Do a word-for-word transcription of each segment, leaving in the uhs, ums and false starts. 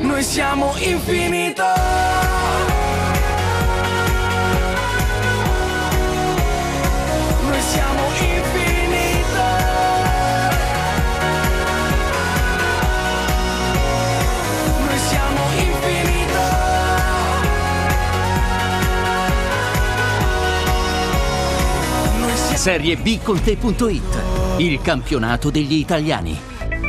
Noi siamo infinito. Noi siamo infinito. Noi siamo infinito. Noi siamo... Serie B con te punto it, il campionato degli italiani.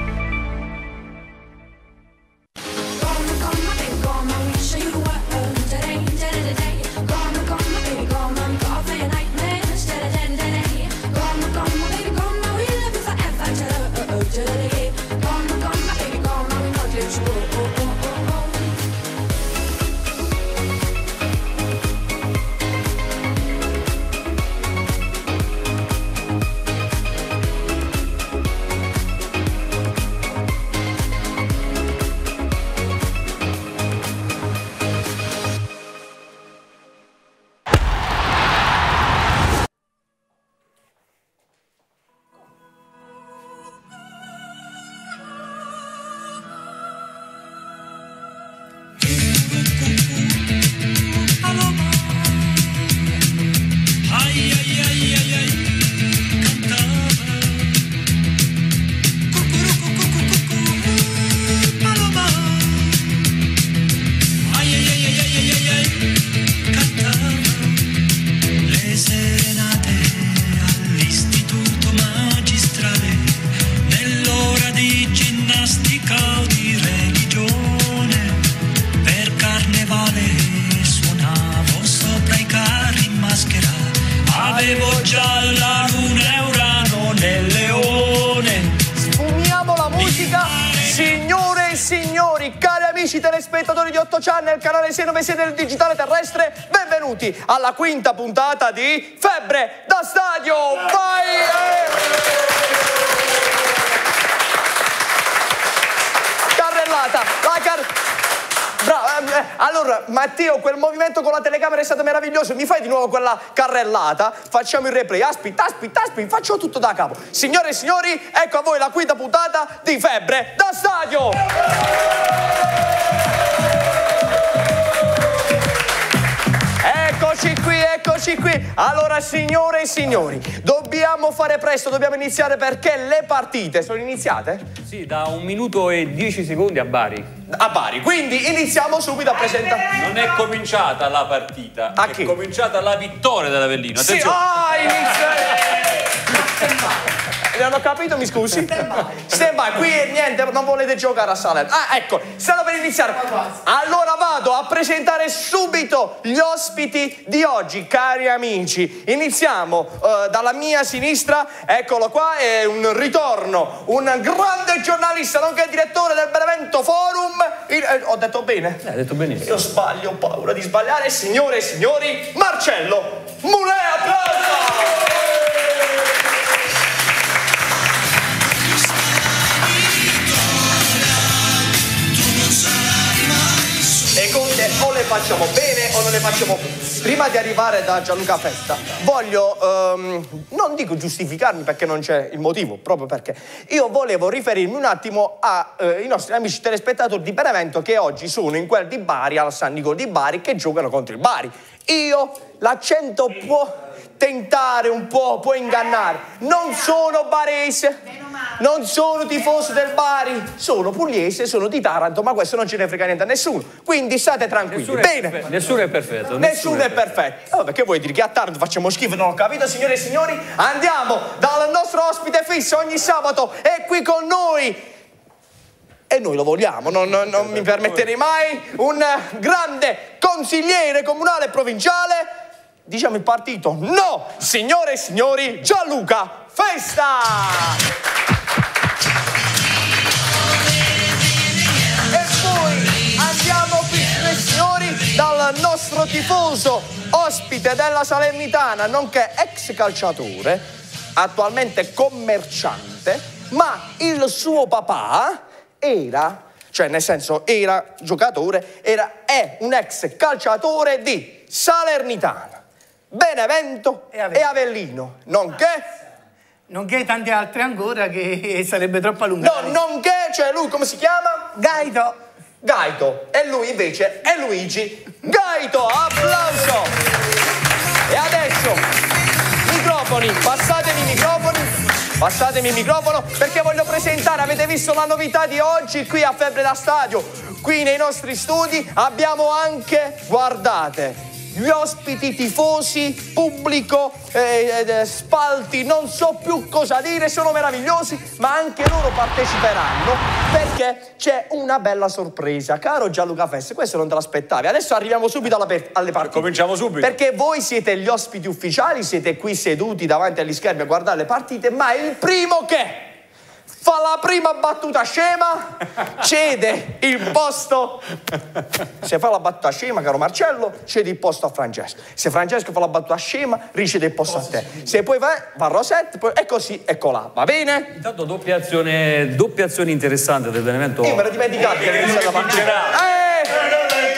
Avevo già la luna e Urano nel leone. Sfumiamo la musica. Signore e signori, cari amici telespettatori di otto Channel, canale sei nove sei del digitale terrestre, benvenuti alla quinta puntata di Febbre da Stadio. Vai! Carrellata, la car... Bravo, eh, allora Matteo, quel movimento con la telecamera è stato meraviglioso. Mi fai di nuovo quella carrellata? Facciamo il replay. Aspetta, aspetta, aspetta, faccio tutto da capo. Signore e signori, ecco a voi la quinta puntata di Febbre da Stadio. Eccoci qui, eccoci qui. Allora, signore e signori, dobbiamo fare presto, dobbiamo iniziare perché le partite sono iniziate? Sì, da un minuto e dieci secondi a Bari. A Bari, quindi iniziamo subito a presentare. Non è cominciata la partita, A è chi? cominciata la vittoria dell'Avellino. Sì, Attenzione. ah, inizia... Non ho capito, mi scusi? Stand by, qui niente, non volete giocare a Salerno. Ah, ecco, stanno per iniziare. Allora vado a presentare subito gli ospiti di oggi, cari amici. Iniziamo uh, dalla mia sinistra, eccolo qua, è un ritorno, un grande giornalista, nonché direttore del Benevento Forum. Il, eh, ho detto bene? Eh, hai detto benissimo. Io sbaglio, ho paura di sbagliare. Signore e signori, Marcello Mulè, applauso! E Conte, o le facciamo bene o non le facciamo bene. Prima di arrivare da Gianluca Festa, voglio, um, non dico giustificarmi perché non c'è il motivo, proprio perché io volevo riferirmi un attimo ai uh, nostri amici telespettatori di Benevento che oggi sono in quel di Bari, al San Nicolò di Bari, che giocano contro il Bari. Io, l'accento può tentare un po', può ingannare. Non sono barese, non sono tifoso del Bari, sono pugliese, sono di Taranto, ma questo non ce ne frega niente a nessuno. Quindi state tranquilli. Nessuno Bene. È perfetto. Nessuno è perfetto. Nessuno è perfetto. Allora, perché vuoi dire che a Taranto facciamo schifo? Non ho capito, signore e signori. Andiamo dal nostro ospite fisso ogni sabato. È qui con noi. E noi lo vogliamo, non, non, non mi permetterei mai. Un grande consigliere comunale e provinciale. Diciamo il partito? No! Signore e signori, Gianluca Festa! E poi andiamo qui, signore e signori, dal nostro tifoso, ospite della Salernitana, nonché ex calciatore, attualmente commerciante, ma il suo papà era, cioè nel senso era giocatore, era, è un ex calciatore di Salernitana, Benevento e Avellino, e Avellino nonché... Nonché tanti altri ancora che sarebbe troppo lunga. No, nonché, cioè lui come si chiama? Gaito. Gaito. E lui invece è Luigi Gaito. Applauso. E adesso, microfoni, passatemi i microfoni. Passatemi il microfono perché voglio presentare, avete visto la novità di oggi qui a Febbre da Stadio, qui nei nostri studi abbiamo anche, guardate, gli ospiti, tifosi, pubblico, eh, eh, spalti, non so più cosa dire, sono meravigliosi, ma anche loro parteciperanno perché c'è una bella sorpresa. Caro Gianluca Fest, questo non te l'aspettavi, adesso arriviamo subito alla per- alle partite. Cominciamo subito. Perché voi siete gli ospiti ufficiali, siete qui seduti davanti agli schermi a guardare le partite, ma il primo che fa la prima battuta scema cede il posto. Se fa la battuta scema, caro Marcello, cede il posto a Francesco. Se Francesco fa la battuta scema, ricede il posto a te. Se poi va, va a Rosette, poi e così, ecco là, va bene? Intanto doppia azione, doppia azione interessante del Benevento. Io me l'ho dimenticato che è iniziata la partita. Eh!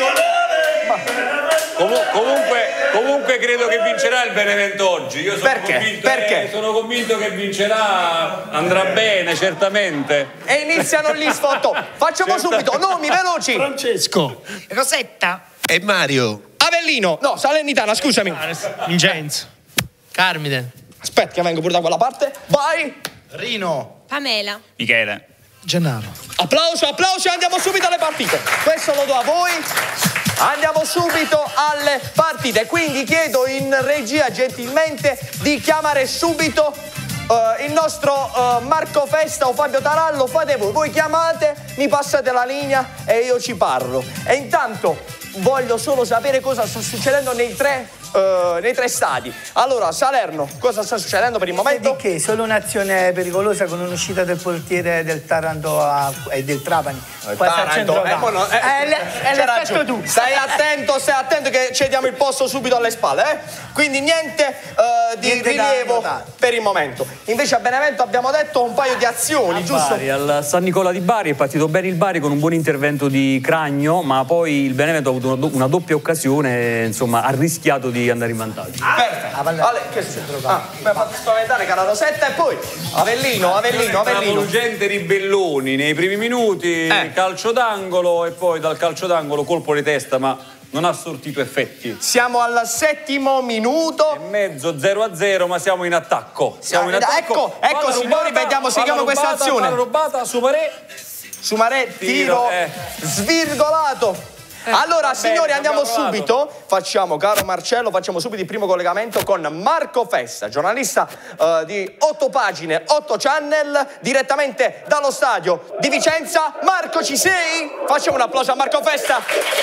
Comu- comunque, comunque credo che vincerà il Benevento oggi. Io sono Perché? convinto, Perché? eh, sono convinto che vincerà, andrà bene, certamente. E iniziano gli sfoto. Facciamo subito, nomi veloci. Francesco. Rosetta. E Mario. Avellino, no, Salernitana, scusami. Vincenzo. Carmine. Aspetta che vengo pure da quella parte. Vai. Rino. Pamela. Michele. Gennaro. Applauso, applauso e andiamo subito alle partite. Questo lo do a voi. Andiamo subito alle partite. Quindi chiedo in regia gentilmente di chiamare subito uh, il nostro uh, Marco Festa o Fabio Tarallo. Fate voi, voi chiamate, mi passate la linea e io ci parlo. E intanto voglio solo sapere cosa sta succedendo nei tre Uh, nei tre stadi. Allora, Salerno, cosa sta succedendo per il momento? Di che? Solo un'azione pericolosa con un'uscita del portiere del Taranto a, e del Trapani. Eh, Quasi al Taranto, centrocampo. eh, poi no, eh, Eh, le- c'è eh, l'hai ragione. detto tu. Stai attento, stai attento che cediamo il posto subito alle spalle, eh? Quindi niente uh, di Niente da rilievo notare. per il momento. Invece a Benevento abbiamo detto un paio di azioni, A giusto? Bari, al San Nicola di Bari è partito bene il Bari con un buon intervento di Cragno, ma poi il Benevento ha avuto una, do- una doppia occasione, insomma ha rischiato di andare in vantaggio. Perfetto. Valle- Ale, che succede? Ah, mi ha fatto spaventare cara Rosetta e poi Avellino, Avellino, Avellino. Travolgente Ribelloni nei primi minuti, Eh. calcio d'angolo e poi dal calcio d'angolo colpo di testa, ma non ha sortito effetti. Siamo al settimo minuto. E mezzo zero a zero, ma siamo in attacco. Siamo in Ecco, attacco. ecco, Palla signori, rubata, vediamo, seguiamo palla questa rubata, azione. palla rubata, Sumaré. Sumaré, tiro, Tiro, eh. svirgolato. Allora, va signori, bene, andiamo abbiamo subito. Facciamo, caro Marcello, facciamo subito il primo collegamento con Marco Festa, giornalista eh, di otto pagine, otto channel, direttamente dallo stadio di Vicenza. Marco, ci sei? Facciamo un applauso a Marco Festa.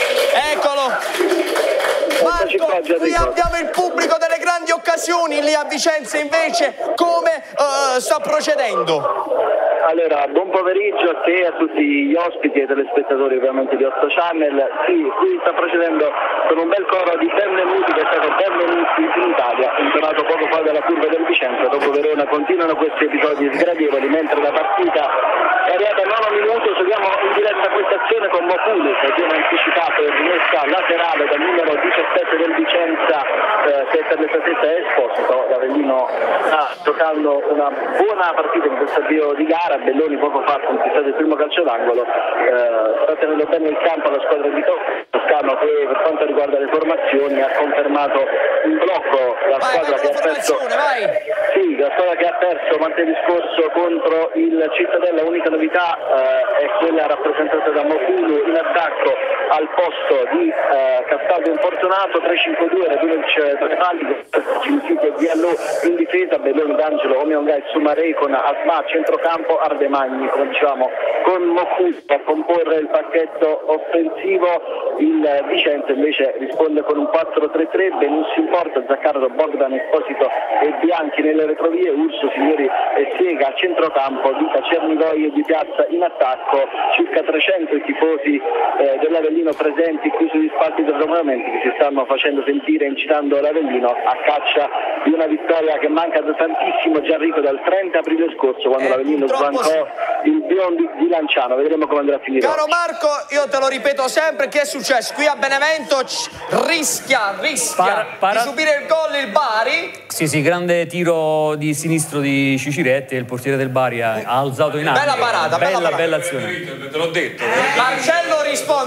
Eccolo. Marco, qui abbiamo il pubblico delle grandi occasioni, lì a Vicenza invece come eh, sta procedendo? Allora, buon pomeriggio a te e a tutti gli ospiti e telespettatori ovviamente di otto channel. Sì, qui sta procedendo con un bel coro di benvenuti che è stato benvenuti in Italia, intonato poco fa dalla curva del Vicenza. Dopo Verona continuano questi episodi sgradevoli, mentre la partita è arrivata al nono minuto. Seguiamo in diretta questa azione con Mofulu che viene anticipato e rimessa laterale dal numero diciassette del Vicenza eh, che per questa stessa è Esposito. L'Avellino sta giocando una buona partita in questo avvio di gara. Belloni poco fa ha conquistato il primo calcio d'angolo, eh, sta tenendo bene il campo la squadra di Toscano che per quanto riguarda le formazioni ha confermato in blocco la Vai, squadra vai che con ha la perso formazione, vai! sì, la squadra che ha perso martedì scorso contro il Cittadella. L'unica novità eh, è quella rappresentata da Mofulu in attacco al posto di eh, Castaldo infortunato, tre cinque due, Radunovic Trepalli, Cimsiti e Diallo in difesa, Belloni, D'Angelo, Omeongai, Sumaré con Asma a centrocampo, Ardemagni, come dicevamo, con Mofulu a comporre il pacchetto offensivo. Il Vicenza invece risponde con un quattro tre tre, Benussi in porta, Zaccardo, Bogdan, Esposito e Bianchi nelle retrovie, Urso, Signori e Siega a centrocampo, Dita, Cernigoi e Di Piazza in attacco. Circa trecento i tifosi eh, dell'Avellino presenti qui sugli spalti del Romanamenti che si stanno facendo sentire incitando l'Avellino a caccia di una vittoria che manca da tantissimo, Gianrico, dal trenta aprile scorso quando Eh, l'Avellino purtroppo sbancò il Biondi di Lanciano. Vedremo come andrà a finire. Caro Marco, io te lo ripeto sempre, che è successo? Qui a Benevento c- rischia, rischia Para- para- di subire il gol il Bari. Sì, sì, grande tiro di sinistro di Ciciretti e il portiere del Bari ha, ha alzato in aria. Bella parata, bella bella, parata. bella azione. Te l'ho detto. Marcello risponde.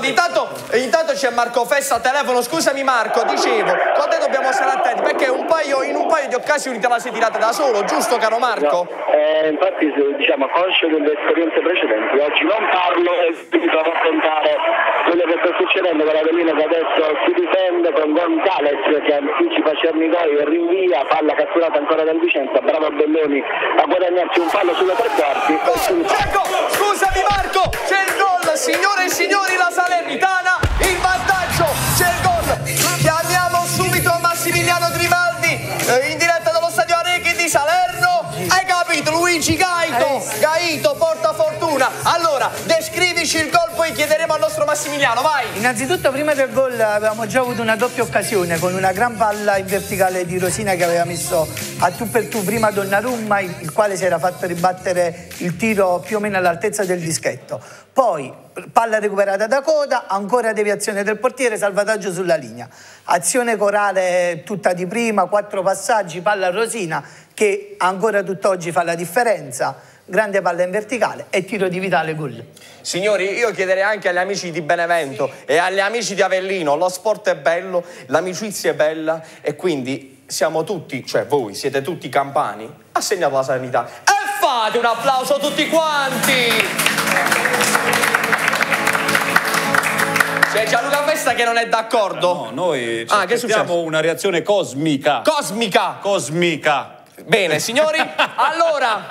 secondi, intanto, intanto c'è Marco Fessa al telefono. Scusami Marco, dicevo, con te dobbiamo stare attenti perché un paio, in un paio di occasioni te la sei tirata da solo, giusto caro Marco? No, eh, infatti diciamo conscio delle esperienze precedenti, oggi non parlo e subito a raccontare quello che sta succedendo con l'Adelino che adesso si difende con Gonzales che anticipa Cernigoi e rinvia, palla catturata ancora dal Vicenza, bravo Belloni a guadagnarsi un fallo sulle tre quarti. Oh, c'è il gol, scusami Marco, c'è il gol, signore e signori, la Salernitana in vantaggio, c'è il gol, chiamiamo subito Massimiliano Grimaldi eh, in diretta dallo stadio Arechi di Salerno. Hai capito Luigi Gaito? Gaito porta fortuna. Allora, descrivici il gol, poi chiederemo al nostro Massimiliano, vai. Innanzitutto prima del gol avevamo già avuto una doppia occasione con una gran palla in verticale di Rosina che aveva messo a tu per tu prima Donnarumma, il, il quale si era fatto ribattere il tiro più o meno all'altezza del dischetto. Poi palla recuperata da Coda, ancora deviazione del portiere, salvataggio sulla linea. Azione corale tutta di prima, quattro passaggi, palla a Rosina che ancora tutt'oggi fa la differenza. Grande palla in verticale e tiro di Vitale, gol. Signori, io chiederei anche agli amici di Benevento e agli amici di Avellino, lo sport è bello, l'amicizia è bella e quindi siamo tutti, cioè voi siete tutti campani, assegnato la sanità. E fate un applauso tutti quanti! C'è Gianluca Festa che non è d'accordo? No, noi ah, che abbiamo una reazione cosmica. Cosmica! Cosmica! Bene, signori, allora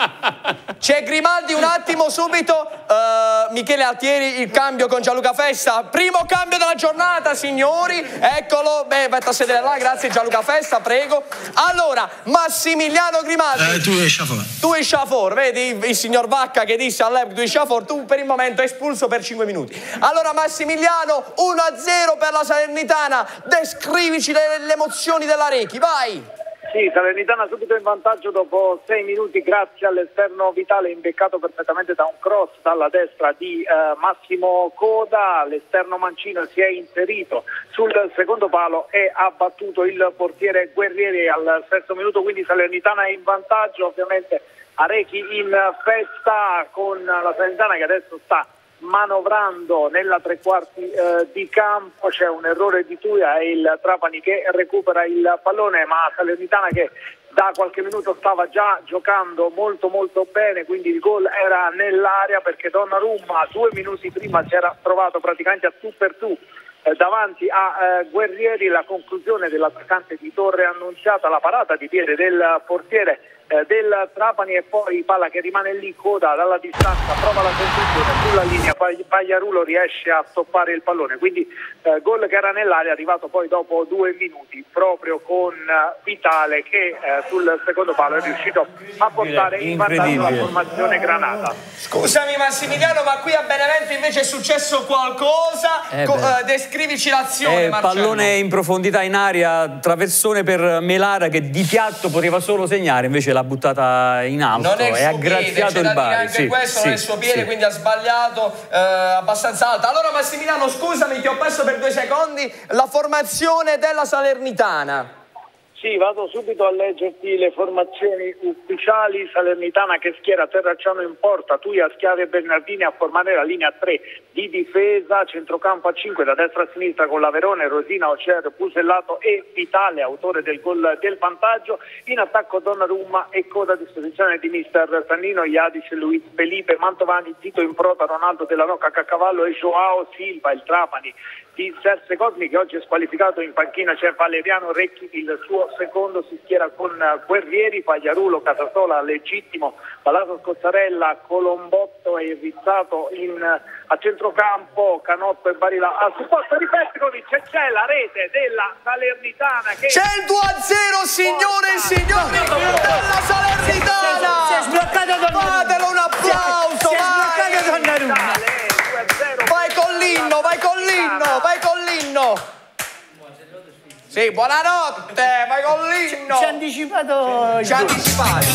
c'è Grimaldi un attimo subito, uh, Michele Altieri, il cambio con Gianluca Festa, primo cambio della giornata, signori, eccolo, beh, vai a sedere là, grazie Gianluca Festa, prego. Allora, Massimiliano Grimaldi. Eh, tu e Sciafor. Tu e Sciafor, vedi il, il signor Vacca che disse all'epoca tu e Sciafor, tu per il momento è espulso per cinque minuti. Allora Massimiliano, uno a zero per la Salernitana, descrivici le, le emozioni dell'Arechi, vai. Sì, Salernitana subito in vantaggio dopo sei minuti grazie all'esterno Vitale imbeccato perfettamente da un cross dalla destra di eh, Massimo Coda. L'esterno mancino si è inserito sul secondo palo e ha battuto il portiere Guerrieri al sesto minuto, quindi Salernitana è in vantaggio. Ovviamente Arechi in festa con la Salernitana che adesso sta manovrando nella tre quarti eh, di campo. C'è un errore di Tuia e il Trapani che recupera il pallone, ma Salernitana che da qualche minuto stava già giocando molto molto bene, quindi il gol era nell'area perché Donnarumma due minuti prima si era trovato praticamente a tu per tu eh, davanti a eh, Guerrieri. La conclusione dell'attaccante di Torre Annunziata, la parata di piede del portiere eh, del Trapani e poi palla che rimane lì, Coda dalla distanza prova la conclusione sulla linea, Pagliarulo riesce a stoppare il pallone, quindi eh, gol che era nell'area, arrivato poi dopo due minuti proprio con eh, Vitale che eh, sul secondo palo è riuscito a portare in vantaggio la formazione granata. Scusami Massimiliano, ma qui a Benevento invece è successo qualcosa? Eh Co- eh, descrivici l'azione, eh, pallone in profondità in aria, traversone per Melara che di piatto poteva solo segnare, invece l'ha buttata in alto, non è il e suo ha graziato piede, il Bari. anche Sì, questo sì, non è il suo piede, sì. quindi ha sbagliato eh, abbastanza alto. Allora Massimiliano, scusami, ti ho perso per due secondi la formazione della Salernitana. Sì, vado subito a leggerti le formazioni ufficiali. Salernitana che schiera Terracciano in porta, Tuia, Schiavi e Bernardini a formare la linea tre di difesa, centrocampo a cinque da destra a sinistra con Laverone, Rosina, Ocer, Pusellato e Vitale, autore del gol del vantaggio. In attacco Donnarumma e Coda a disposizione di mister Sannino, Iadic, Luis Felipe, Mantovani, Zito in prota, Ronaldo della Rocca, Caccavallo e Joao Silva. Il Trapani di Serse Cosmi che oggi è squalificato, in panchina c'è Valeriano Recchi, il suo secondo si schiera con Guerrieri, Pagliarulo, Casasola, Legittimo, Palazzo Scozzarella, Colombotto e Rizzato in, a centrocampo, Canotto e Barilla al supporto di Petrovic. C'è la rete della Salernitana che... C'è il due a zero, signore e signori, della Salernitana! Si è sbloccato Donnarumma! Fatelo un applauso, si è vai! sbloccato Donnarumma! Vai con l'inno, vai con l'inno, vai con l'inno! Sì, buonanotte, vai con l'inno! Ci ha anticipato... Ci ha anticipato!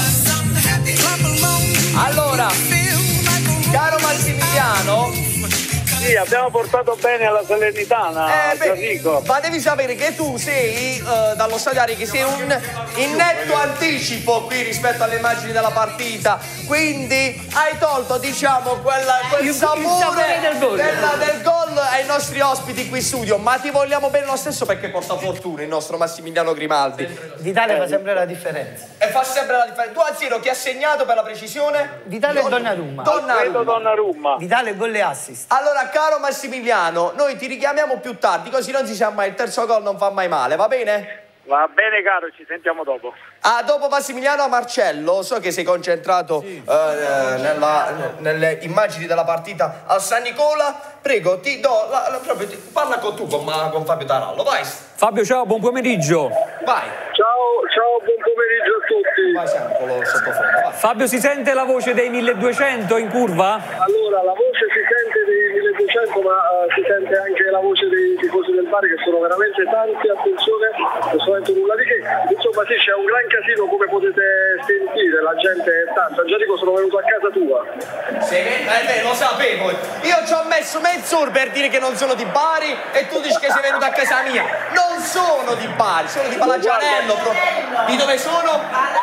Allora, caro Massimiliano... Sì, abbiamo portato bene alla Salernitana, eh, beh, Enrico. ma devi sapere che tu sei uh, dallo stadio Arechi, sei un in netto anticipo qui rispetto alle immagini della partita, quindi hai tolto, diciamo, quella, quel il, sapore, il sapore del gol, della, del gol, hai nostri ospiti qui in studio, ma ti vogliamo bene lo stesso perché porta fortuna il nostro Massimiliano Grimaldi. Vitale fa sempre la differenza. E fa sempre la differenza. Tu Azziro chi ha segnato per la precisione? Vitale e Donnarumma. Donnarumma. Donnarumma. Vitale gol e assist. Allora, caro Massimiliano, noi ti richiamiamo più tardi, così non si sa mai, il terzo gol non fa mai male, va bene? Va bene caro, ci sentiamo dopo. Ah, dopo Massimiliano Marcello, so che sei concentrato sì. eh, nella, nelle immagini della partita al San Nicola. Prego, ti do la, la, proprio, ti, parla con tu con, con Fabio Tarallo, vai. Fabio, ciao, buon pomeriggio. Vai. Ciao, ciao, buon pomeriggio a tutti. Vai, siamo con lo sottofondo. Vai. Fabio, si sente la voce dei milleduecento in curva? Allora, la voce si sente dei milleduecento, ma uh, si sente anche la voce dei tifosi del Bari, che sono veramente tanti, attenzione, non sto sentendo nulla di che. Insomma, sì, c'è un gran casino, come potete sentire, la gente è tanta. Già dico, sono venuto a casa tua. Sì, eh beh, lo sapevo. Io ci ho messo mezz'ora per dire che non sono di Bari e tu dici che sei venuto a casa mia. Non sono di Bari, sono di Palaggianello. Di dove sono?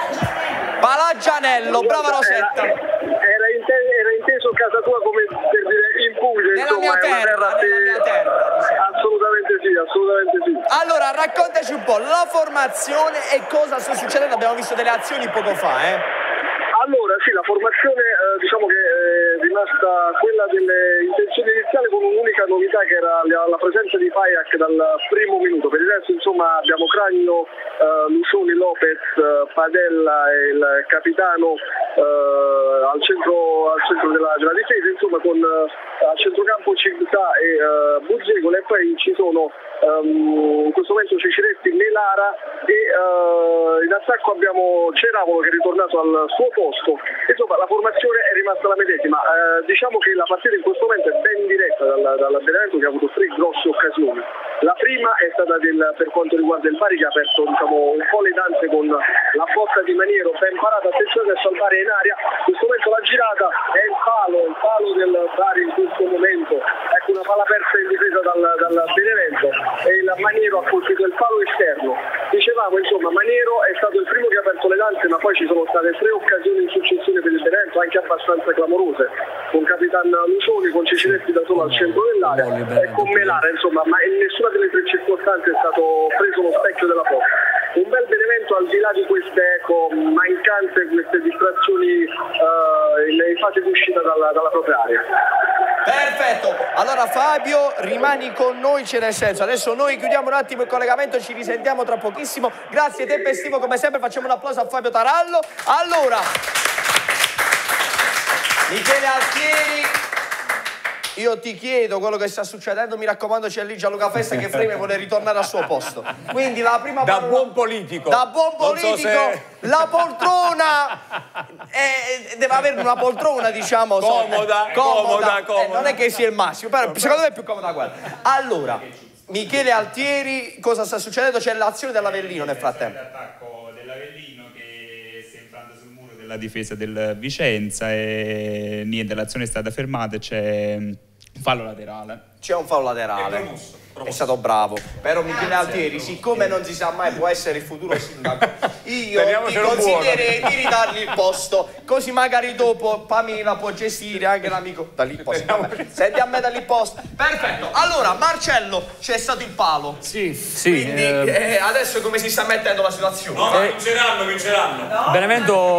Palaggianello, brava Rosetta. Era, era, inte- era inteso casa tua come per dire in Puglia, nella insomma, mia è una terra, terra nella mia terra, diciamo. Assolutamente sì, assolutamente sì. Allora, raccontaci un po' la formazione e cosa sta succedendo. Abbiamo visto delle azioni poco fa, eh? Allora, sì, la formazione eh, diciamo che è rimasta quella delle intenzioni iniziali, con un'unica novità che era la, la presenza di Pajak dal primo minuto. Per il resto, insomma, abbiamo Cragno, eh, Lucioni, Lopez, eh, Padella e il capitano eh, al centro, al centro della, della difesa, insomma, con eh, al centrocampo Cività e eh, Buzzegole, e poi ci sono um, in questo momento Ciciretti, Melara e uh, in attacco abbiamo Ceravolo che è ritornato al suo posto. Insomma, la formazione è rimasta la medesima. Uh, diciamo che la partita in questo momento è ben diretta dal, dal Benevento, che ha avuto tre grosse occasioni. La prima è stata del, per quanto riguarda il Bari, che ha aperto diciamo, un po' le danze con la botta di Maniero ben parata, attenzione a salvare in aria. In questo momento la girata è il palo, il palo del Bari in questo momento. Ecco, una palla persa in difesa dal, dal Benevento e il Maniero ha colpito il palo esterno. Dicevamo, insomma, Maniero è stato il primo che ha aperto le danze, ma poi ci sono state tre occasioni in successione per il Benevento, anche abbastanza clamorose, con Capitan Lucioni, con Ciciretti da solo al centro dell'area e con Melara, insomma, ma in nessuna delle tre circostanze è stato preso lo specchio della porta. Un bel Benevento al di là di queste ecco, mancanze, queste distrazioni uh, in fase di uscita dalla, dalla propria area. Perfetto, allora Fabio rimani con noi, c'è nel senso, adesso noi chiudiamo un attimo il collegamento, ci risentiamo tra pochissimo, grazie tempestivo come sempre, facciamo un applauso a Fabio Tarallo. Allora, Michele Altieri, io ti chiedo quello che sta succedendo, mi raccomando c'è lì Gianluca Festa che Freme vuole ritornare al suo posto. Quindi la prima Da parola, buon politico. Da buon politico, so se... la poltrona eh, deve avere una poltrona diciamo comoda, so, comoda, comoda, comoda. Eh, non è che sia il massimo, però secondo me è più comoda quella. Allora, Michele Altieri, cosa sta succedendo? C'è l'azione dell'Avellino nel frattempo. L'attacco dell'Avellino che si è infranto sul muro della difesa del Vicenza e niente, l'azione è stata fermata e c'è un fallo laterale. C'è un fallo laterale. È, promosso, promosso. È stato bravo. Però Michele Altieri, siccome non si sa mai, può essere il futuro sindaco, io ti consiglierei di ridargli il posto, così magari dopo Pamela può gestire anche l'amico. Da lì posto. Senti a me da lì posto. Perfetto. Allora, Marcello, c'è stato il palo. Sì, sì. Quindi eh... Eh, adesso come si sta mettendo la situazione? No, eh... vinceranno, vinceranno. No. Benevento.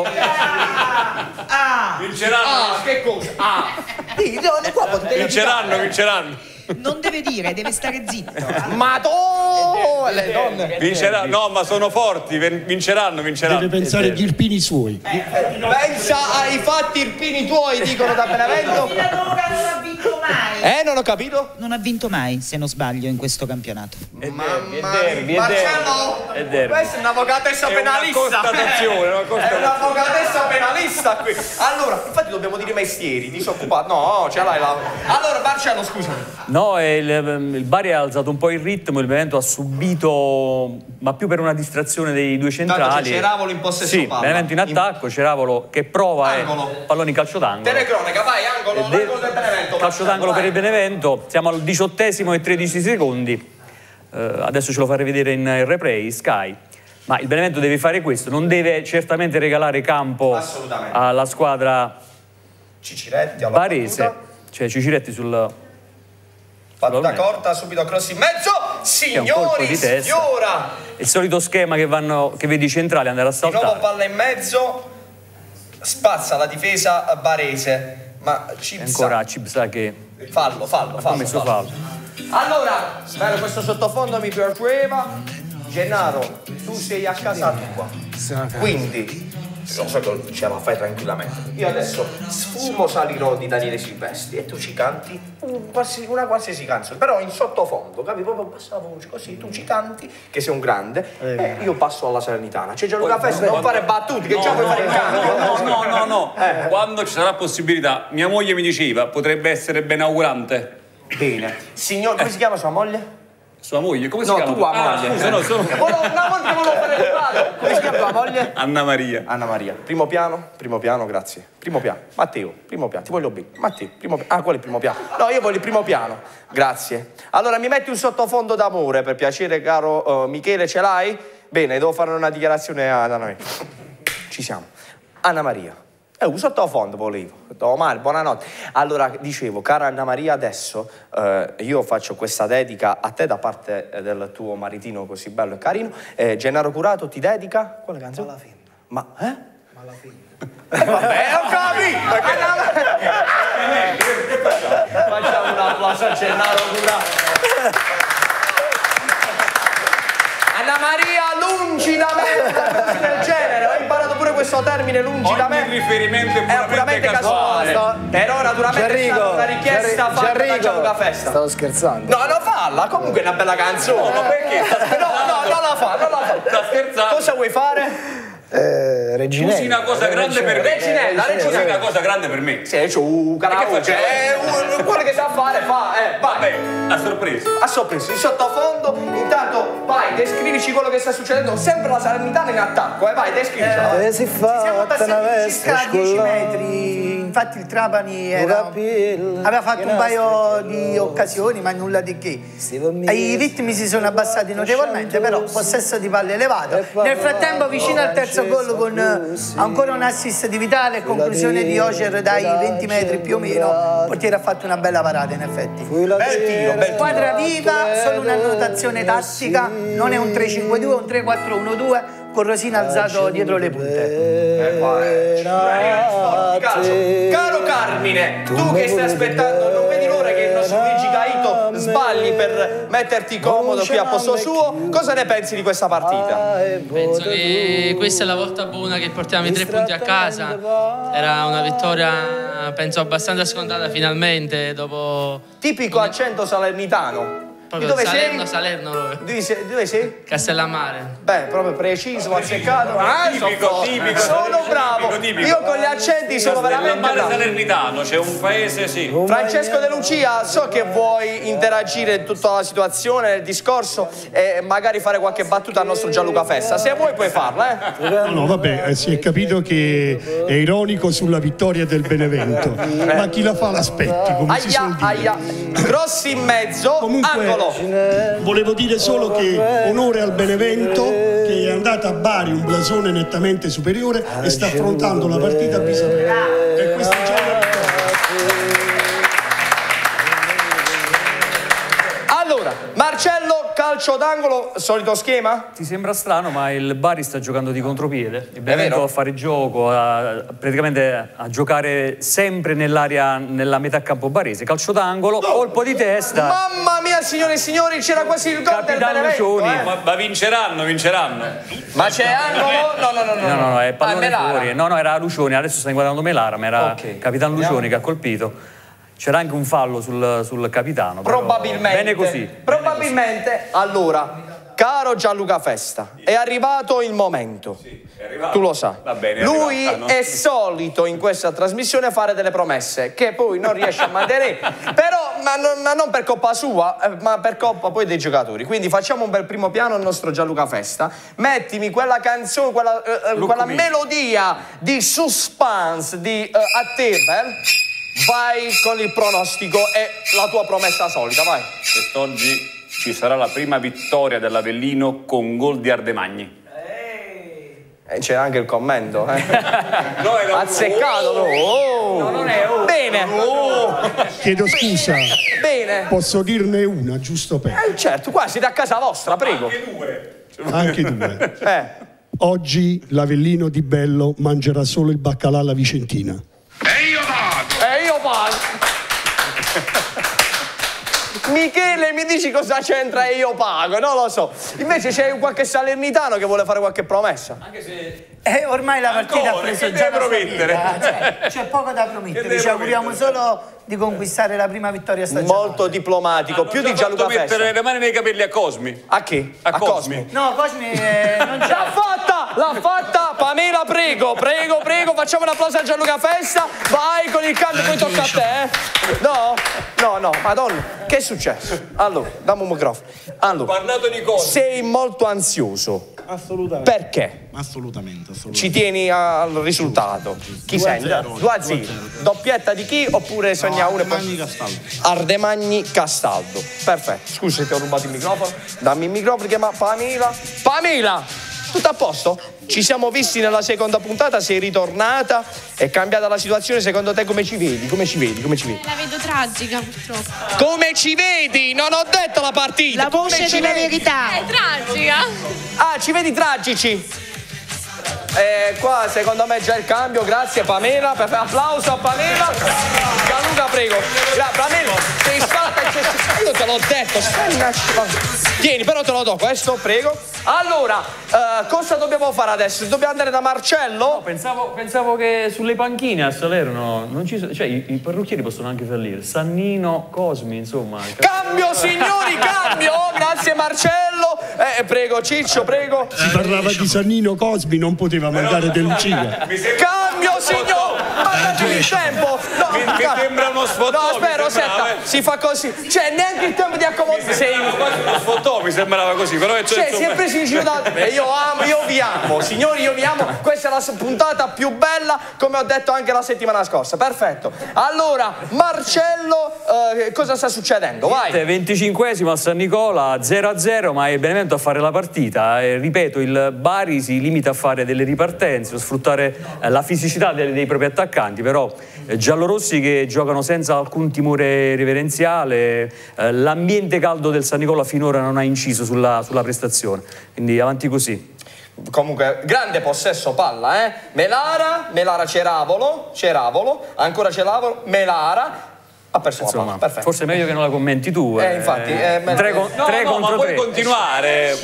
Ah, vinceranno. Ah, che cosa? Ah. Sì, no, qua potete vinceranno, vinceranno. Non deve dire, deve stare zitto. Ma tu, le donne. Vinceranno, no, ma sono forti, vinceranno, vinceranno. Deve pensare agli irpini suoi. Eh, pensa ai fatti irpini tuoi, dicono da Benevento. Non ha vinto mai. Eh, non ho capito? Non ha vinto mai, se non sbaglio, in questo campionato. Mamma mia, Marcello, questa è un'avvocatessa penalista. Una constatazione, una constatazione. È un'avvocatessa penalista qui. Allora, infatti dobbiamo dire mestieri, disoccupati. No, ce l'hai là. Allora, Marcello, scusami. No, il, il Bari ha alzato un po' il ritmo, il Benevento ha subito, ma più per una distrazione dei due centrali. C'è Ceravolo in possesso sì, palla. Benevento in attacco, Ceravolo che prova angolo. E palloni calcio d'angolo. Telecronaca, vai, angolo, de angolo del Benevento. Calcio d'angolo per il Benevento, siamo al diciottesimo e tredici secondi. Uh, adesso ce lo farei vedere in replay, Sky. Ma il Benevento deve fare questo, non deve certamente regalare campo alla squadra Ciciretti, alla barese. Cioè Ciciretti sul... battuta corta, subito cross in mezzo, signori, di testa. sfiora. Il solito schema che, vanno, che vedi centrali andare a Di saltare. nuovo palla in mezzo, spazza la difesa barese, ma E ancora Cib sa che fallo, fallo, ha fallo, commesso fallo. fallo. Allora, bello, questo sottofondo mi piaceva. Gennaro, tu sei a casa tua, quindi lo so che ce la fai tranquillamente. Io adesso sfumo salirò di Daniele Silvestri e tu ci canti un qualsi- una qualsiasi canzone, però in sottofondo, capi? Proprio bassa voce, così tu ci canti, che sei un grande, e io passo alla Salernitana. C'è Gianluca Festa, non fare battute, che già puoi fare in cambio. No, no, no, no. Quando ci sarà possibilità, mia moglie mi diceva, potrebbe essere benaugurante. Bene. Signor, come si chiama sua moglie? Sua moglie? Come si No, chiama? tua Ah, moglie. scusa, no, sono... Volevo- una volta volevo fare il quadro. Come si chiama tua moglie? Anna Maria. Anna Maria. Primo piano? Primo piano, grazie. Primo piano. Matteo, primo piano. Ti voglio bene. Matteo, primo piano. Ah, qual è il primo piano? No, io voglio il primo piano. Grazie. Allora, mi metti un sottofondo d'amore, per piacere, caro uh, Michele, ce l'hai? Bene, devo fare una dichiarazione a Anna Maria. Ci siamo. Anna Maria. Eh, un sottofondo volevo. Oh, male, buonanotte. Allora, dicevo, cara Anna Maria, adesso eh, io faccio questa dedica a te da parte eh, del tuo maritino così bello e carino. Eh, Gennaro Curato ti dedica quale canzone? Alla fine. Ma, eh? Eh, vabbè, ho capito! Facciamo un applauso a Gennaro Curato. Anna Maria, lungi da me, cose del genere. Ho imparato pure questo termine, lungi da me. Ogni riferimento è È puramente puramente casuale. casuale. Per ora, naturalmente, è stata una richiesta fatta da Gianluca Festa. Stavo scherzando. No, no, falla, comunque è una bella canzone. No, perché? No, no, non la fa, non la fa. Sta scherzando. Cosa vuoi fare? Eh, Reginella. Usi una cosa grande per me. Reginella, Usi Reginella. una cosa grande per me. Sì, c'ho un karaoke. facciamo? Eh, quello che sa fare, fa, eh, vai. Vabbè, a sorpresa. A sorpresa, in sottofondo, intanto vai, descrivici quello che sta succedendo, sempre la Salernitana in attacco, eh, vai, descrivicela. Eh, si Ci siamo fatta una passati veste circa dieci scollata. metri, infatti il Trapani era- capilla, aveva fatto che un paio nasce di giù. occasioni, ma nulla di che. Stivo E I ritmi si sono abbassati notevolmente, però possesso di palle elevato. Nel frattempo, vicino al terzo gol, con eh, ancora un assist di Vitale e conclusione di Ocer dai venti metri più o meno, il portiere ha fatto una bella parata in effetti. Bel tiro, bel tiro. Squadra viva, solo una annotazione tattica, non è un tre cinque due, un tre quattro uno due con Rosina alzato dietro le punte. Eh, vai. Sport di calcio. Caro Carmine, tu che stai aspettando, non vedi l'ora che il nostro Luigi Gaito sbagli per metterti comodo qui a posto suo? Cosa ne pensi di questa partita? Penso che questa è la volta buona che portiamo i tre punti a casa. Era una vittoria, penso, abbastanza scontata finalmente dopo... Tipico accento salernitano. Di Proprio dove Salerno, sei? Salerno, dove? Dove sei? Dove sei? Castellammare. Beh, proprio preciso, azzeccato. Ah, Tipico, sono, tipico, sono bravo. tipico, tipico. Io con gli accenti sono veramente mare bravo. salernitano, c'è un paese, sì. Francesco De Lucia, so che vuoi interagire in tutta la situazione, nel discorso e magari fare qualche battuta al nostro Gianluca Festa. Se vuoi puoi farla, eh? No, no, vabbè, eh, si è capito che è ironico sulla vittoria del Benevento, ma chi la fa l'aspetti, come si suol Aia, dire. aia. Cross in mezzo, Comunque, angolo. volevo dire solo che onore al Benevento, che è andata a Bari un blasone nettamente superiore e sta affrontando la partita a Bisonella. E questa è già una vittoria. Allora, Marcello, calcio d'angolo, solito schema? Ti sembra strano, ma il Bari sta giocando di contropiede. Il vero? Benevento a fare gioco, a, praticamente a giocare sempre nell'area, nella metà campo barese. Calcio d'angolo, colpo di testa. Mamma mia, signore e signori, c'era quasi il gol del Capitano Benevento, Lucioni. eh. Ma, ma vinceranno, vinceranno. Ma c'è angolo? No, no, no, no. No, no, no, è Ah, pallone Melara. fuori. No, no, era Lucioni, adesso sta inquadrando Melara, ma era Ok. Capitano Lucioni che ha colpito. C'era anche un fallo sul, sul capitano. però Probabilmente. Bene così. Probabilmente. Allora, caro Gianluca Festa, è arrivato il momento. È arrivato. Tu lo sai. Va bene, è Lui arrivato, no? è solito in questa trasmissione fare delle promesse che poi non riesce a mantenere, però ma non, ma non per colpa sua, eh, ma per colpa poi dei giocatori. Quindi facciamo un bel primo piano al nostro Gianluca Festa. Mettimi quella canzone, quella, eh, eh, quella melodia di suspense di eh, Attebel. Vai con il pronostico e la tua promessa solita, vai. Quest'oggi ci sarà la prima vittoria dell'Avellino con gol di Ardemagni. Eh, c'era anche il commento, eh. No, era un- Azzeccato, no. Oh. No, non è oh. Bene. Oh. Chiedo scusa. Bene. Posso dirne una, giusto per... Eh, certo, qua siete a casa vostra, prego. Anche due. Anche due. Eh. Oggi l'Avellino di Bello mangerà solo il baccalà alla Vicentina. E io pago. Michele, mi dici cosa c'entra e io pago? Non lo so. Invece c'è qualche salernitano che vuole fare qualche promessa. Anche se... Eh, ormai la partita Ancora, ha preso che già deve la sua promettere? vita, cioè, c'è poco da promettere. deve Ci auguriamo promettere? solo di conquistare la prima vittoria stagionale. Molto diplomatico, più di Gianluca mettere Festa. le mani nei capelli a Cosmi. A chi? A Cosmi. No, Cosmi eh, non c'è. L'ha fatta! L'ha fatta! Pamela, prego, prego, prego, facciamo un applauso a Gianluca Festa. Vai con il cambio, poi tocca a te, eh? No? No, no, madonna, che è successo? Allora, dammi un microfono. Allora, Parlato di Cosmi. sei molto ansioso. Assolutamente. Perché? Assolutamente, assolutamente. Ci tieni al risultato? Chi sente? due a zero. Doppietta di chi oppure sogna uno e poi... Ardemagni Castaldo. Ardemagni Castaldo. Perfetto. Scusa se ti ho rubato il microfono. Dammi il microfono, chiama Pamela. Pamela! Tutto a posto? Ci siamo visti nella seconda puntata, sei ritornata, è cambiata la situazione, secondo te come ci vedi? Come ci vedi? Come ci vedi? La vedo tragica purtroppo. Come ci vedi? Non ho detto la partita! La voce Come ci della vedi? verità. È tragica. Ah, ci vedi tragici? Eh, qua secondo me già il cambio, grazie Pamela, per applauso a Pamela. Gianluca, prego. Gra- Pamela, sei stata io te l'ho detto, stai tieni, però te lo do questo, prego. Allora, eh, cosa dobbiamo fare adesso? Dobbiamo andare da Marcello? No, pensavo, pensavo che sulle panchine a Salerno non ci sono, cioè i, i parrucchieri possono anche fallire. Sannino, Cosmi, insomma. Cambio signori, cambio! Grazie Marcello. Eh, prego Ciccio, prego. Si parlava di Sannino Cosmi, non poteva mancare De Lucia. Cambio signor! Ma datemi il tempo! No, Mi, mi sembra uno sfottò. no aspetta, mi sembrava, aspetta, eh. si fa così. Cioè, neanche il tempo di accomodare. Sei... Uno sfottò, mi sembrava così, però è Cioè, si è preso in giro da... E io amo, io vi amo, signori, io vi amo. Questa è la puntata più bella, come ho detto anche la settimana scorsa. Perfetto. Allora, Marcello, eh, cosa sta succedendo? Vai. venticinquesimo a San Nicola, zero a zero, ma è Benevento a fare la partita. E, ripeto, il Bari si limita a fare delle ripartenze, a sfruttare eh, la fisicità dei, dei propri attaccanti, però eh, giallorossi che giocano senza alcun timore reverenziale, eh, l'ambiente caldo del San Nicola finora non ha inciso sulla, sulla prestazione, quindi avanti così. Comunque, grande possesso palla, eh? Melara, Melara Ceravolo, Ceravolo, ancora Ceravolo, Melara. Ha perso la palla, perfetto. Forse è meglio che non la commenti tu. Eh, infatti, eh, me- tre, con, No, tre no, contro ma puoi tre. continuare.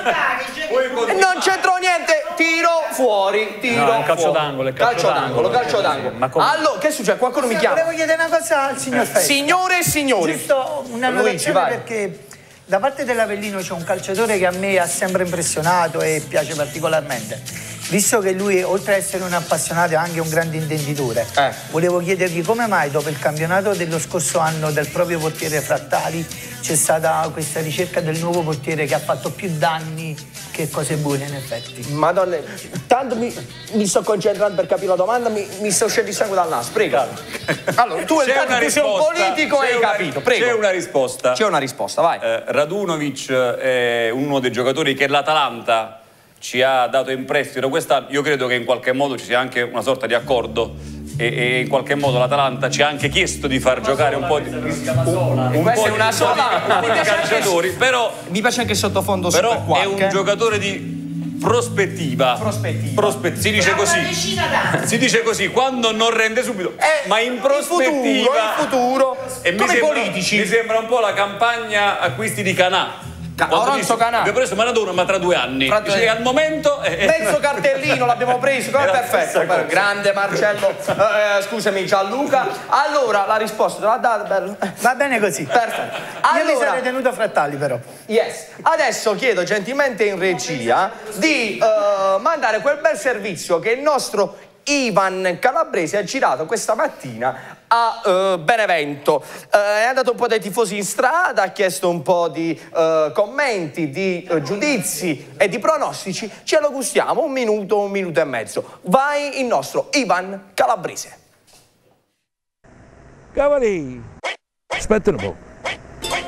Puoi continuare. Non c'entrò niente, tiro fuori, tiro No, è un calcio fuori. d'angolo, è calcio, calcio d'angolo, d'angolo. calcio d'angolo. Ma come? Allora, che succede? Qualcuno mi chiama. Volevo chiedere una cosa al signor Festa. Signore e signori. Giusto una Luigi, notazione vai. perché da parte dell'Avellino c'è un calciatore che a me ha sempre impressionato e piace particolarmente. Visto che lui, oltre ad essere un appassionato, è anche un grande intenditore, Eh. volevo chiedergli come mai dopo il campionato dello scorso anno del proprio portiere Frattali c'è stata questa ricerca del nuovo portiere che ha fatto più danni che cose buone in effetti. Madonna, tanto mi, mi sto concentrando per capire la domanda, mi, mi sto uscendo il sangue dal naso, prego. Allora, tu, C'è tanto una tu sei un risposta, politico e c'è hai una- capito, prego. C'è una risposta. C'è una risposta, vai. Eh, Radunovic è uno dei giocatori che l'Atalanta ci ha dato in prestito quest'anno. Io credo che in qualche modo ci sia anche una sorta di accordo e, e in qualche modo l'Atalanta ci ha anche chiesto di far giocare un po' di un, un Questa po' è di, una un po' sola. di, un po' di calciatori, però, Mi piace anche il sottofondo però super è quack, un eh. giocatore di prospettiva. Prospettiva. Prospe- si dice così. Si dice così quando non rende subito, Eh, ma in prospettiva. Il futuro, il futuro. E mi Come i sembra, politici. mi sembra un po' la campagna acquisti di Canà. Quando Oronzo dici, Canà. abbiamo preso Maradona ma tra due anni. Tra due Dice che anni. al momento eh, Mezzo cartellino l'abbiamo preso, come È la perfetto. stessa cosa. Grande Marcello, eh, scusami Gianluca. Allora, la risposta te l'ha data, bello. Va bene così. Perfetto. Io mi Allora, sarei tenuto Frattali però. yes. Adesso chiedo gentilmente in regia di eh, mandare quel bel servizio che il nostro Ivan Calabrese ha girato questa mattina a eh, Benevento. Eh, è andato un po' dai tifosi in strada, ha chiesto un po' di eh, commenti, di eh, giudizi e di pronostici. Ce lo gustiamo, un minuto, un minuto e mezzo. Vai il nostro Ivan Calabrese. Cavali, aspetta un po'.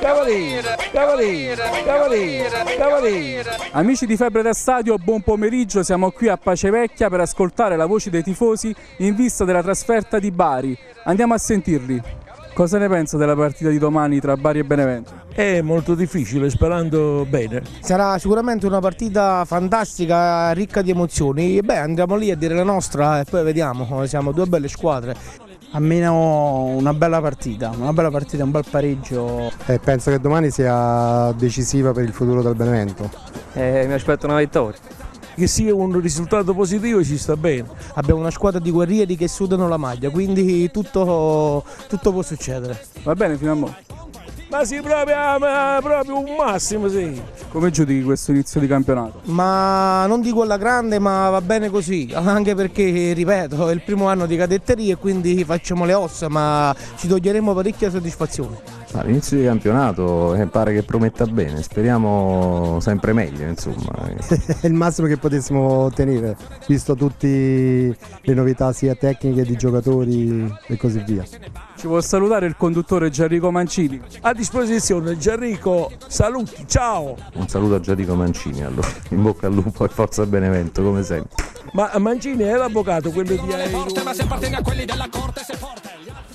Cavaliere, Cavaliere, Cavaliere, Cavaliere. Amici di Febbre da Stadio, buon pomeriggio. Siamo qui a Pace Vecchia per ascoltare la voce dei tifosi in vista della trasferta di Bari. Andiamo a sentirli. Cosa ne pensa della partita di domani tra Bari e Benevento? È molto difficile, sperando bene. Sarà sicuramente una partita fantastica, ricca di emozioni. Beh, andiamo lì a dire la nostra e poi vediamo, siamo due belle squadre. Almeno una bella partita, una bella partita, un bel pareggio. E penso che domani sia decisiva per il futuro del Benevento. Eh, mi aspetto una vittoria. Che sia un risultato positivo ci sta bene. Abbiamo una squadra di guerrieri che sudano la maglia, quindi tutto, tutto può succedere. Va bene fino a mo'. Ma sì, proprio, ma proprio un massimo, sì. Come giudichi questo inizio di campionato? Ma non dico alla grande, ma va bene così, anche perché, ripeto, è il primo anno di cadetteria e quindi facciamo le ossa, ma ci toglieremo parecchia soddisfazione. L'inizio di campionato eh, pare che prometta bene, speriamo sempre meglio, insomma. È il massimo che potessimo ottenere, visto tutte le novità sia tecniche di giocatori e così via. Ci vuol salutare il conduttore Gianrico Mancini. A disposizione, Gianrico, saluti, ciao! Un saluto a Gianrico Mancini, allora, in bocca al lupo e forza Benevento, come sempre. Ma Mancini è l'avvocato, quello di Aero. Ma se appartiene a quelli della corte, sei forte.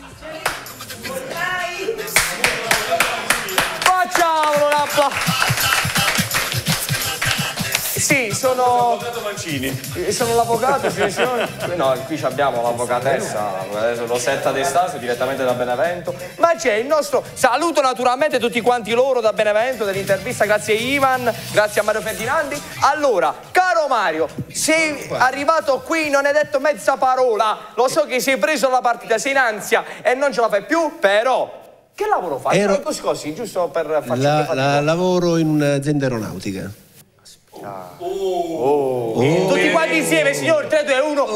Facciamolo l'applauso! Sì, sono... L'avvocato Mancini. Sono l'avvocato, signori e signori. No, qui abbiamo l'avvocatessa, Rosetta De Stasio, direttamente da Benevento. Ma c'è il nostro... Saluto naturalmente tutti quanti loro da Benevento, dell'intervista, grazie a Ivan, grazie a Mario Ferdinandi. Allora, caro Mario, sei arrivato qui, non hai detto mezza parola. Lo so che sei preso la partita, sei in ansia e non ce la fai più, però... Che lavoro fai? Ero... Così, così, giusto per farci la, la, lavoro in un'azienda aeronautica. Ah. Oh. Oh. Tutti quanti insieme, signori, tre, due, uno.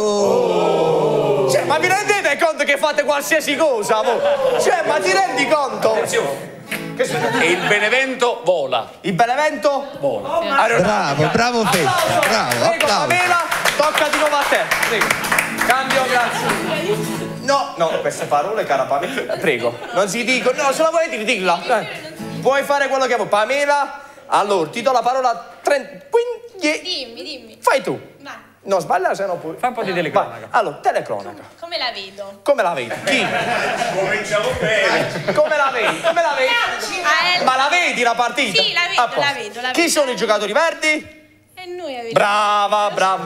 Oh. Cioè, ma vi rendete conto che fate qualsiasi cosa? Voi? Cioè, ma ti rendi conto? Attenzione. E il Benevento vola. Il Benevento vola. Sì. Bravo, bravo Fede. Bravo, prego, applauso. Pamela, tocca di nuovo a te. Prego. Cambio, grazie. No, no, queste parole, cara Pamela, prego, non si dicono, no, se la vuoi dire, dilla. Eh. Puoi fare quello che vuoi. Pamela, allora, ti do la parola trenta, quindi... Dimmi, dimmi. Fai tu. Vai. No, sbaglia se no puoi. Fai un po' di telecronaca. Allora, telecronaca. Come la vedo? Come la vedi? Chi? Cominciamo bene. Come la vedi? Come la vedi? Ma la vedi la partita? Sì, la vedo, la vedo, la vedo. Chi sono i giocatori verdi? E noi avete... Brava, brava.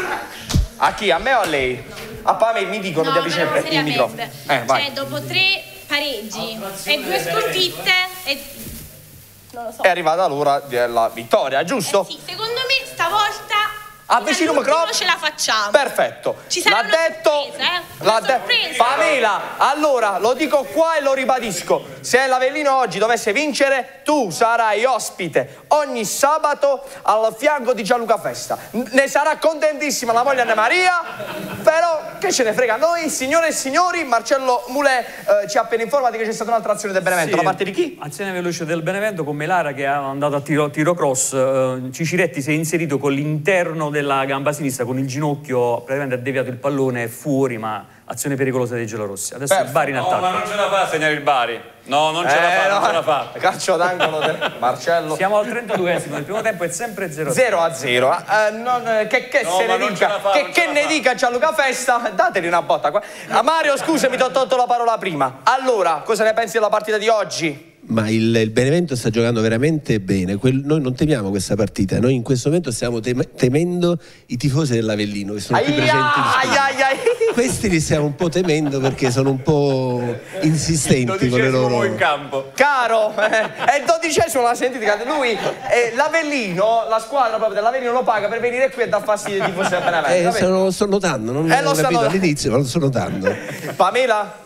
A chi? A me o a lei? A Pamela mi dicono no, di avvicinare il microfono. Eh, vai. Cioè, dopo tre pareggi e due sconfitte e... non lo so. È arrivata l'ora della vittoria, giusto? Eh sì, secondo me stavolta avvicino il microfono, ce la facciamo. Perfetto. Ci sarà l'ha una detto, sorpresa, eh? l'ha Una detto. sorpresa. Pamela, allora lo dico qua e lo ribadisco. Se l'Avellino oggi dovesse vincere, tu sarai ospite ogni sabato al fianco di Gianluca Festa. Ne sarà contentissima la moglie Anna Maria, però che ce ne frega noi, signore e signori. Marcello Mulè eh, ci ha appena informato che c'è stata un'altra azione del Benevento. Sì, da parte di chi? Azione veloce del Benevento con Melara che è andato a tiro, tiro cross. eh, Ciciretti si è inserito con l'interno della gamba sinistra, con il ginocchio, praticamente ha deviato il pallone fuori, ma azione pericolosa dei giallorossi. Adesso il Bari in attacco. No, ma non ce la fa a segnare il Bari. No, non ce eh, la fa, no. non ce la fa. Calcio d'angolo del Marcello. Siamo al trentaduesimo, il primo tempo è sempre zero a zero. Eh, non, che che no, se ne dica, fa, che, che ne dica Gianluca Festa, dateli una botta qua. A Mario, scusami, ti ho tolto la parola prima. Allora, cosa ne pensi della partita di oggi? Ma il, il Benevento sta giocando veramente bene. Quel, noi non temiamo questa partita. Noi in questo momento stiamo tem temendo i tifosi dell'Avellino che sono qui presenti in ai, ai, ai. Questi li stiamo un po' temendo perché sono un po' insistenti con le loro... in campo. Caro, eh, è il dodicesimo, la sentite? Lui, eh, l'Avellino, la squadra proprio dell'Avellino lo paga per venire qui e dar fastidio ai tifosi del Benevento. Eh, sto, sto notando, non eh, l'ho capito all'inizio, ma lo sto notando. Pamela?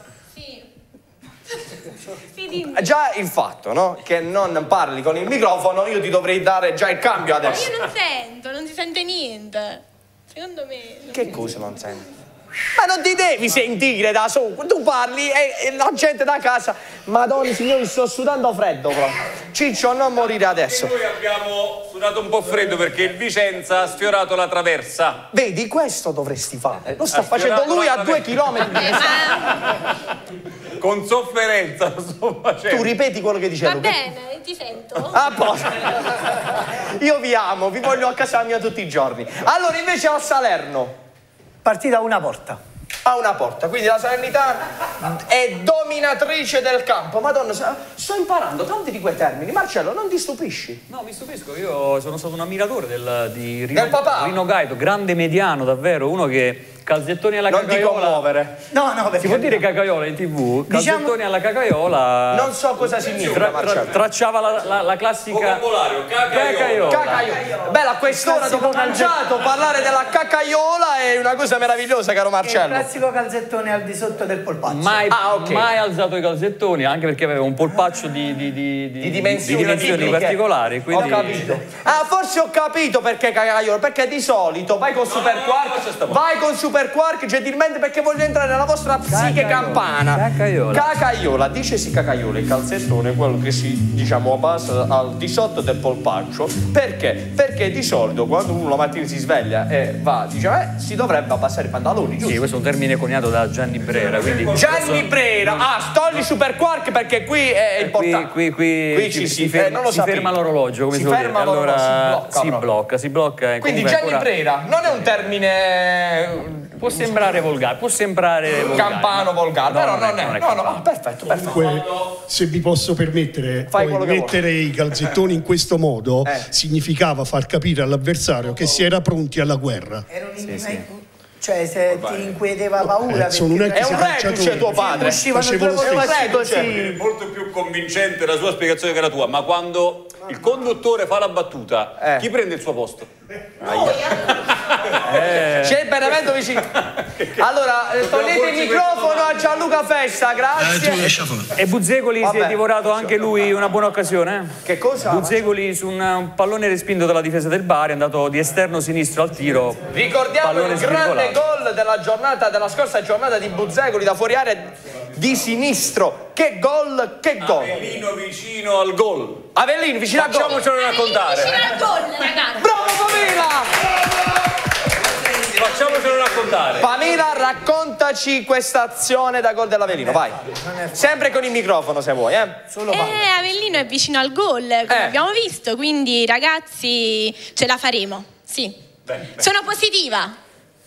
Sì, già il fatto, no? Che non parli con il microfono, io ti dovrei dare già il cambio adesso. Io non sento, non si sente niente. Secondo me... Che cosa non senti? Ma non ti devi sentire da solo, tu parli e, e la gente da casa. Madonna signori, sto sudando freddo proprio. Ciccio, non morire adesso. Noi abbiamo sudato un po' freddo perché il Vicenza ha sfiorato la traversa. Vedi, questo dovresti fare. Lo sta facendo lui a due chilometri. con sofferenza lo sto facendo. Tu ripeti quello che dicevo. Va bene, ti sento. Ah, posto. Io vi amo, vi voglio a casa mia tutti i giorni. Allora, invece al Salerno. Partita a una porta. A una porta, quindi la Salernitana è dominatrice del campo. Madonna, sto imparando tanti di quei termini. Marcello, non ti stupisci? No, mi stupisco, io sono stato un ammiratore del, di Rino, del papà? Rino Gaito, grande mediano, davvero, uno che calzettoni alla non cacaiola. Non ti commuovere. No, no, perché... Si può dire cacaiola in tv? Calzettoni diciamo... alla cacaiola. Non so cosa significa, tra, tra, tracciava la, la, la classica... Vocabolario, cacaiola. Cacaiola. Beh, a quest'ora dopo mangiato parlare della cacaiola è una cosa meravigliosa, caro Marcello. Il classico calzettone al di sotto del polpaccio. Mai, ah, okay. mai alzato i calzettoni, anche perché aveva un polpaccio di, di, di, di, di dimensioni, di dimensioni particolari. Quindi... Ho capito. Ah, forse ho capito perché cacaiola, perché di solito vai con Super Quark, vai con Super Quark gentilmente perché voglio entrare nella vostra psiche campana. Cacaiola. Cacaiola, dicesi cacaiola, il calzettone è quello che si, diciamo, abbassa al di sotto del polpaccio. Perché? Perché di solito quando uno la mattina si sveglia e va, dice, eh, si dovrebbe abbassare i pantaloni, giusto? Sì, questo è un termine coniato da Gianni Brera. Quindi Gianni adesso... Brera, ah, stolli Super Quark perché qui è importante. Qui, qui, qui, qui ci, ci si, si, ferma, eh, non lo si ferma l'orologio, come si, si ferma dire. Allora si blocca, si blocca, si blocca. Quindi Gianni ancora... Brera non è un termine... Può sembrare volgare, può sembrare volgare, campano ma... volgare, no, però non è, non è. non è no, no, no, perfetto, perfetto. Comunque, se vi posso permettere, poi mettere i calzettoni in questo modo eh. significava far capire all'avversario che si era pronti alla guerra. Sì, sì. Cioè, se ti inquieteva paura, eh, sono un è un reduce tuo padre. Facevo lo stesso. È molto più convincente la sua spiegazione che la tua, ma quando il conduttore fa la battuta, eh. chi prende il suo posto? Eh. C'è il Benevento vicino. Allora, eh, togliete il microfono a Gianluca Festa, grazie. E Buzzecoli si è divorato anche lui una buona occasione. Eh? Che cosa? Buzzecoli su un, un pallone respinto dalla difesa del Bari, è andato di esterno sinistro al tiro. Ricordiamo il grande gol della giornata, della scorsa giornata di Buzzecoli da fuori area di sinistro. Che gol, che gol. Avellino vicino al gol. Avellino vicino al gol. Facciamocelo raccontare. Vicino al gol, ragazzi. Bravo Pamela! Facciamocelo raccontare. Pamela, raccontaci questa azione da gol dell'Avellino, vai. Sempre con il microfono se vuoi, eh. Solo eh, Avellino è vicino al gol, come eh. abbiamo visto, quindi ragazzi ce la faremo, sì. Bene, bene. Sono positiva.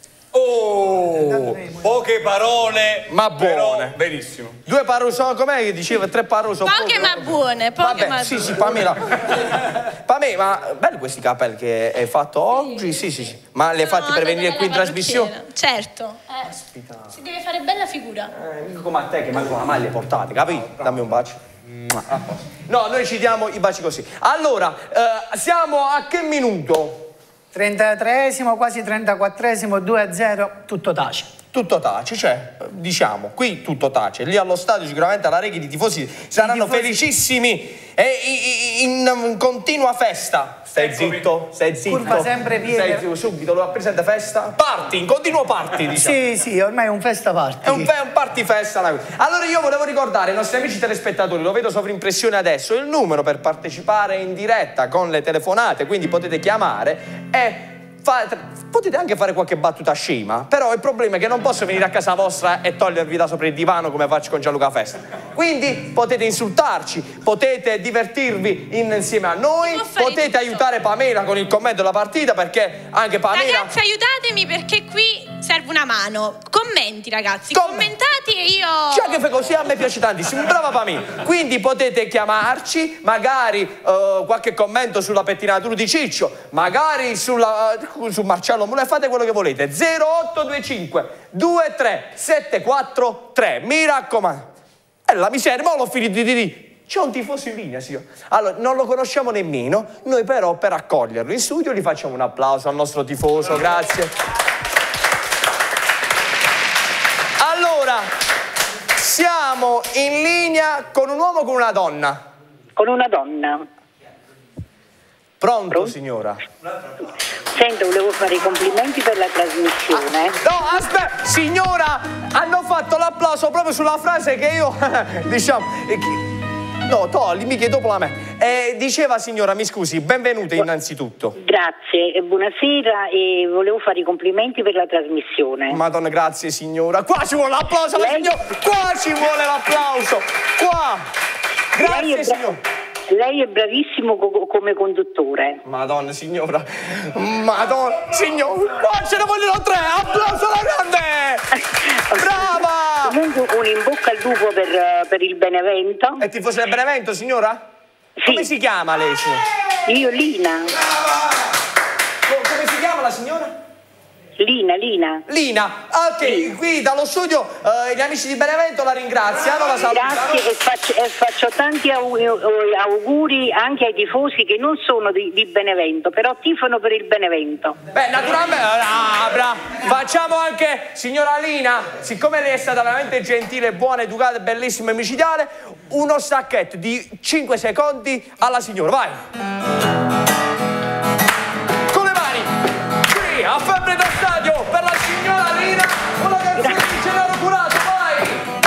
Oh, poche parole, ma buone. Benissimo. Due parole sono, com'è che diceva? Tre parole sono poche, poche ma buone. Poche Vabbè, ma sì, buone. sì, Pamela. Pamela, ma belli questi capelli che hai fatto oggi? Sì, sì, sì. Ma li hai fatti no, per venire qui in trasmissione? Certo. Eh, si deve fare bella figura. Eh, mica come a te che manco una maglia portate, capito? Dammi un bacio. No, noi ci diamo i baci così. Allora, eh, siamo a che minuto? trentatreesimo, quasi trentaquattresimo, due a zero, tutto tace. Tutto tace, cioè, diciamo, qui tutto tace. Lì allo stadio sicuramente alla Reghi i tifosi saranno tifosi... felicissimi e in, in continua festa. Stai Eccomi. zitto, stai zitto. Curva sempre piena. Stai zitto, subito, lo presente festa? Party, in continuo party, diciamo. Sì, sì, ormai è un festa party. È un, è un party festa. Allora io volevo ricordare ai nostri amici telespettatori, lo vedo sovrimpressione adesso, il numero per partecipare in diretta con le telefonate, quindi potete chiamare, è... Fate, potete anche fare qualche battuta scema, però il problema è che non posso venire a casa vostra e togliervi da sopra il divano come faccio con Gianluca Festa. Quindi potete insultarci, potete divertirvi in, insieme a noi, potete aiutare Pamela con il commento della partita, perché anche Pamela... Ragazzi, aiutatemi perché qui serve una mano. Commenti, ragazzi, Com commentate e io... Già che fai così a me piace tantissimo, brava Pamela. Quindi potete chiamarci, magari uh, qualche commento sulla pettinatura di Ciccio, magari sulla... Uh, su Marcello Mulè, fate quello che volete. Zero otto due cinque due tre sette quattro tre, mi raccomando. È la miseria, ma l'ho finito di dire. C'è un tifoso in linea, signor. Allora, non lo conosciamo nemmeno, noi però per accoglierlo in studio gli facciamo un applauso al nostro tifoso, grazie. Allora, siamo in linea con un uomo o con una donna? Con una donna. Pronto, Pronto? signora? Sento, volevo fare i complimenti per la trasmissione. Ah, no, aspetta, signora, hanno fatto l'applauso proprio sulla frase che io, diciamo, no, togli, mica dopo la me. Eh, diceva signora, mi scusi, benvenuta innanzitutto. Grazie, e buonasera, e volevo fare i complimenti per la trasmissione. Madonna, grazie signora. Qua ci vuole l'applauso alla Lei... signora. Qua ci vuole l'applauso. Qua. Grazie Lei è, bra... signora. Lei è bravissimo co come conduttore. Madonna signora. Madonna signora. Qua ce ne vogliono tre. Applauso alla grande. Brava. Comunque un in bocca al lupo per, per il Benevento. È tifoso del Benevento, signora? Sì. Come si chiama lei, signora? Io Lina. Come si chiama la signora? Lina, Lina. Lina, ok, sì. Qui dallo studio eh, gli amici di Benevento la ringraziano, la salutano. Grazie e faccio, e faccio tanti auguri anche ai tifosi che non sono di, di Benevento, però tifano per il Benevento. Beh, naturalmente, ah, bra. Facciamo anche, signora Lina, siccome lei è stata veramente gentile, buona, educata, bellissima e micidiale, uno stacchetto di cinque secondi alla signora, vai! Con le mani, qui, a febbre da stadio, per la signora Lina, una canzone di Gennaro Curato, vai!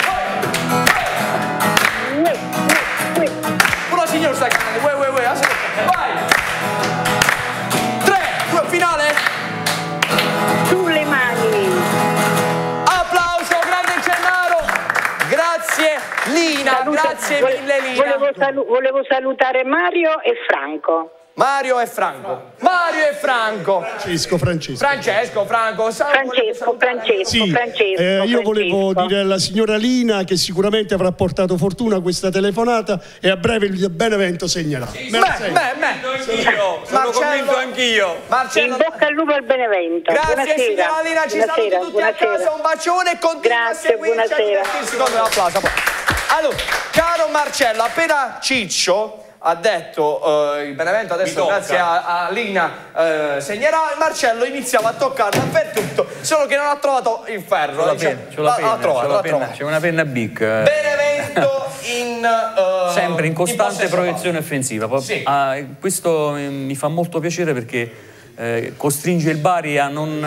Vai! Una signora sta cantando, uè, uè, uè, vai! Tre, due, finale! Sulle mani! Applauso, grande Gennaro! Grazie Lina, Saluta, grazie vole, mille Lina! Volevo, salu volevo salutare Mario e Franco. Mario e Franco. Mario e Franco. Francesco, Francesco. Francesco, Franco. Francesco, Francesco, sì, Francesco. Eh, io Francesco. volevo dire alla signora Lina che sicuramente avrà portato fortuna questa telefonata e a breve il Benevento segnerà. Sì, beh, beh, beh. Sono convinto anch'io. In bocca al lupo al Benevento. Grazie buonasera. signora Lina, ci buonasera, saluti tutti buonasera. a casa, un bacione e continua Grazie, a seguirci, a divertirsi con un applauso. Allora, caro Marcello, appena Ciccio ha detto uh, il Benevento adesso grazie a, a Lina uh, segnerà, Marcello iniziava a toccare dappertutto, solo che non ha trovato il ferro. C'ho la diciamo. penna, c'ho la penna, l'ha trovato, c'ho la l'ha penna, trovato. c'è una penna Bic. eh. Benevento in uh, Sempre in costante in proiezione offensiva. Poi, sì. ah, questo eh, mi fa molto piacere perché eh, costringe il Bari a non,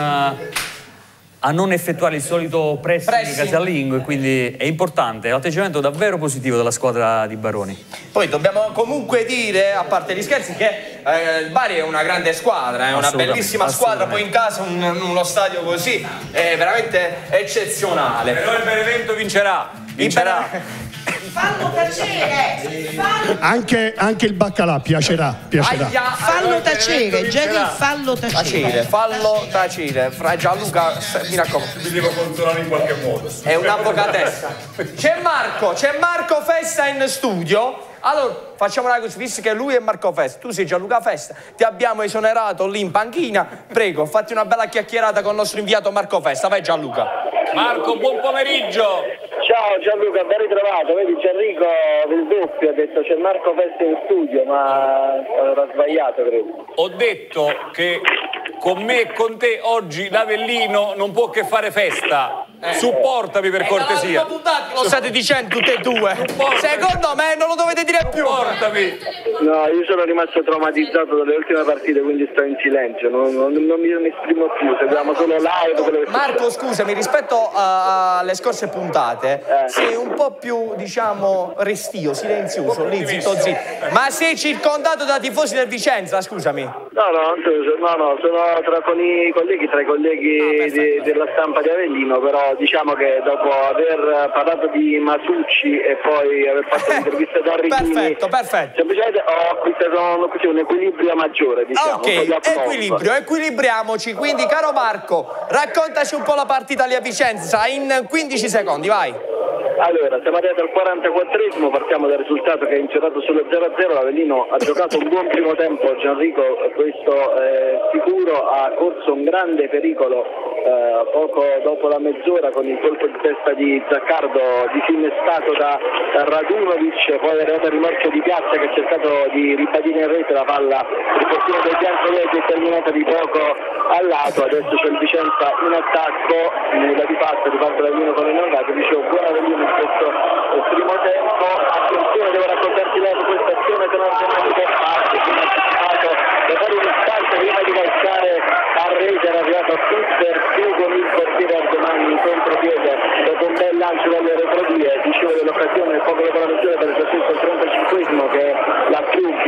a non effettuare il solito pressing, Pressing. casalingo, e quindi è importante, è un atteggiamento davvero positivo della squadra di Baroni. Poi dobbiamo comunque dire, a parte gli scherzi, che eh, il Bari è una grande squadra, è una bellissima squadra, poi in casa un, uno stadio così è veramente eccezionale. Però il Benevento vincerà, vincerà. Fallo tacere! Fallo... Anche, anche il baccalà piacerà, piacerà. Aia, Fallo tacere, Jerry, fallo tacere. Tacere, fallo tacere. Fra Gianluca, mi raccomando. Mi devo consolare in qualche modo. È un'avvocatessa. C'è Marco, c'è Marco Festa in studio. Allora, facciamola così, visto che lui è Marco Festa, tu sei Gianluca Festa, ti abbiamo esonerato lì in panchina, prego, fatti una bella chiacchierata con il nostro inviato Marco Festa, vai Gianluca. Marco, buon pomeriggio. Ciao Gianluca, ben ritrovato, vedi c'è Enrico del doppio, ha detto c'è Marco Festa in studio, ma era sbagliato credo. Ho detto che con me e con te oggi l'Avellino non può che fare festa. Eh. Supportami per cortesia. Lo state dicendo tutte e due. Secondo me non lo dovete dire più. Supportami. No, io sono rimasto traumatizzato dalle ultime partite, quindi sto in silenzio, non, non, non mi, mi esprimo più, seguiamo solo live. Quello che Marco, scusami, rispetto a- alle scorse puntate, eh. sei un po' più, diciamo, restio, silenzioso, lì, zitto, zitto. Ma sei circondato da tifosi del Vicenza, scusami. No, no, non sono, no, no, sono tra con i colleghi, tra i colleghi ah, di, della stampa di Avellino, però diciamo che dopo aver parlato di Masucci e poi aver fatto l'intervista da Rigini, perfetto, perfetto. semplicemente ho acquistato così un equilibrio maggiore, diciamo. Ok, equilibrio, equilibriamoci. Quindi, caro Marco, raccontaci un po' la partita lì a Vicenza in quindici secondi, vai. Allora, siamo arrivati al quarantaquattresimo, partiamo dal risultato che è incertato sullo zero a zero, l'Avellino ha giocato un buon primo tempo, Gianrico questo eh, sicuro, ha corso un grande pericolo eh, poco dopo la mezz'ora con il colpo di testa di Zaccardo disinestato da, da Radunovic, poi è arrivato il rimorchio di Piazza che ha cercato di ribadire in rete, la palla il portiere del bianco-verde è terminata di poco al lato, adesso c'è il Vicenza in attacco, nulla di fatto, riparte l'Avellino con il Nongato, dicevo buon Avellino in questo primo tempo, attenzione, devo raccontarti lei questa azione che non è venuto a parte, quindi ha anticipato da fare un istante prima di calciare a rete, era arrivato a super più con il portiere Ardomani in contropiede dopo un bel lancio dalle retrovie, dicevo dell'occasione poco dopo la mezz'ora per il trentacinquesimo che la Più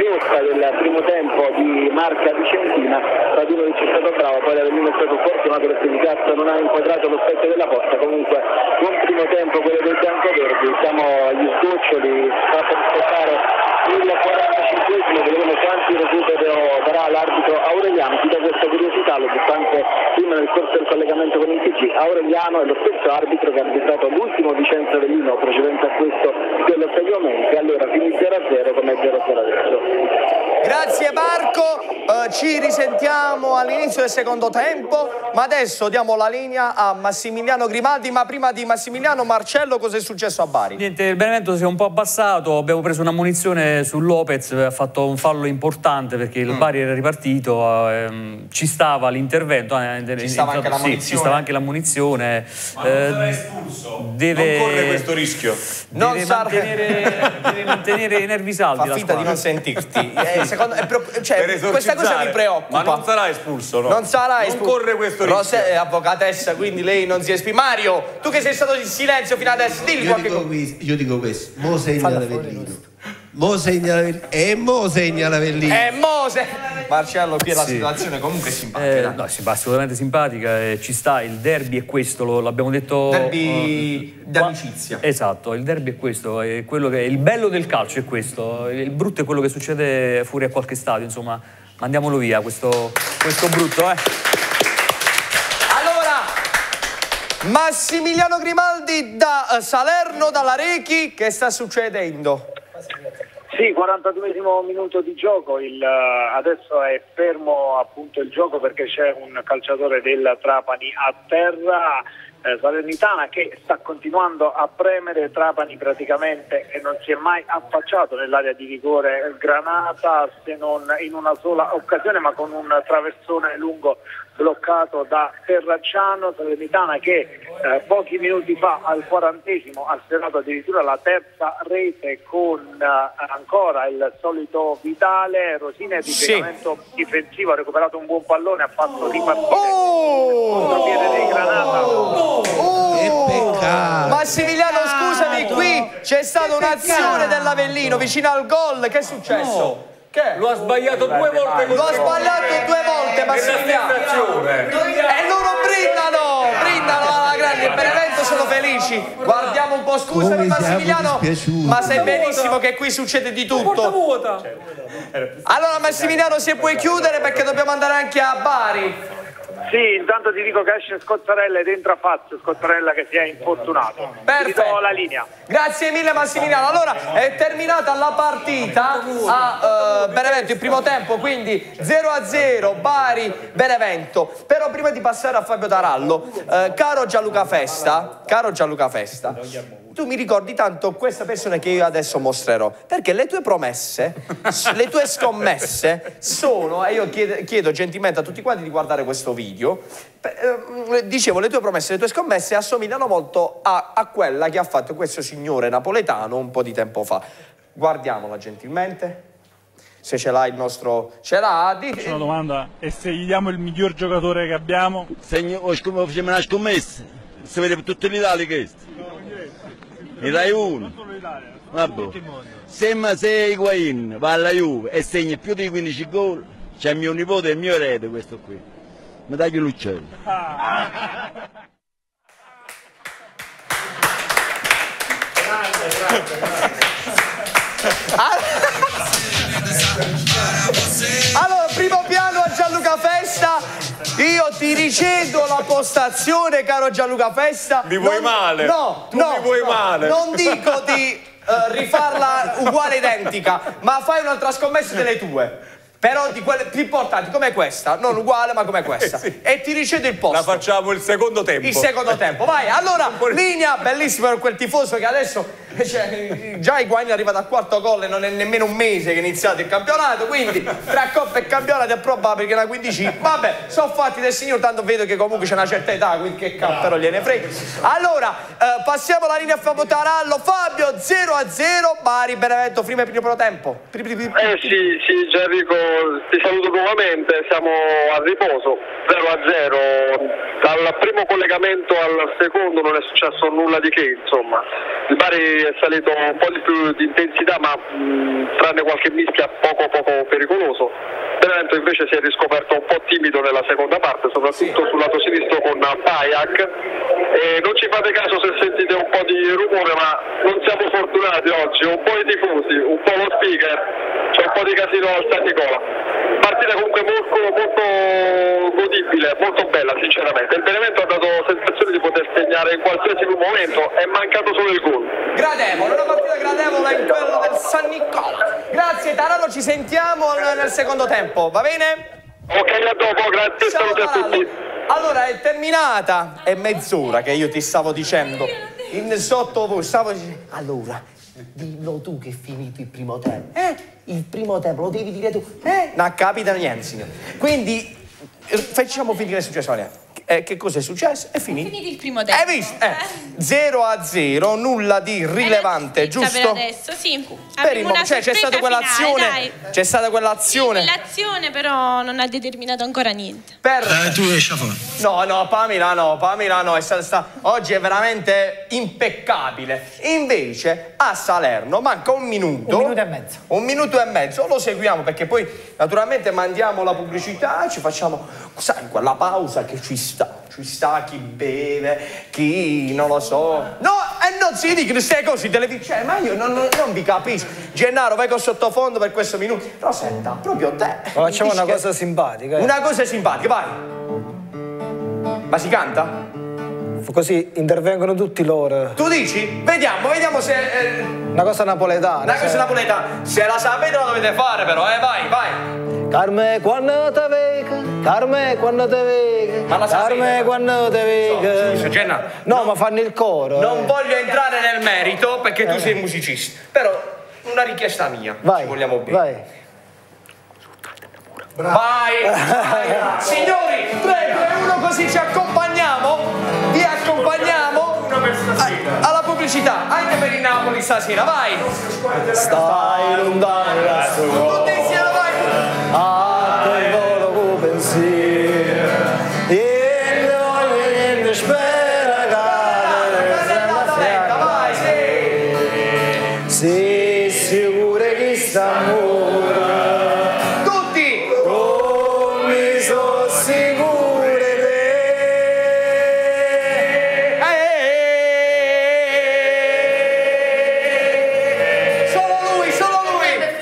del primo tempo di Marca Vicentina. Radunovic è stato bravo, poi l'Avellino è stato fortunato perché Di Castro non ha inquadrato lo specchio della porta. Comunque buon primo tempo quello dei biancoverdi, siamo agli sgoccioli, sta per aspettare il quarantacinquesimo, vedremo quanti recupero darà l'arbitro Aureliano. Ti do questa curiosità, l'ho detto anche prima nel corso del collegamento con il T G. Aureliano è lo stesso arbitro che ha arbitrato l'ultimo Vicenza Avellino precedente a questo dello Stadio Menti. Allora finì zero a zero come zero a zero adesso. Grazie Marco, uh, ci risentiamo all'inizio del secondo tempo, ma adesso diamo la linea a Massimiliano Grimaldi. Ma prima di Massimiliano, Marcello, cosa è successo a Bari? Niente, il Benevento si è un po' abbassato, abbiamo preso una munizione su Lopez, ha fatto un fallo importante perché il mm. Bari era ripartito, ehm, ci stava l'intervento, eh, ci stava anche la sì, munizione, ci stava anche la munizione. Ma non sarà espulso, deve, non corre questo rischio, deve, non mantenere, deve mantenere i nervi saldi. Fa finta di non sentirti. Eh, secondo, è pro, cioè, questa cosa mi preoccupa. Ma non sarà espulso, no? Non sarà espulso. Non corre questo rischio. Rosè è avvocatessa, quindi lei non si esprime. Mario, tu che sei stato in silenzio fino adesso, dilli io qualche dico cosa. Questo, io dico questo, mo segna l'Avellino. Mo segna l'Avellino. E mo segna l'Avellino. E mo se... Marcello, qui la Sì. situazione comunque è simpatica. Eh, no, sì, assolutamente simpatica, eh, ci sta, il derby è questo, lo, l'abbiamo detto... Derby uh, d'amicizia. Esatto, il derby è questo, è quello che, il bello del calcio è questo, il brutto è quello che succede fuori a qualche stadio, insomma, mandiamolo via questo, questo brutto, eh. Allora, Massimiliano Grimaldi da Salerno, dalla Rechi, che sta succedendo? Sì, quarantaduesimo minuto di gioco, il, adesso è fermo appunto il gioco perché c'è un calciatore del Trapani a terra, eh, Salernitana che sta continuando a premere, Trapani praticamente non si è mai affacciato nell'area di rigore Granata se non in una sola occasione, ma con un traversone lungo bloccato da Terracciano. Salernitana che eh, pochi minuti fa al quarantesimo ha sfiorato addirittura la terza rete con eh, ancora il solito Vitale. Rosina è di piegamento sì. difensivo, ha recuperato un buon pallone, ha fatto ripartire oh! il contropiede dei Granata. Oh! Oh! Che peccato! Massimiliano, scusami, qui c'è stata un'azione dell'Avellino vicino al gol, che è successo? No. Che? Lo ha sbagliato due volte. Lo ha sbagliato due volte, Massimiliano. E loro brindano, brindano alla grande. Il Benevento sono felici. Guardiamo un po', scusami Massimiliano, ma sai benissimo che qui succede di tutto. Allora Massimiliano, se puoi chiudere perché dobbiamo andare anche a Bari. Sì, intanto ti dico che esce Scozzarella ed entra Fazio, Scozzarella che si è infortunato. Perfetto. Ti do la linea. Grazie mille Massimiliano. Allora è terminata la partita a uh, Benevento, il primo tempo, quindi zero a zero Bari Benevento. Però prima di passare a Fabio Tarallo, uh, caro Gianluca Festa, caro Gianluca Festa, tu mi ricordi tanto questa persona che io adesso mostrerò, perché le tue promesse, le tue scommesse sono, e io chiedo, chiedo gentilmente a tutti quanti di guardare questo video, eh, dicevo, le tue promesse, le tue scommesse assomigliano molto a, a quella che ha fatto questo signore napoletano un po' di tempo fa. Guardiamola gentilmente. Se ce l'ha il nostro... Ce l'ha? Faccio una domanda, e se gli diamo il miglior giocatore che abbiamo? Se come facciamo una scommessa, si vede per tutta l'Italia questo. Il Rai uno. Vabbè. Se sei Higuain va alla Juve e segna più di quindici gol, c'è il mio nipote e il mio erede questo qui. Mi dai l'uccello. Ah. Grande, grande, grande. Allora, primo piano a Gianluca Festa. Io ti ricedo la postazione, caro Gianluca Festa. Mi vuoi non, male? No, tu no, mi vuoi no, male. Non dico di uh, rifarla uguale identica, ma fai un'altra scommessa delle tue. Però di quelle più importanti, come questa, non uguale ma come questa. Eh sì. E ti ricedo il posto. La facciamo il secondo tempo. Il secondo tempo, vai. Allora, linea bellissima per quel tifoso che adesso, cioè, già Higuain è arrivato al quarto gol e non è nemmeno un mese che è iniziato il campionato, quindi tra Coppa e campionato è probabile che una quindicina. Vabbè, sono fatti del signore, tanto vedo che comunque c'è una certa età, quindi che cappero gliene frega. Allora, eh, passiamo la linea a Fabio Tarallo. Fabio, zero a zero, Bari Benevento, primo e primo tempo. Eh sì, sì, Gianrico, ti saluto nuovamente, siamo a riposo, zero a zero, dal primo collegamento al secondo non è successo nulla di che, insomma. Il Bari è salito un po' di più di intensità, ma mh, tranne qualche mischia poco poco per invece si è riscoperto un po' timido nella seconda parte, soprattutto sul lato sinistro con Pajak. E non ci fate caso se sentite un po' di rumore, ma non siamo fortunati oggi, un po' i tifosi, un po' lo speaker, c'è un po' di casino al San Nicola. Partita comunque molto, molto godibile, molto bella sinceramente. Il Benevento ha dato sensazione di poter segnare in qualsiasi momento, è mancato solo il gol. Gradevole, una partita gradevole in quello del San Nicola. Grazie Tarano, ci sentiamo nel secondo tempo, va bene? Ok, a dopo, grazie, saluti a tutti. Allora è terminata, è mezz'ora che io ti stavo dicendo in sottovoce, stavo dicendo allora dillo tu che è finito il primo tempo, eh? Il primo tempo lo devi dire tu, eh? Non capita niente signore, quindi facciamo finire il successo. Eh, che cosa è successo? È finito. È finito il primo tempo. Hai visto? Eh, zero a zero, nulla di rilevante, giusto? Per adesso, sì. Per il momento, cioè, c'è stata quell'azione. C'è stata quell'azione. Sì, l'azione però non ha determinato ancora niente. Per... Eh, tu esci a fare. No, no, Pamela no, Pamela no, è stata, sta... oggi è veramente impeccabile. Invece a Salerno manca un minuto. Un minuto e mezzo. Un minuto e mezzo, lo seguiamo perché poi naturalmente mandiamo la pubblicità, ci facciamo, sai, quella pausa che ci sta. Ci sta chi beve, chi non lo so. No, e non si dicono queste cose in televisione, ma io non, non, non vi capisco. Gennaro, vai con sottofondo per questo minuto. Però senta, proprio te. Ma facciamo una cosa simpatica. Eh. Una cosa simpatica, vai. Ma si canta? Così intervengono tutti loro. Tu dici? Vediamo, vediamo se... Eh, una cosa napoletana. Una cosa cioè... napoletana. Se la sapete la dovete fare però, eh, vai, vai. Carme quando te vega, Carme quando te vega, ma la Carme quando te vega. Scusa, Gennaro. No, no, ma fanno il coro. Non eh. voglio entrare nel merito perché tu eh. sei musicista. Però una richiesta mia. Vai, ci vogliamo bene. Vai. Vai, vai. Signori, tre, due, uno, così ci accompagniamo. Vi accompagniamo a, alla pubblicità. Anche per il Napoli stasera, vai. Stai lontano da solo. Tutti insieme, vai. A te volo con pensiero e non niente spera che vai, sì. Sei sicuro che sta amore tutti come sono sicuro di te. Solo lui, solo lui.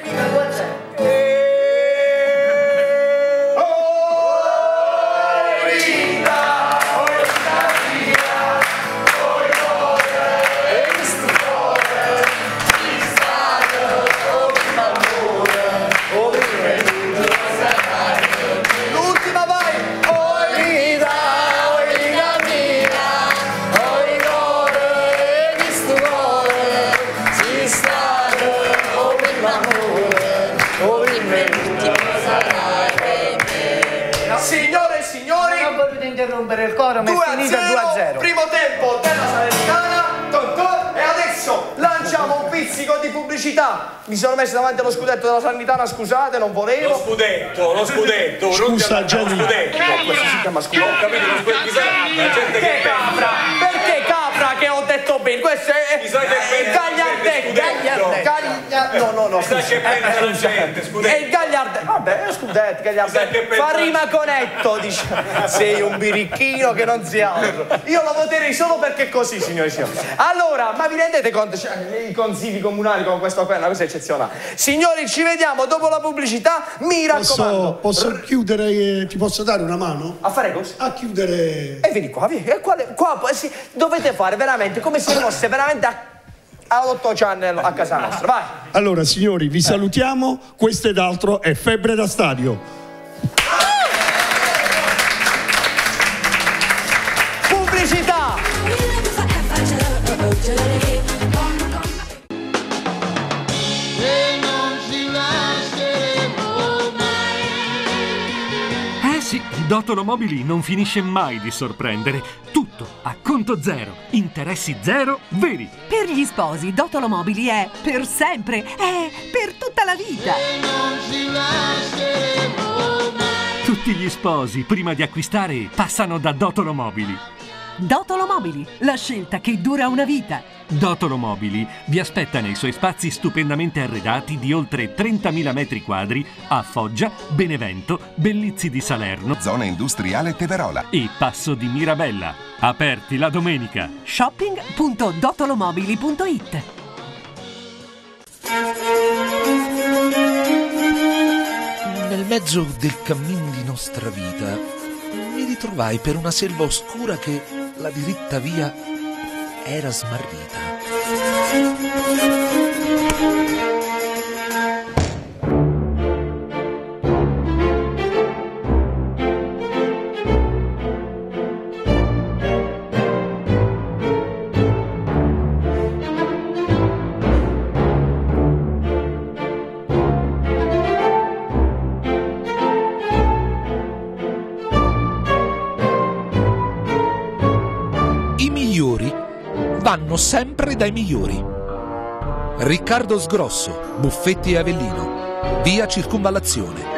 Signore e signori, non volete interrompere il coro, ma è finito due a zero. Primo tempo della Salernitana, e adesso lanciamo un pizzico di pubblicità. Mi sono messo davanti allo scudetto della Salernitana, scusate, non volevo. Lo scudetto, lo scudetto, scusa Gianni. Lo scudetto. No, questo si chiama scudetto. Ho capito, lo scudetto. La gente che capra? Perché capra che ho detto bene? Questo è Gagliardetto. Gagliardetto. No, no, no, scusa. Che pensa la gente, scudetto. È il Gagliardetto. Vabbè, scudetto, Gagliardetto. Fa rima con etto, dice. Sei un birichino che non si altro. Io lo voterei solo perché è così, signori e signori. Allora, ma vi rendete conto? Cioè, i consigli comunali con questo qua è una cosa eccezionale. Signori, ci vediamo dopo la pubblicità. Mi raccomando. Posso, posso chiudere? Eh, ti posso dare una mano? A fare cosa? A chiudere. E vieni qua, vieni. E quale, qua sì, dovete fare veramente come se fosse veramente a, a otto channel a casa nostra. Vai. Allora, signori, vi salutiamo. Questo ed altro è Febbre da Stadio. Pubblicità. Dotolo Mobili non finisce mai di sorprendere. Tutto a conto zero, interessi zero veri. Per gli sposi Dotolo Mobili è per sempre, è per tutta la vita. Tutti gli sposi prima di acquistare passano da Dotolo Mobili. Dotolo Mobili, la scelta che dura una vita. Dotolo Mobili vi aspetta nei suoi spazi stupendamente arredati di oltre trentamila metri quadri a Foggia, Benevento, Bellizzi di Salerno, zona industriale Teverola e Passo di Mirabella. Aperti la domenica. shopping punto dotolomobili punto it. Nel mezzo del cammin di nostra vita mi ritrovai per una selva oscura che la diritta via era smarrita. Vanno sempre dai migliori. Riccardo Sgrosso, Buffetti e Avellino, via Circunvallazione.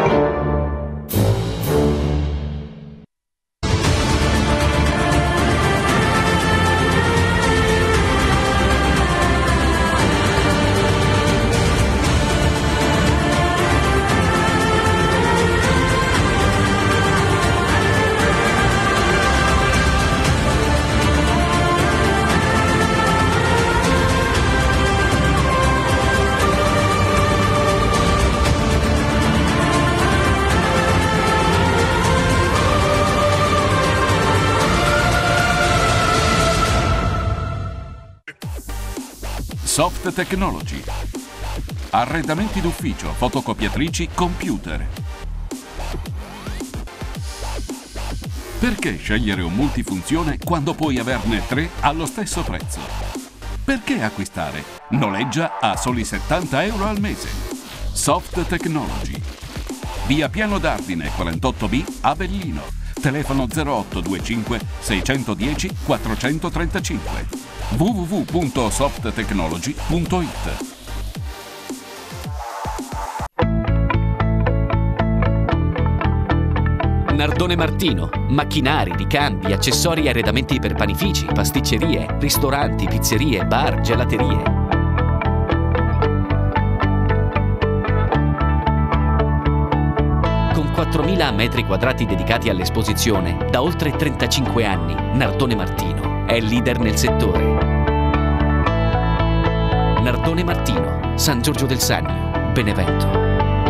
Soft Technology. Arredamenti d'ufficio, fotocopiatrici, computer. Perché scegliere un multifunzione quando puoi averne tre allo stesso prezzo? Perché acquistare? Noleggia a soli settanta euro al mese. Soft Technology. Via Piano d'Ardine quarantotto B, Avellino. Telefono zero otto due cinque sei uno zero quattro tre cinque. w w w punto soft technology punto it. Nardone Martino. Macchinari, ricambi, accessori e arredamenti per panifici, pasticcerie, ristoranti, pizzerie, bar, gelaterie. Con quattromila metri quadrati dedicati all'esposizione, da oltre trentacinque anni, Nardone Martino è leader nel settore. Nardone Martino, San Giorgio del Sannio, Benevento.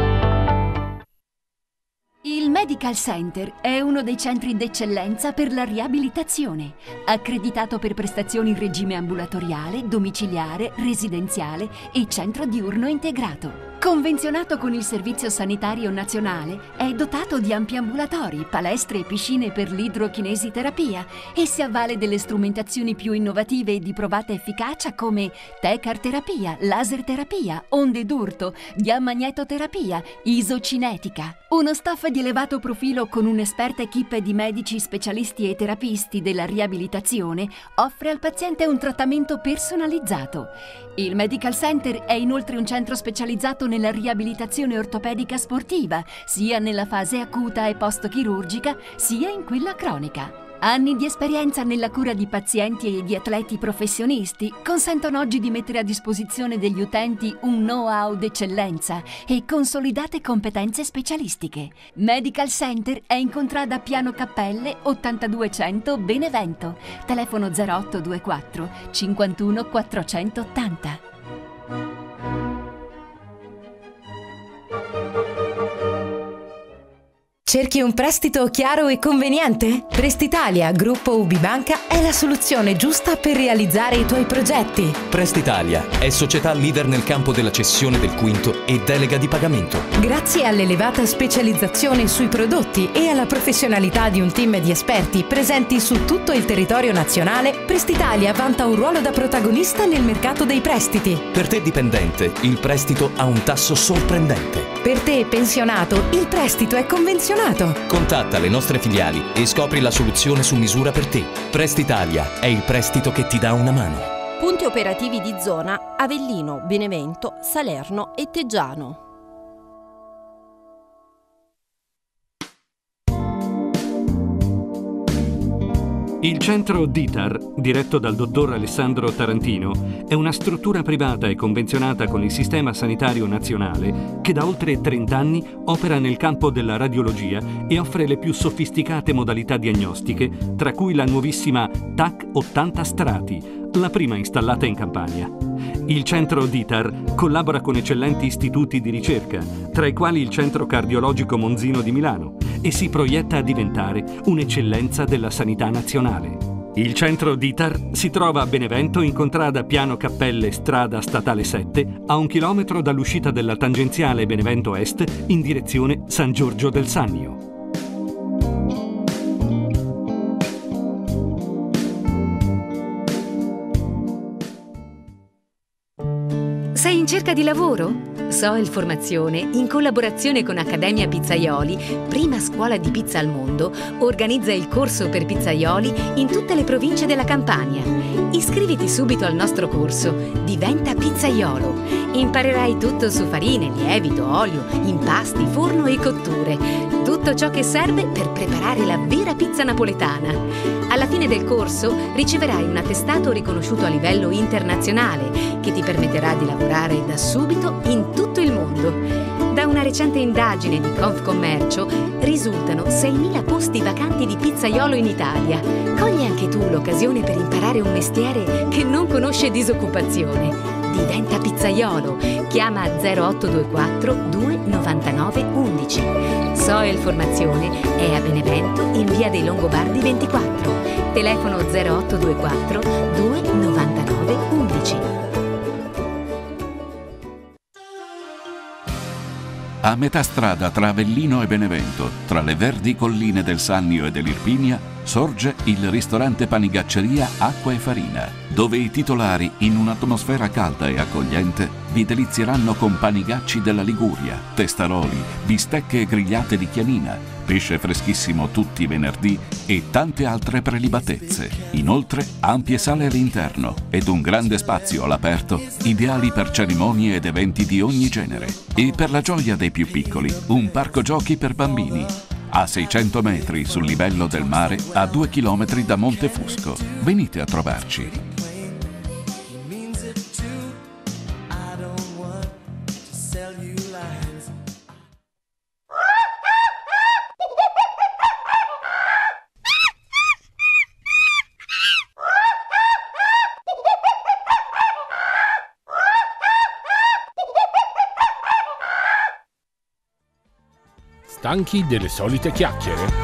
Il Medical Center è uno dei centri d'eccellenza per la riabilitazione, accreditato per prestazioni in regime ambulatoriale, domiciliare, residenziale e centro diurno integrato. Convenzionato con il Servizio Sanitario Nazionale, è dotato di ampi ambulatori, palestre e piscine per l'idrochinesiterapia e si avvale delle strumentazioni più innovative e di provata efficacia come tecarterapia, laser terapia, onde d'urto, diammagnetoterapia, isocinetica. Uno staff di elevato profilo con un'esperta equipe di medici specialisti e terapisti della riabilitazione offre al paziente un trattamento personalizzato. Il Medical Center è inoltre un centro specializzato nella riabilitazione ortopedica sportiva, sia nella fase acuta e post-chirurgica, sia in quella cronica. Anni di esperienza nella cura di pazienti e di atleti professionisti consentono oggi di mettere a disposizione degli utenti un know-how d'eccellenza e consolidate competenze specialistiche. Medical Center è in contrada Piano Cappelle ottantaduecento Benevento. Telefono zero otto due quattro cinquantuno quattrocentottanta. Cerchi un prestito chiaro e conveniente? Prestitalia Gruppo Ubibanca è la soluzione giusta per realizzare i tuoi progetti. Prestitalia è società leader nel campo della cessione del quinto e delega di pagamento. Grazie all'elevata specializzazione sui prodotti e alla professionalità di un team di esperti presenti su tutto il territorio nazionale, Prestitalia vanta un ruolo da protagonista nel mercato dei prestiti. Per te dipendente, il prestito ha un tasso sorprendente. Per te pensionato, il prestito è convenzionato. Contatta le nostre filiali e scopri la soluzione su misura per te. Prestitalia è il prestito che ti dà una mano. Punti operativi di zona: Avellino, Benevento, Salerno e Teggiano. Il centro D I T A R, diretto dal dottor Alessandro Tarantino, è una struttura privata e convenzionata con il Sistema Sanitario Nazionale che da oltre trenta anni opera nel campo della radiologia e offre le più sofisticate modalità diagnostiche, tra cui la nuovissima T A C ottanta strati, la prima installata in Campania. Il centro D I T A R collabora con eccellenti istituti di ricerca, tra i quali il Centro Cardiologico Monzino di Milano, e si proietta a diventare un'eccellenza della sanità nazionale. Il centro D I T A R si trova a Benevento in contrada Piano Cappelle, strada statale sette, a un chilometro dall'uscita della tangenziale Benevento Est in direzione San Giorgio del Sannio. Sei in cerca di lavoro? Soel Formazione, in collaborazione con Accademia Pizzaioli, prima scuola di pizza al mondo, organizza il corso per pizzaioli in tutte le province della Campania. Iscriviti subito al nostro corso Diventa pizzaiolo. Imparerai tutto su farine, lievito, olio, impasti, forno e cotture. Tutto ciò che serve per preparare la vera pizza napoletana. Alla fine del corso riceverai un attestato riconosciuto a livello internazionale che ti permetterà di lavorare da subito in tutto il mondo. Da una recente indagine di Confcommercio risultano seimila posti vacanti di pizzaiolo in Italia. Cogli anche tu l'occasione per imparare un mestiere che non conosce disoccupazione. Diventa pizzaiolo. Chiama zero otto due quattro due novantanove undici. Soel Formazione è a Benevento in via dei Longobardi ventiquattro. Telefono zero otto due quattro due novantanove undici. A metà strada tra Avellino e Benevento, tra le verdi colline del Sannio e dell'Irpinia, sorge il ristorante Panigacceria Acqua e Farina, dove i titolari, in un'atmosfera calda e accogliente, vi delizieranno con panigacci della Liguria, testaroli, bistecche grigliate di Chianina, pesce freschissimo tutti i venerdì e tante altre prelibatezze. Inoltre, ampie sale all'interno ed un grande spazio all'aperto, ideali per cerimonie ed eventi di ogni genere. E per la gioia dei più piccoli, un parco giochi per bambini. A seicento metri sul livello del mare, a due chilometri da Montefusco. Venite a trovarci. Stanchi delle solite chiacchiere?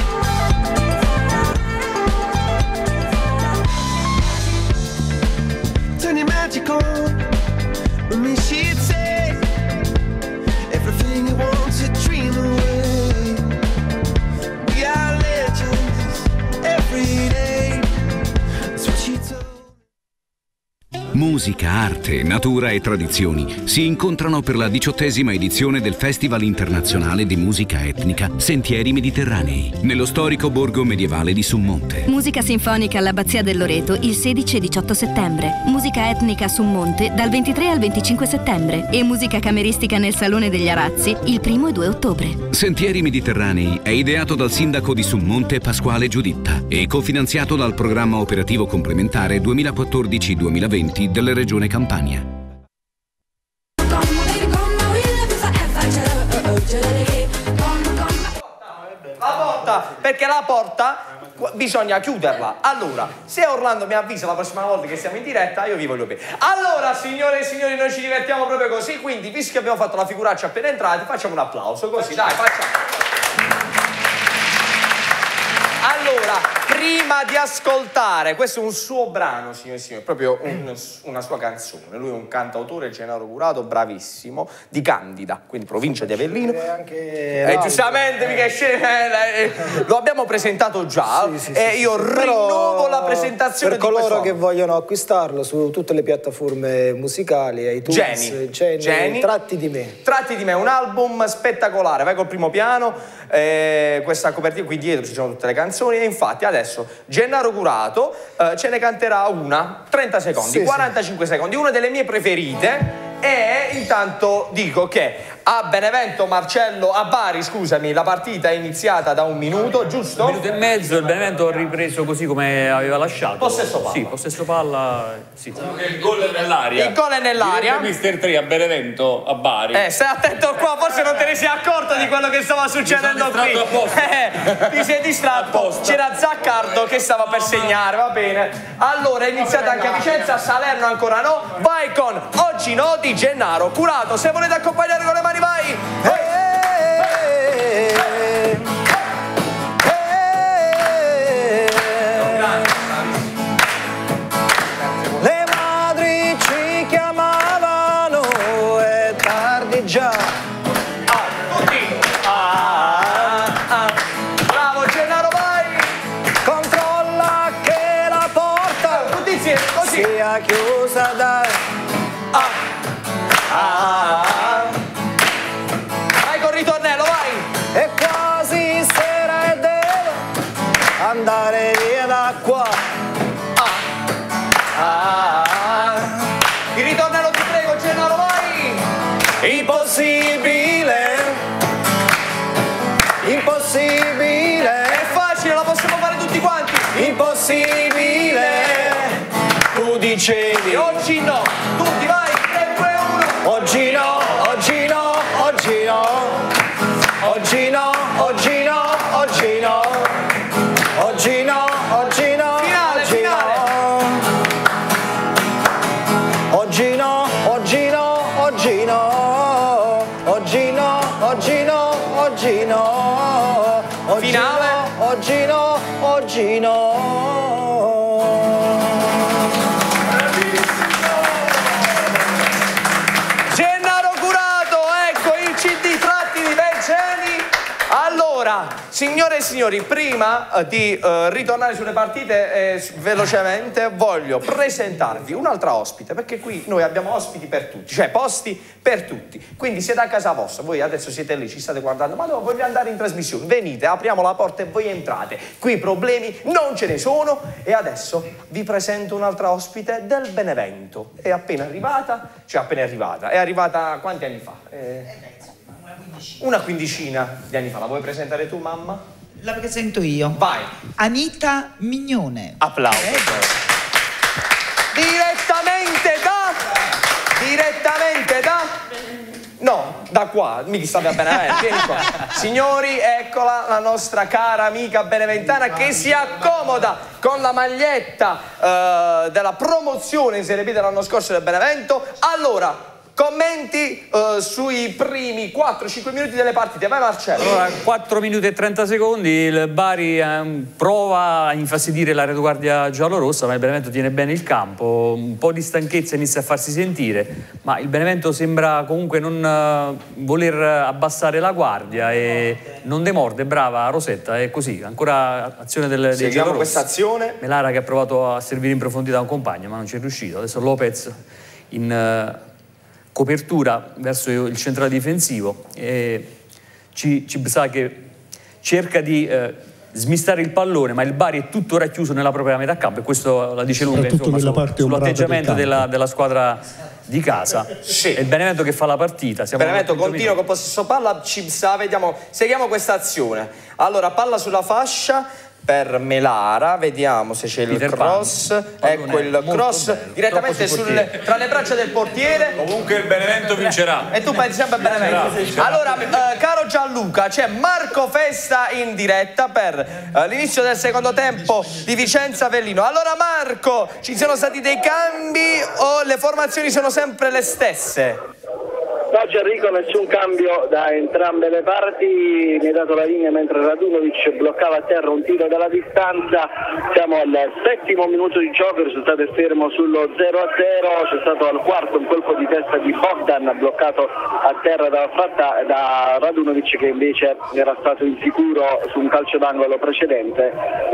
Musica, arte, natura e tradizioni si incontrano per la diciottesima edizione del Festival Internazionale di Musica Etnica Sentieri Mediterranei, nello storico borgo medievale di Summonte. Musica sinfonica all'Abbazia del Loreto il sedici e diciotto settembre, musica etnica a Summonte dal ventitré al venticinque settembre e musica cameristica nel Salone degli Arazzi il primo e due ottobre. Sentieri Mediterranei è ideato dal sindaco di Summonte Pasquale Giuditta e cofinanziato dal programma operativo complementare duemilaquattordici duemilaventi della Regione Campania. La porta, perché la porta bisogna chiuderla. Allora, se Orlando mi avvisa la prossima volta che siamo in diretta, io vi voglio bene. Allora, signore e signori, noi ci divertiamo proprio così, quindi, visto che abbiamo fatto la figuraccia appena entrati, facciamo un applauso, così, dai, facciamo. Allora, prima di ascoltare, questo è un suo brano, signori e signori, proprio un, una sua canzone. Lui è un cantautore, Gennaro Curato, bravissimo, di Candida, quindi provincia di Avellino. Anche e giustamente, mica scene, lo abbiamo presentato già, sì, sì, e sì, io sì, rinnovo la presentazione per di questo. coloro che vogliono acquistarlo su tutte le piattaforme musicali, iTunes, Geni. Geni, Geni. Tratti di me. Tratti di me, un album spettacolare, vai col primo piano, eh, questa copertina, qui dietro ci sono tutte le canzoni, e infatti adesso Gennaro Curato eh, ce ne canterà una, trenta secondi, sì, quarantacinque sì. secondi, una delle mie preferite. E intanto dico che A Benevento, Marcello, a Bari, scusami, la partita è iniziata da un minuto, giusto? Un minuto e mezzo, il Benevento ha ripreso così come aveva lasciato. Possesso palla. Sì, possesso palla, sì. Il gol è nell'aria. Il gol è nell'aria. mister tre a Benevento, a Bari. Eh, stai attento qua, forse non te ne sei accorto di quello che stava succedendo qui. Eh, ti sei distratto. C'era Zaccardo che stava per segnare, va bene. Allora, è iniziata anche a Vicenza, Salerno ancora no. Vai con Oggi no di Gennaro Curato. Se volete accompagnare con le mani, vai! Vai! Le madri ci chiamavano, è tardi già. Ah, tutti! Ah, ah. Bravo Gennaro, vai! Controlla che la porta tutti insieme, così. sia chiusa da... Ah, ah. Ritornello, vai! È quasi sera e devo andare via da qua. Ah, ah. Il ritornello, ti prego, Gennaro, vai! Impossibile, impossibile. È facile, la possiamo fare tutti quanti. Impossibile, tu dicevi. Oggi no, tutti, vai! tre, due, uno. Oggi no, oggi no, oggi no. Oggi no, oggi no, oggi no, oggi no, oggi no, finale, oggi finale. No. Oggi no, oggi no, oggi no, oggi no, oggi no, oggi no, oggi finale. No, oggi no, oggi no. Gennaro Curato, ecco il C D tratti di Verceni. Allora, signore e signori, prima eh, di eh, ritornare sulle partite eh, velocemente voglio presentarvi un'altra ospite, perché qui noi abbiamo ospiti per tutti, cioè posti per tutti. Quindi siete a casa vostra, voi adesso siete lì, ci state guardando, ma dove voglio andare in trasmissione? Venite, apriamo la porta e voi entrate. Qui problemi non ce ne sono e adesso vi presento un'altra ospite del Benevento. È appena arrivata, cioè appena arrivata, è arrivata quanti anni fa? Eh... Una quindicina di anni fa. La vuoi presentare tu, mamma? La presento io. Vai. Anita Mignone. Applauso. Direttamente da... Direttamente da... No, da qua, mica state a Benevento, vieni qua. Signori, eccola la nostra cara amica beneventana che si accomoda con la maglietta eh, della promozione in Serie B dell'anno scorso del Benevento. Allora... Commenti uh, sui primi quattro cinque minuti delle partite, vai Marcello. Allora, quattro minuti e trenta secondi, il Bari eh, prova a infastidire la retroguardia giallorossa, ma il Benevento tiene bene il campo, un po' di stanchezza inizia a farsi sentire, ma il Benevento sembra comunque non uh, voler abbassare la guardia e non demorde, brava Rosetta, è così, ancora azione del, dei Seguiamo questa azione. Melara che ha provato a servire in profondità un compagno, ma non ci è riuscito, adesso Lopez in... Uh, copertura verso il centrale difensivo e ci, ci sa che cerca di eh, smistare il pallone, ma il Bari è tutto racchiuso nella propria metà campo e questo la dice lunga insomma, su, sull'atteggiamento del della, della squadra di casa. Sì. È il Benevento che fa la partita. Siamo Benevento continua con possesso palla, Cibsa, vediamo, seguiamo questa azione. Allora, palla sulla fascia per Melara, vediamo se c'è il cross, ecco il cross bello, direttamente sulle, tra le braccia del portiere. Comunque il Benevento vincerà. E tu pensi sempre a Benevento. Vincerà. Allora, eh, caro Gianluca, c'è Marco Festa in diretta per eh, l'inizio del secondo tempo di Vicenza Avellino. Allora Marco, ci sono stati dei cambi o le formazioni sono sempre le stesse? Oggi Enrico nessun cambio da entrambe le parti, mi ha dato la linea mentre Radunovic bloccava a terra un tiro dalla distanza. Siamo al settimo minuto di gioco, il risultato è fermo sullo zero a zero, c'è stato al quarto un colpo di testa di Bogdan bloccato a terra da, fratta, da Radunovic che invece era stato insicuro su un calcio d'angolo precedente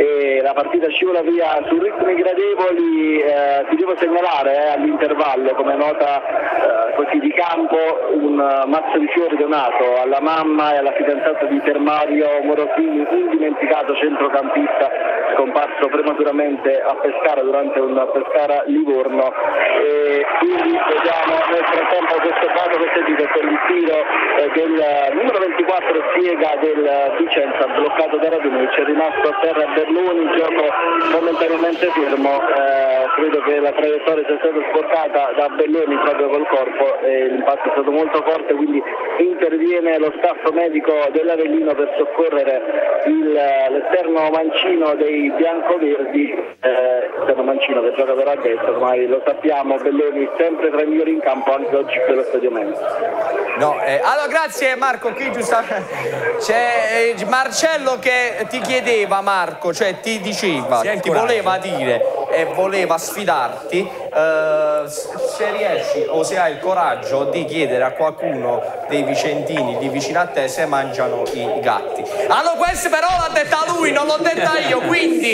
e la partita scivola via su ritmi gradevoli. Eh, ti devo segnalare eh, all'intervallo come nota eh, così di campo un mazzo di fiori donato alla mamma e alla fidanzata di Mario Morosini, indimenticato centrocampista scomparso prematuramente a Pescara durante un Pescara-Livorno. E quindi vediamo nel frattempo questo caso, questo dito con il tiro eh, del numero ventiquattro Siega del Vicenza, bloccato da Radunic, è rimasto a terra Berloni, gioco momentaneamente fermo, eh, credo che la traiettoria sia stata sporcata da Belloni proprio col corpo e l'impatto è stato molto forte, quindi interviene lo staff medico dell'Avellino per soccorrere il, l'esterno mancino dei biancoverdi, eh, l'esterno mancino che gioca però a destra, ormai lo sappiamo, Belloni sempre tra i migliori in campo anche oggi per lo Stadio Mensa. No, eh, allora grazie Marco, qui giustamente c'è eh, Marcello che ti chiedeva, Marco, cioè ti diceva, ti voleva dire e voleva sfidarti eh, se riesci o se hai il coraggio di chiedere a qualcuno dei vicentini lì vicino a te se mangiano i gatti. Allora questo però l'ha detta lui, non l'ho detta io, quindi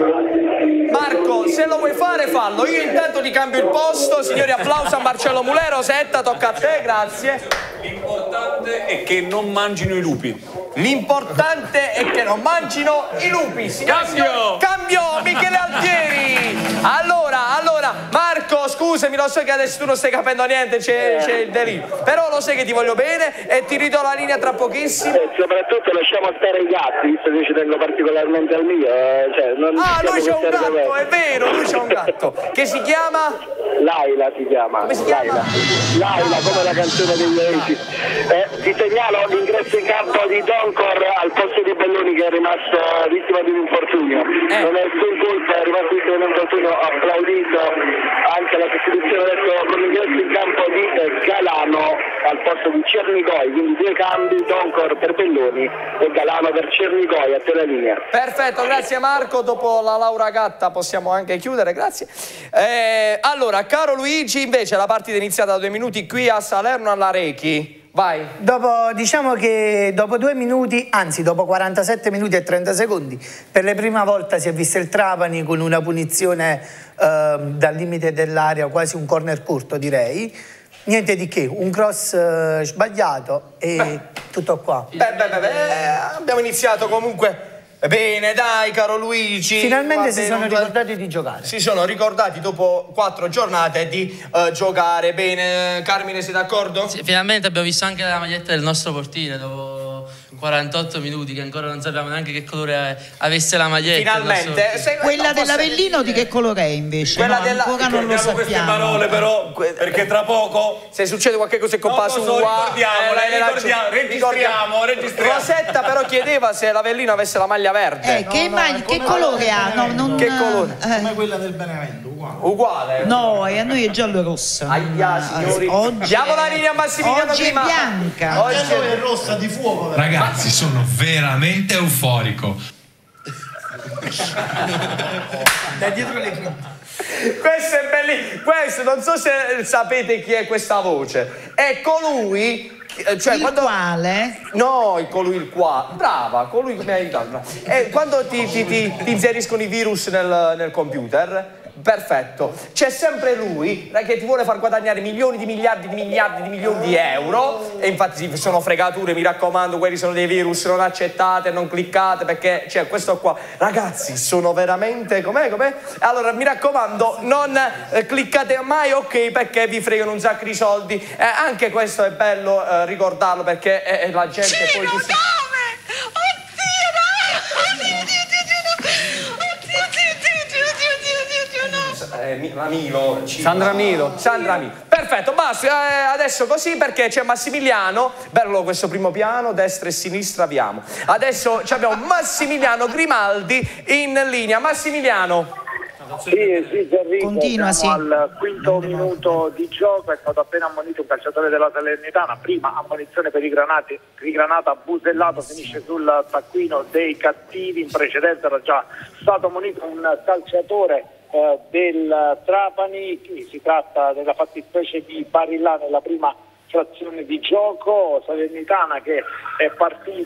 Marco, se lo vuoi fare fallo, io intanto ti cambio il posto, signori, applauso a Marcello Mulero, Setta, tocca a te, grazie. L'importante è che non mangino i lupi. L'importante è che non mangino i lupi. Cambio! Cambio, Michele Altieri. Allora, allora, Marco, scusami, lo so che adesso tu non stai capendo niente, c'è, c'è il delirio. Però lo sai che ti voglio bene e ti ridò la linea tra pochissimo. E soprattutto lasciamo stare i gatti, visto che ci tengo particolarmente al mio. Eh, cioè, non ah, lui c'è un gatto, bene. È vero, lui c'è un gatto. Che si chiama? Laila si chiama. Come si chiama? Laila, Laila come la canzone degli Oasis. Eh, ti segnalo l'ingresso in campo di Doncor al posto di Belloni che è rimasto vittima di un infortunio. Eh. Non è il suo colpa, è rimasto vittima di un infortunio, ha applaudito anche la sostituzione adesso con l'ingresso in campo di eh, Galano al posto di Cernigoi, quindi due cambi, Doncor per Belloni e Galano per Cernigoi, a te la linea. Perfetto, grazie Marco, dopo la Laura Gatta possiamo anche chiudere, grazie. Eh, allora, caro Luigi, invece la partita è iniziata da due minuti qui a Salerno alla Rechi. Vai. Dopo, diciamo che dopo due minuti, anzi dopo quarantasette minuti e trenta secondi, per la prima volta si è visto il Trapani con una punizione eh, dal limite dell'area, quasi un corner corto direi. Niente di che, un cross eh, sbagliato e beh. Tutto qua. Beh, beh, beh, beh, abbiamo iniziato comunque bene, dai, caro Luigi. Finalmente si sono ricordati di giocare. Si sono ricordati dopo quattro giornate di uh, giocare. Bene, Carmine, sei d'accordo? Sì, finalmente abbiamo visto anche la maglietta del nostro portiere dopo quarantotto minuti che ancora non sappiamo neanche che colore avesse la maglietta. Finalmente. Sei... Quella dell'Avellino di che colore è invece? Quella no, della... ancora non lo sappiamo. Queste parole però, perché tra poco se succede qualche cosa è colpa sua. So, ricordiamo, eh, ricordiamo, registriamo, registriamo. Rosetta però chiedeva se l'Avellino avesse la maglia verde. Eh, no, che, no, maglia, che colore ha? No, non... Che colore? Eh. Come quella del Benevento, uguale. Uguale? No, e a noi è giallo-rossa. Aia, signori. Oggi diamo la linea a Massimiliano Oggi Grima. è bianca. Oggi è rossa di fuoco. Ragazzi, sono veramente euforico. Da dietro le crine. Questo è bellissimo. Questo, non so se sapete chi è questa voce. È colui... Cioè, il quando... quale? No, colui il qua. Brava, colui che mi ha aiutato. E quando ti, ti, ti, ti inseriscono i virus nel, nel computer, perfetto, c'è sempre lui che ti vuole far guadagnare milioni di miliardi di miliardi di milioni di euro. E infatti sono fregature, mi raccomando, quelli sono dei virus, non accettate, non cliccate, perché c'è cioè, questo qua, ragazzi, sono veramente com'è, com'è? Allora mi raccomando, non eh, cliccate mai ok, perché vi fregano un sacco di soldi. Eh, anche questo è bello eh, ricordarlo, perché eh, la gente Ciro, poi dove? Oddio, no! Eh, la Milo, Sandra Milo, Sandra Milo. Perfetto, basta, eh, adesso così perché c'è Massimiliano, bello questo primo piano, destra e sinistra abbiamo. Adesso abbiamo Massimiliano Grimaldi in linea. Massimiliano. Sì, sì, Enrico, continua, siamo sì. al quinto minuto di gioco, è stato appena ammonito un calciatore della Salernitana, prima ammonizione per i granati, i Granata Busellato, finisce sul taccuino dei cattivi, in precedenza era già stato ammonito un calciatore eh, del Trapani, si tratta della fattispecie di Barillà nella prima frazione di gioco, Salernitana che è partita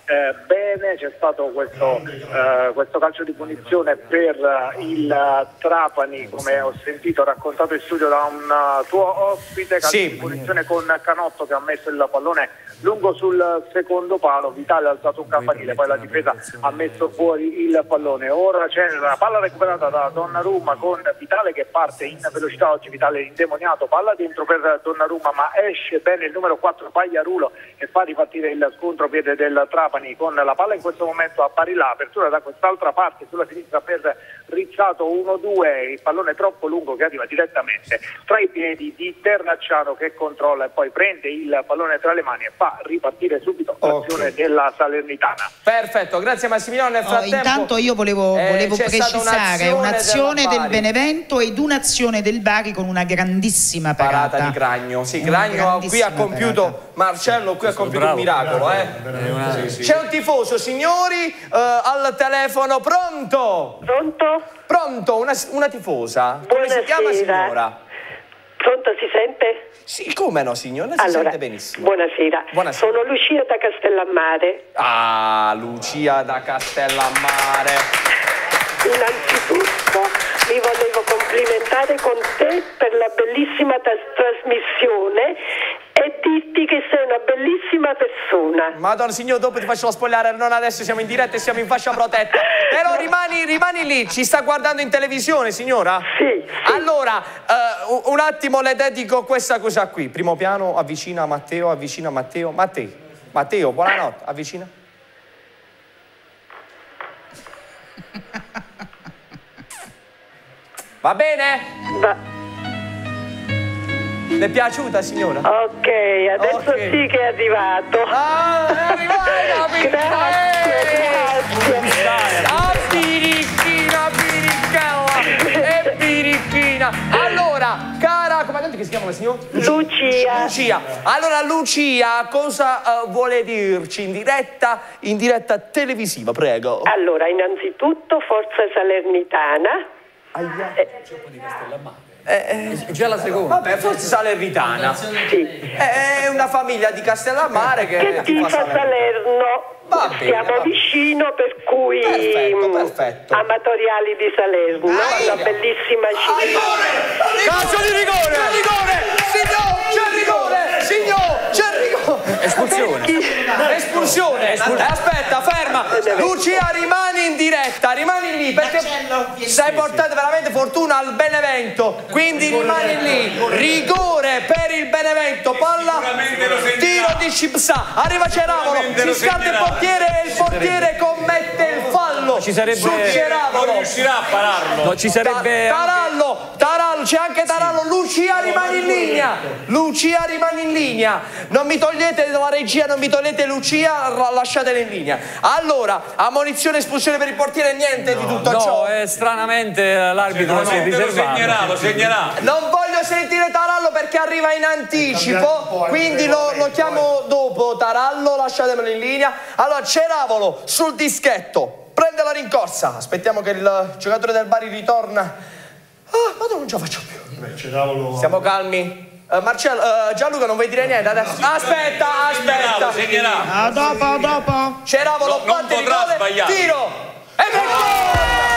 eh, bene, c'è stato questo, eh, questo calcio di punizione per uh, il uh, Trapani, come ho sentito raccontato in studio da un uh, tuo ospite, calcio sì. di punizione con Canotto che ha messo il pallone lungo sul secondo palo, Vitale ha alzato un campanile, poi la difesa ha messo fuori il pallone. Ora c'è la palla recuperata da Donnarumma con Vitale che parte in velocità, oggi Vitale indemoniato, palla dentro per Donnarumma ma esce bene il numero quattro Pagliarulo e fa ripartire il scontropiede del Trapani con la palla in questo momento a Barilà, apertura da quest'altra parte sulla sinistra per Rizzato uno due, il pallone troppo lungo che arriva direttamente tra i piedi di Terracciano che controlla e poi prende il pallone tra le mani e fa ripartire subito l'azione okay. della Salernitana. Perfetto, grazie Massimiliano. Nel frattempo, oh, intanto io volevo, eh, volevo precisare un'azione un del Benevento ed un'azione del Bari con una grandissima parata. Parata di Cragno. Sì, Cragno qui ha compiuto, parata. Marcello qui ha compiuto bravo. un miracolo. Eh. Sì, sì. C'è un tifoso, signori, uh, al telefono. Pronto? Pronto? Pronto, una, una tifosa. Come Buonasera. si chiama, signora? Pronto, si sente? Sì, come no, signora? Si allora, sente benissimo. Buonasera. Buonasera. Sono Lucia da Castellammare. Ah, Lucia da Castellammare. Innanzitutto mi volevo complimentare con te per la bellissima trasmissione e dirti che sei una bellissima persona. Madonna signor, dopo ti faccio spogliare, non adesso siamo in diretta e siamo in fascia protetta. Però rimani, rimani lì, ci sta guardando in televisione, signora? Sì. sì. Allora, uh, un attimo le dedico questa cosa qui. Primo piano, avvicina Matteo, avvicina Matteo. Matteo, Matteo, buonanotte, avvicina. Va bene? Va. Le è piaciuta, signora? Ok, adesso okay. sì che è arrivato. Ah, è arrivato! Grazie, grazie. Ah, birichina, birichella e birichina. Allora, cara, come ha detto che si chiama la signora? Lucia. Lucia. Allora, Lucia, cosa uh, vuole dirci in diretta, in diretta televisiva, prego? Allora, innanzitutto, Forza Salernitana. Aia. Eh. C'è un po' di Castellammare. Eh, eh, già la seconda. Vabbè, forse Salernitana. Sì. È una famiglia di Castellammare che, che tifa Salerno. Salerno. Va bene, siamo va. vicino, per cui perfetto, perfetto. amatoriali di Salerno, Aia. una bellissima città. Calcio di rigore! C'è rigore! Signor, c'è rigore! Signor, c'è rigore! Espulsione. Espulsione. Espul Aspetta, ferma. Lucia, rimani in diretta, rimani lì perché stai portando veramente fortuna al Benevento. Quindi rimani lì. Rigore per il Benevento. Palla. Tiro di Cipsa. Arriva Ceravolo. Si scatta il portiere e il portiere commette il fallo. Ci sarebbe su Ceravolo. Non riuscirà a pararlo. No, ci sarebbe Ta Tarallo. Tarallo, c'è anche Tarallo. Lucia rimane in linea. Lucia rimane in linea. Non mi togliete la regia, non mi togliete Lucia, lasciatela in linea. Allora, ammonizione, espulsione per il portiere, niente no, di tutto no, ciò. No, eh, stranamente l'arbitro si è riservato. Lo segnerà, lo segnerà. Non voglio sentire Tarallo perché arriva in anticipo, quindi lo, lo chiamo dopo. Tarallo, lasciatemelo in linea. Allora, Ceravolo sul dischetto, prende la rincorsa. Aspettiamo che il giocatore del Bari ritorna. Ah, ma non ce la faccio più. Beh, Ceravolo... Siamo calmi. Uh, Marcello, uh, Gianluca non vuoi dire niente adesso? Aspetta, aspetta. Segnerà. Ah, dopo, dopo. Ceravolo, no, non potrà sbagliare. Tiro. E per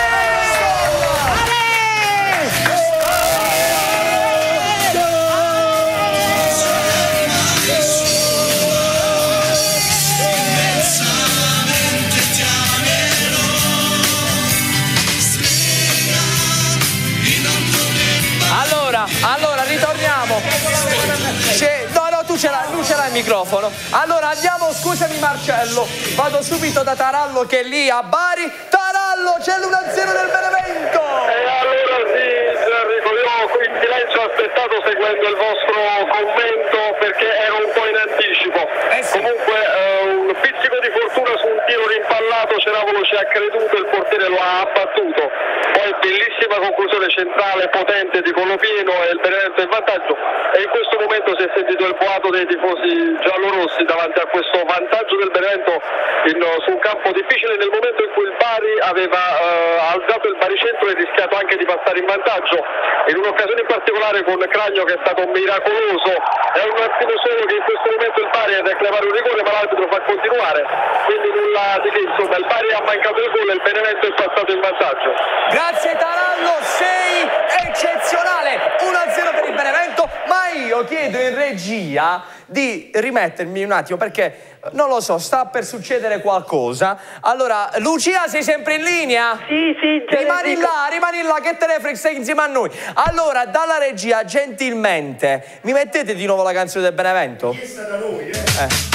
Allora, allora ritorniamo. No, no, tu ce l'hai, tu ce l'hai il microfono. Allora andiamo, scusami Marcello, vado subito da Tarallo che è lì a Bari. Tarallo, c'è l'uno a zero del Benevento. E allora sì, Enrico, io in silenzio ho aspettato seguendo il vostro commento perché ero un po' in anticipo. Eh sì. Comunque eh, un pizzico di fortuna su un tiro rimpallato, Ceravolo ci ha creduto, il portiere lo ha abbattuto. Poi bellissima conclusione centrale, potente di collo pieno e il Benevento in vantaggio. E in questo momento si è sentito il boato dei tifosi giallorossi davanti a questo vantaggio del Benevento in, su un campo difficile nel momento in cui il Bari aveva eh, alzato il baricentro e rischiato anche di passare in vantaggio. In un'occasione in particolare con Cragno che è stato miracoloso. È un attimo solo che in questo momento il Bari è a reclamare un rigore ma l'arbitro fa continuare. Quindi nulla dimostrati che insomma il Bari ha mancato il gol e il Benevento è passato in vantaggio. Grazie Tarallo, sei eccezionale, uno a zero per il Benevento, ma io chiedo in regia di rimettermi un attimo perché non lo so, sta per succedere qualcosa. Allora, Lucia, sei sempre in linea? Sì, sì. Rimani là, rimani là, che te ne frega, stai insieme a noi. Allora, dalla regia, gentilmente, mi mettete di nuovo la canzone del Benevento? Questa da noi, eh. Eh.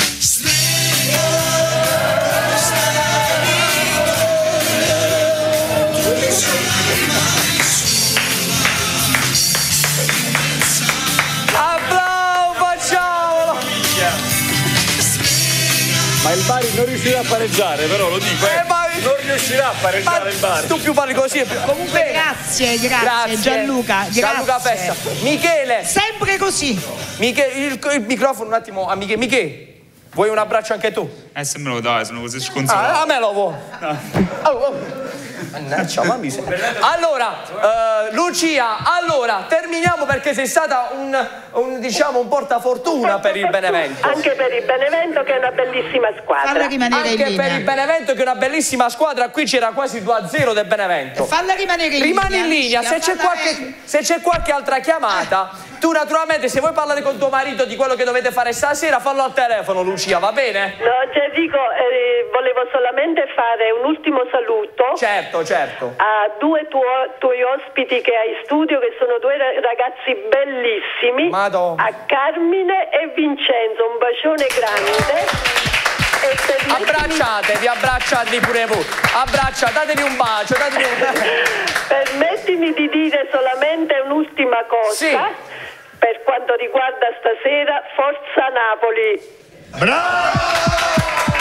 Ma il Bari non riuscirà a pareggiare, però lo dico, eh. Eh, ma... non riuscirà a pareggiare ma il Bari. Tu più parli così. Più... Comunque grazie, grazie, grazie Gianluca. Gianluca Grazie. Festa. Michele. Sempre così. Michele, il, il microfono un attimo a Michele. Michele, vuoi un abbraccio anche tu? Eh, se me lo dai, sono così sconsolato. Ah, a me lo vuoi. No. Oh, oh. Mannaggia, ma mi sei... Allora, uh, Lucia, allora, terminiamo perché sei stata un, un, diciamo, un portafortuna per il Benevento. Anche per il Benevento che è una bellissima squadra. Falla rimanere Anche in linea. per il Benevento che è una bellissima squadra, qui c'era quasi due a zero del Benevento. Falla rimanere in Rimani linea. in linea, se c'è qualche, se c'è qualche altra chiamata, tu naturalmente se vuoi parlare con tuo marito di quello che dovete fare stasera, fallo al telefono, Lucia, va bene? No, Gianrico, eh, volevo solamente fare un ultimo saluto. Certo, certo. A due tuo, tuoi ospiti che hai in studio, che sono due ragazzi bellissimi. Madonna. A Carmine e Vincenzo, un bacione grande. E permettimi... Abbracciatevi, abbracciatevi pure voi. Abbraccia, datevi un bacio, datevi un bacio. Permettimi di dire solamente un'ultima cosa. Sì. Per quanto riguarda stasera, Forza Napoli. Bravo!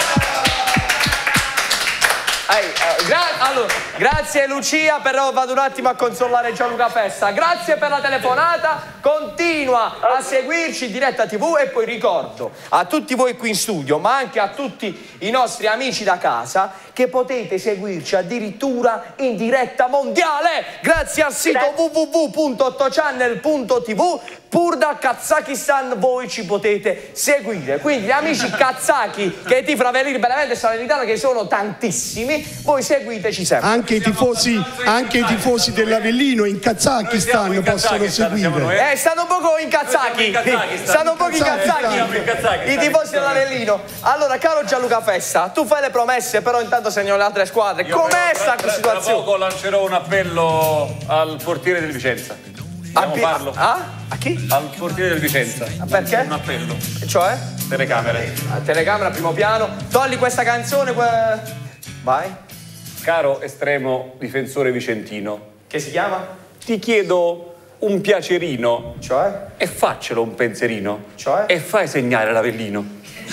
Ehi, eh, gra allora, grazie Lucia, però vado un attimo a consolare Gianluca Festa. Grazie per la telefonata, continua a seguirci in diretta tivù e poi ricordo a tutti voi qui in studio, ma anche a tutti i nostri amici da casa, che potete seguirci addirittura in diretta mondiale grazie al sito w w w punto otto channel punto t v. Pur dal Kazakistan voi ci potete seguire. Quindi gli amici kazaki che tifano per il Benevento e Salernitana, che sono tantissimi, voi seguiteci sempre. Anche i tifosi, anche i tifosi dell'Avellino in Kazakistan in possono Kazakistan, seguire. Eh, stanno un poco in Kazaki. Stanno un po' in Kazaki. I tifosi dell'Avellino. Allora, caro Gianluca Festa, tu fai le promesse, però intanto segnano le altre squadre. Com'è sta situazione? Tra poco lancerò un appello al portiere del Vicenza. Dobbiamo farlo. Ah? A chi? Al portiere del Vicenza. Perché? Un appello. Cioè? Telecamere. A telecamera, primo piano. Togli questa canzone. Que... Vai. Caro estremo difensore vicentino. Che si chiama? Ti chiedo un piacerino. Cioè? E faccelo un pensierino. Cioè? E fai segnare l'Avellino.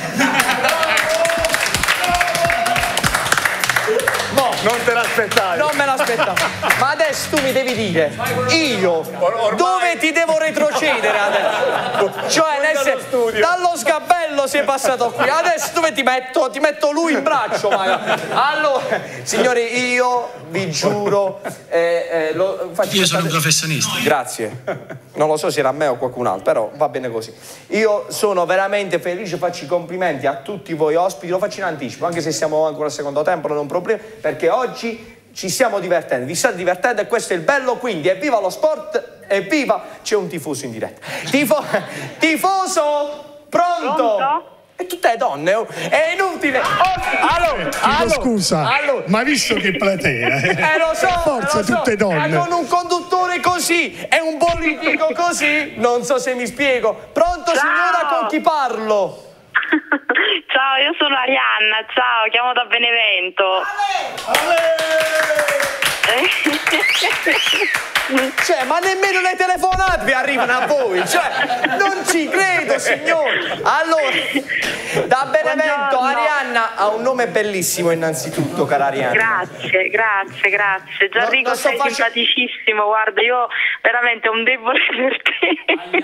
No, non te l'aspettavi. Non me l'aspettavo. Ma adesso tu mi devi dire, io Ormai... dove ti devo retrocedere adesso? Cioè, nel senso, dallo sgabello sei passato qui, adesso dove ti metto? Ti metto lui in braccio, magari. Allora, signori, io vi giuro, eh, eh, lo, faccio io sono un professionista. Grazie. Non lo so se era a me o qualcun altro, però va bene così. Io sono veramente felice, faccio i complimenti a tutti voi ospiti, lo faccio in anticipo, anche se siamo ancora al secondo tempo, non è un problema, perché oggi ci stiamo divertendo, vi state divertendo e questo è il bello, quindi evviva lo sport, evviva, c'è un tifoso in diretta. Tifo tifoso, pronto? Pronto? E tutte le donne, oh. È inutile. Oh, allora, Chiedo allora, scusa, allora. ma visto che platea, eh, Eh lo so, forza lo so. tutte donne. Ma con un conduttore così e un politico così, non so se mi spiego. Pronto, Ciao. signora, con chi parlo? Ciao, io sono Arianna, ciao, chiamo da Benevento. Cioè, ma nemmeno le telefonate vi arrivano a voi, cioè, non ci credo, signori. Allora, da Benevento, Buongiorno. Arianna ha un nome bellissimo innanzitutto, cara Arianna. Grazie, grazie, grazie. Gianrico, Non- non sto sei facendo- simpaticissimo, guarda, io veramente ho un debole per te.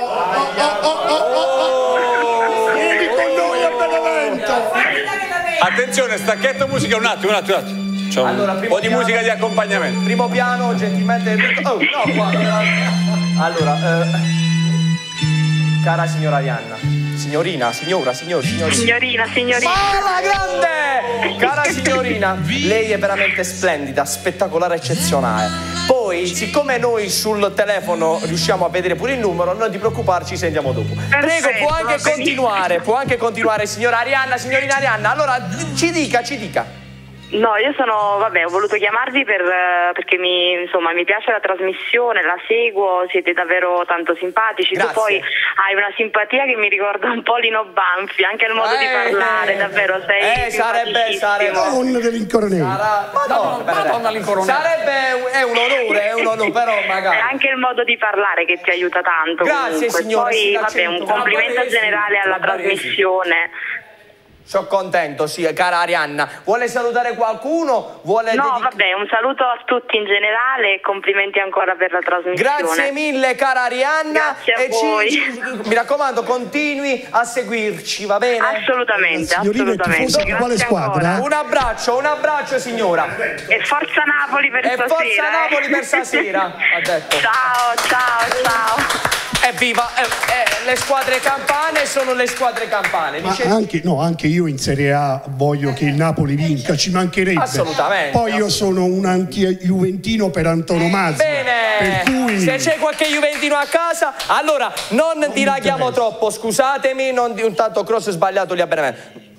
Vieni con noi a Benevento. Attenzione, stacchetto musica, un attimo, un attimo, un attimo. C'è un Allora, po' primo di piano- musica di accompagnamento. Primo piano, gentilmente. Oh, no, guarda. Allora, eh, cara signora Arianna, signorina, signora, signor, signor. Signorina, signorina. Ma la grande! Cara signorina, lei è veramente splendida, spettacolare, eccezionale. Poi, siccome noi sul telefono riusciamo a vedere pure il numero, non ti preoccuparci, ci sentiamo dopo. Prego, può anche continuare, può anche continuare, signora Arianna, signorina Arianna. Allora, ci dica, ci dica. No, io sono, vabbè, ho voluto chiamarvi per, perché mi, insomma, mi piace la trasmissione, la seguo, siete davvero tanto simpatici. Grazie. Tu poi hai una simpatia che mi ricorda un po' Lino Banfi, anche il modo eh, di parlare, davvero, sei eh, sarebbe, sarebbe Madonna dell'Incoroneo. Madonna, Madonna l'Incoroneo. Sarebbe, è un onore, è un onore, però magari. È anche il modo di parlare che ti aiuta tanto. Grazie, comunque. signora. Poi, vabbè, un complimento generale alla trasmissione. Sono contento, sì, cara Arianna. Vuole salutare qualcuno? Vuole no, dedic- vabbè, un saluto a tutti in generale e complimenti ancora per la trasmissione. Grazie mille, cara Arianna. Grazie a e voi. Ci, mi raccomando, continui a seguirci, va bene? Assolutamente, assolutamente. Di quale squadra? Ancora. Un abbraccio, un abbraccio, signora. E forza Napoli per e stasera. E forza eh. Napoli per stasera, ha detto. Ciao, ciao, ciao. Evviva, eh, eh, le squadre campane sono le squadre campane. Dice... Ma anche, no, anche io in Serie A voglio che il Napoli vinca, ci mancherebbe. Assolutamente. Poi io sono un anti-juventino per antonomasia. Bene, per cui... se c'è qualche juventino a casa, allora non, non dilaghiamo troppo, scusatemi, non di un tanto cross sbagliato lì a Benevento.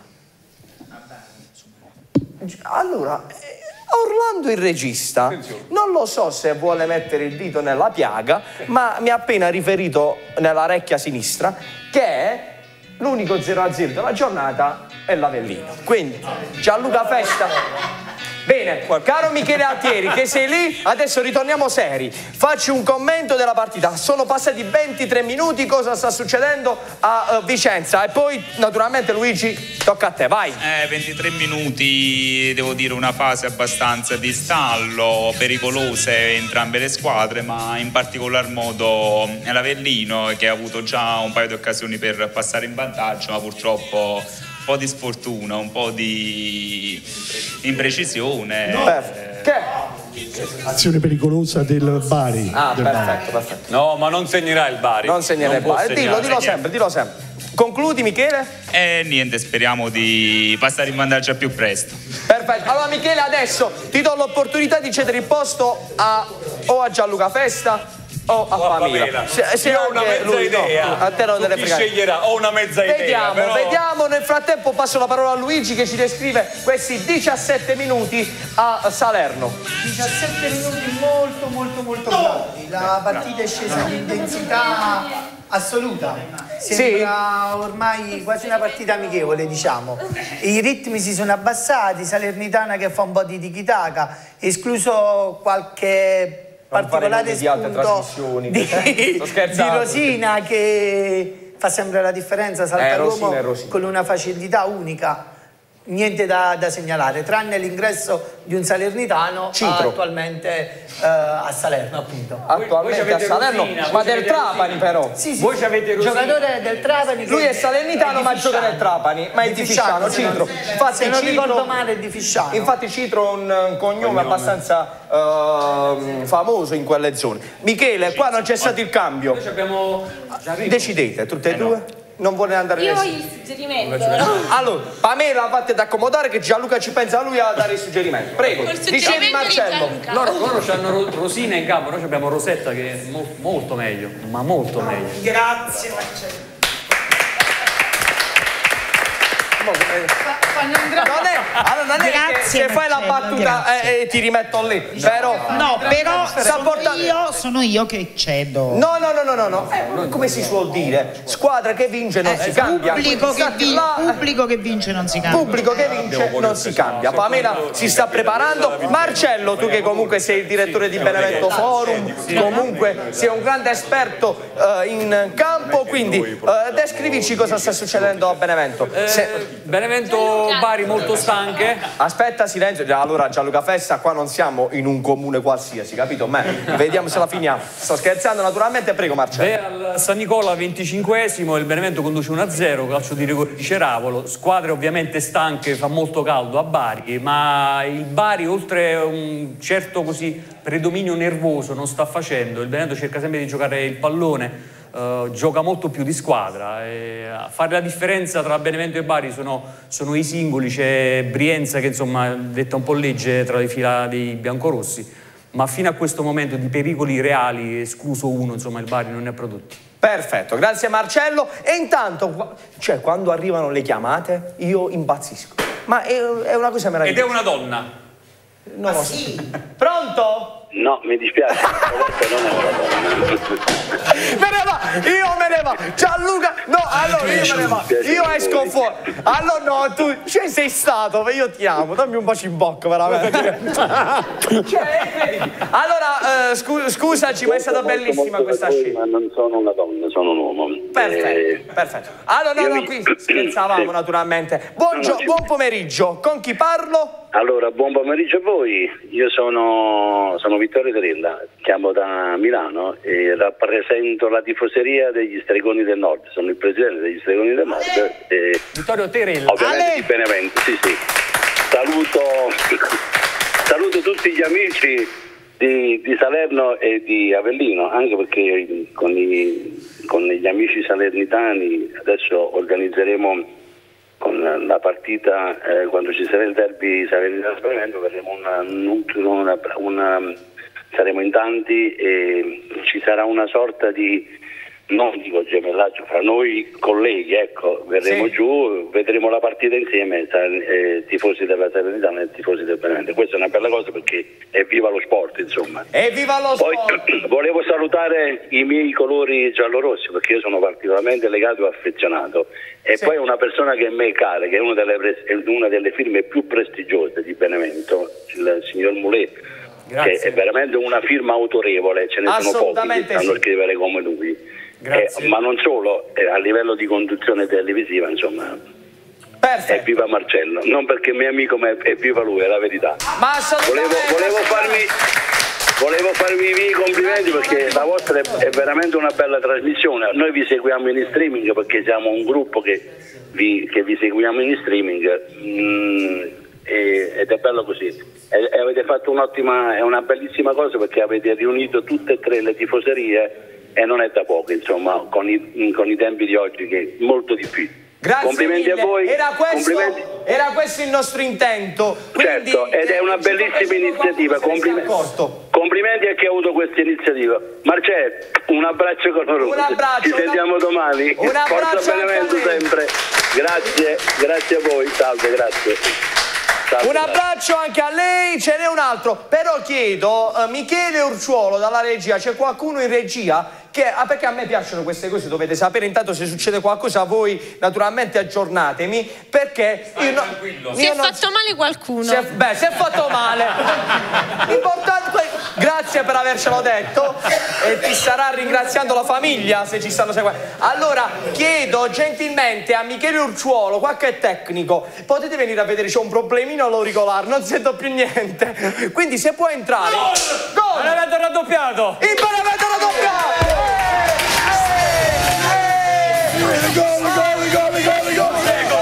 Allora... Orlando il regista, non lo so se vuole mettere il dito nella piaga, ma mi ha appena riferito nell'orecchia sinistra che l'unico zero a zero della giornata è l'Avellino. Quindi Gianluca Festa. Bene, caro Michele Altieri, che sei lì, adesso ritorniamo seri. Facci un commento della partita. Sono passati ventitré minuti, cosa sta succedendo a uh, Vicenza? E poi, naturalmente, Luigi, tocca a te, vai. Eh, ventitré minuti, devo dire, una fase abbastanza di stallo, pericolose entrambe le squadre, ma in particolar modo l'Avellino, che ha avuto già un paio di occasioni per passare in vantaggio, ma purtroppo... un po' di sfortuna, un po' di imprecisione. No. Eh, che? Azione pericolosa del Bari. Ah, del perfetto, Bari. perfetto. No, ma non segnerà il Bari. Non segnerà il Bari. Dillo, dillo sempre, dillo sempre. Concludi, Michele? E eh, niente, speriamo di passare in vantaggio al più presto. Perfetto. Allora, Michele, adesso ti do l'opportunità di cedere il posto a, o a Gianluca Festa o a, a Pamela. Se, se io ho una mezza lui, idea. No, a te non delle chi fregare. sceglierà? Ho una mezza vediamo, idea. Però... Vediamo, nel frattempo passo la parola a Luigi che ci descrive questi diciassette minuti a Salerno. diciassette minuti molto molto molto bravi. La partita è scesa di intensità assoluta. Sembra sì. ormai quasi una partita amichevole, diciamo. I ritmi si sono abbassati, Salernitana che fa un po' di tiki-taka, escluso qualche particolare spunto di, di Rosina che fa sempre la differenza, salta eh, l'uomo con una facilità unica. Niente da, da segnalare, tranne l'ingresso di un salernitano attualmente eh, a Salerno, appunto. Attualmente a Salerno, Rosina, ma del Trapani però. Sì, sì, voi sì. avete giocatore del Trapani. Lui è salernitano ma gioca nel Trapani, ma è di Fisciano, Citro. Infatti, se non Citro, ricordo male è di Fisciano. Infatti Citro è un, un cognome, cognome abbastanza uh, famoso in quelle zone. Michele, qua non c'è stato il cambio. Noi abbiamo... Decidete, tutte e eh due? No. Non vuole andare io il suggerimento allora Pamela fate da accomodare che Gianluca ci pensa a lui a dare il suggerimento, prego. Dicevi Marcello. Loro, loro hanno Rosina in campo, noi abbiamo Rosetta che è mo molto meglio, ma molto meglio. Grazie Marcello. Non è, allora non è che se fai la battuta e eh, ti rimetto lì, no, però no, però sono portando... io, sono io che cedo. No, no, no, no, no, no. Eh, come si suol dire? Squadra che vince non eh, si cambia. Pubblico che, vi... la... pubblico che vince non si cambia. Pubblico che vince non si cambia. Pamela si sta preparando. Marcello, tu che comunque sei il direttore di Benevento Forum, comunque sei un grande esperto uh, in campo, quindi uh, descrivici cosa sta succedendo a Benevento. Eh, Se... Benevento Bari molto stanche. Aspetta, silenzio. Allora Gianluca Festa, qua non siamo in un comune qualsiasi, capito? Ma vediamo se la finiamo. Sto scherzando naturalmente, prego Marcello. Beh, al San Nicola venticinquesimo, il Benevento conduce uno a zero, calcio di rigore di Ceravolo, squadre ovviamente stanche, fa molto caldo a Bari, ma il Bari oltre un certo così predominio nervoso non sta facendo, il Benevento cerca sempre di giocare il pallone, uh, gioca molto più di squadra. E a fare la differenza tra Benevento e Bari sono, sono i singoli, c'è Brienza che insomma detta un po' legge tra le fila dei biancorossi, ma fino a questo momento di pericoli reali, escluso uno, insomma il Bari non ne ha prodotti. Perfetto, grazie Marcello. E intanto, cioè, quando arrivano le chiamate, io impazzisco. Ma è, è una cosa meravigliosa. Ed è una donna. No, ah, sì. Pronto? No, mi dispiace, non è una donna. Me ne va, io me ne va. Gianluca, no, allora io me ne va. Io esco fuori. Allora no, tu cioè, sei stato, io ti amo. Dammi un bacio in bocca, veramente. Cioè, allora, uh, scu scusaci, ma è stata bellissima questa scena. Ma non sono una donna, sono un uomo. Perfetto, eh... perfetto. Allora, no, no, mi... qui scherzavamo sì. naturalmente. Buongio no, no, buon pomeriggio, con chi parlo? Allora, buon pomeriggio a voi. Io sono, sono Vittorio Terella, chiamo da Milano e rappresento la tifoseria degli Stregoni del Nord. Sono il presidente degli Stregoni del Nord. E Vittorio Terella. Ovviamente Ale. Di Benevento, sì sì. Saluto, saluto tutti gli amici di, di Salerno e di Avellino, anche perché con, i, con gli amici salernitani adesso organizzeremo con la partita, eh, quando ci sarà il derby Salernitana-Benevento, faremo una, una, una, saremo in tanti e ci sarà una sorta di, non dico gemellaggio, fra noi colleghi, ecco, verremo sì. giù, vedremo la partita insieme, eh, tifosi della Salernitana e tifosi del Benevento. Questa è una bella cosa perché è viva lo sport, insomma. È viva lo Poi, sport! Volevo salutare i miei colori giallorossi perché io sono particolarmente legato e affezionato. E sì. poi una persona che è me cara, che è una delle, una delle firme più prestigiose di Benevento, il signor Mulè, che è veramente una firma autorevole, ce ne sono pochi che sanno sì. scrivere come lui. Eh, ma non solo, eh, a livello di conduzione televisiva, insomma, Perfetto. è viva Marcello, non perché è mio amico, ma è, è viva lui, è la verità. Ma volevo, volevo farmi... Volevo farvi i miei complimenti perché la vostra è veramente una bella trasmissione. Noi vi seguiamo in streaming perché siamo un gruppo che vi, che vi seguiamo in streaming mm, e, ed è bello così. E, e avete fatto un'ottima, è una bellissima cosa perché avete riunito tutte e tre le tifoserie e non è da poco, insomma, con i, con i tempi di oggi che è molto difficile. Grazie complimenti mille. a voi. Era questo, complimenti. era questo il nostro intento. Quindi, certo, ed è una bellissima iniziativa. Complimenti. Complimenti a chi ha avuto questa iniziativa. Marcello, un abbraccio caloroso. Un abbraccio. Ci sentiamo una... domani. Un abbraccio. Forza Benevento sempre. Grazie, grazie a voi. Salve, grazie. Salve, un abbraccio anche a lei, ce n'è un altro. Però chiedo, uh, Michele Urciuolo dalla regia, c'è qualcuno in regia? Che, ah, perché a me piacciono queste cose, dovete sapere. Intanto se succede qualcosa voi naturalmente aggiornatemi, perché io no, io si è non, fatto male qualcuno. si è, beh, si è fatto male. Importante, grazie per avercelo detto e ti starà ringraziando la famiglia se ci stanno seguendo. Allora chiedo gentilmente a Michele Urciuolo, qualche tecnico, potete venire a vedere, c'è un problemino all'auricolare, non sento più niente, quindi se può entrare. Gol! Benevento raddoppiato! Il Benevento raddoppiato! Gol, gol, gol, gol, gol!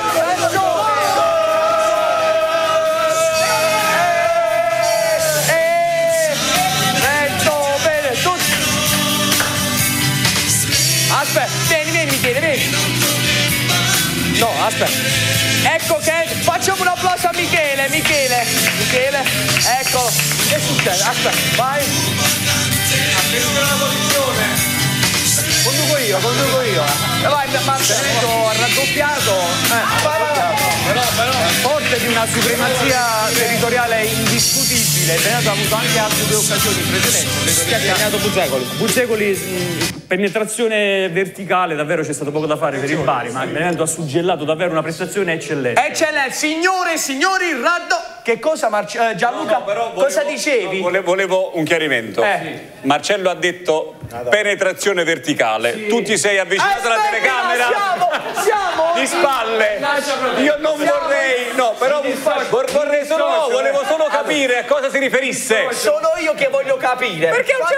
Aspetta, vieni, vieni, Michele, vieni. No, aspetta. Ecco che facciamo un applauso a Michele, Michele, Michele, eccolo. Che succede? Aspetta, vai. Ha preso la posizione. Conduco io, conduco io. E vai, Marcello ha raddoppiato. Eh, vai, vai, vai. Però, però, forte di una supremazia territoriale indiscutibile. Benevento ha avuto anche altre due occasioni in precedenza. Chi ha segnato Buzzecoli? Buzzecoli, mh, penetrazione verticale, davvero c'è stato poco da fare per il Bari, ma Benevento ha suggellato davvero una prestazione eccellente. Eccellente, signore e signori, raddo. Che cosa, Marci eh, Gianluca? No, no, però volevo, cosa dicevi? No, volevo, volevo un chiarimento. Eh. Marcello ha detto penetrazione verticale. Sì. Tu ti sei avvicinato alla telecamera siamo, siamo di spalle. Io non siamo. vorrei, no, però vorrei solo, no, volevo solo capire a cosa si riferisse. Sono io che voglio capire. Perché a un certo punto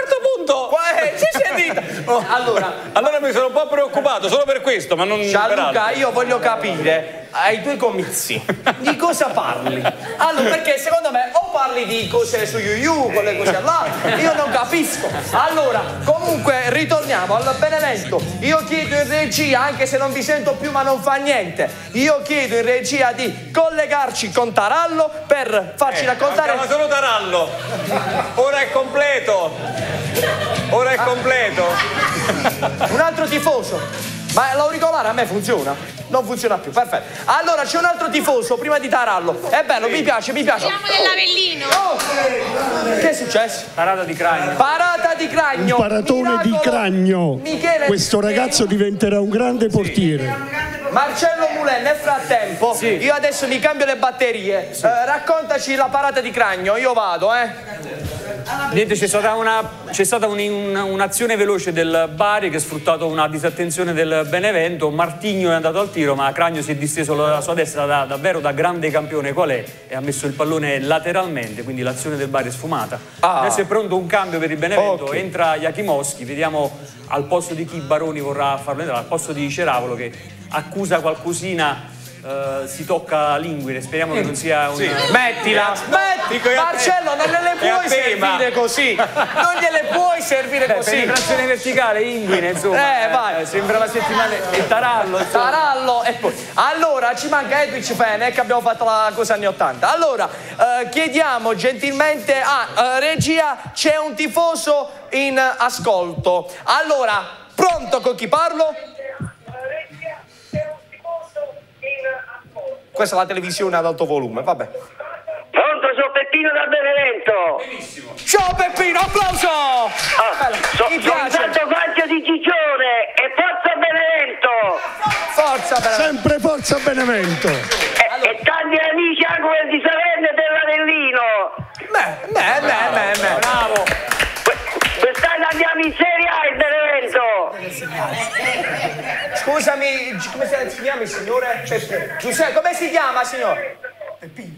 punto... Eh, si è sentita. Oh, allora, allora mi sono un po' preoccupato, solo per questo, ma non Gianluca, per altro. io voglio capire, ai tuoi comizi, di cosa parli? Allora, perché secondo me o parli di cose su Yuyu, con le cose là, io non capisco. Allora, comunque, ritorniamo al Benevento. Io chiedo in regia, anche se non vi sento più, ma non fa niente, io chiedo in regia di collegarci con Tarallo per farci eh, raccontare... Ma solo Tarallo. Ora è completo. Ora è completo. Un altro tifoso. Ma l'auricolare a me funziona? Non funziona più, perfetto. Allora c'è un altro tifoso prima di Tarallo. È bello, mi piace, mi piace. Siamo dell'Avellino. Oh. Che è successo? Parata di Cragno. Parata di Cragno. Un paratone Miracolo. di Cragno. Michele... Questo ragazzo diventerà un grande portiere. Marcello Mulen, nel frattempo, sì. Io adesso mi cambio le batterie. Sì. Eh, raccontaci la parata di Cragno, io vado, eh. Niente, c'è stata una, c'è stata un, un, un'azione veloce del Bari che ha sfruttato una disattenzione del Benevento. Martigno è andato al tiro, ma Cragno si è disteso la sua destra da, davvero da grande campione qual è e ha messo il pallone lateralmente, quindi l'azione del Bari è sfumata. Ah. Adesso è pronto un cambio per il Benevento, okay. Entra Jakimowski, vediamo al posto di chi Baroni vorrà farlo entrare, al posto di Ceravolo che accusa qualcosina. Uh, si tocca linguine, speriamo che non sia un... Sì. Mettila, smetti! Marcello, non gliele puoi servire così! Non gliele puoi servire Beh, così! Penetrazione verticale, linguine, insomma. Eh, vai! Eh, sembra la settimana... E Tarallo, insomma. Tarallo, e poi... Allora, ci manca Edwidge Fenech, abbiamo fatto la cosa anni ottanta. Allora, uh, chiediamo gentilmente... Ah, uh, regia, c'è un tifoso in ascolto. Allora, pronto con chi parlo? Questa è la televisione ad alto volume, vabbè. Pronto, sono Peppino da Benevento. Benissimo. Ciao Peppino, applauso! Ah, so, Mi sono piace. Santo Fazio di Gigione e forza Benevento! Forza Benevento! Sempre forza Benevento! E, allora. e tanti amici anche quelli di Salerno e dell'Avellino. Beh, beh, beh, beh, beh, bravo! Quest'anno andiamo in Serie A in Benevento! Scusami, come si chiama il signore? Giuseppe, come si chiama, signore? Peppino.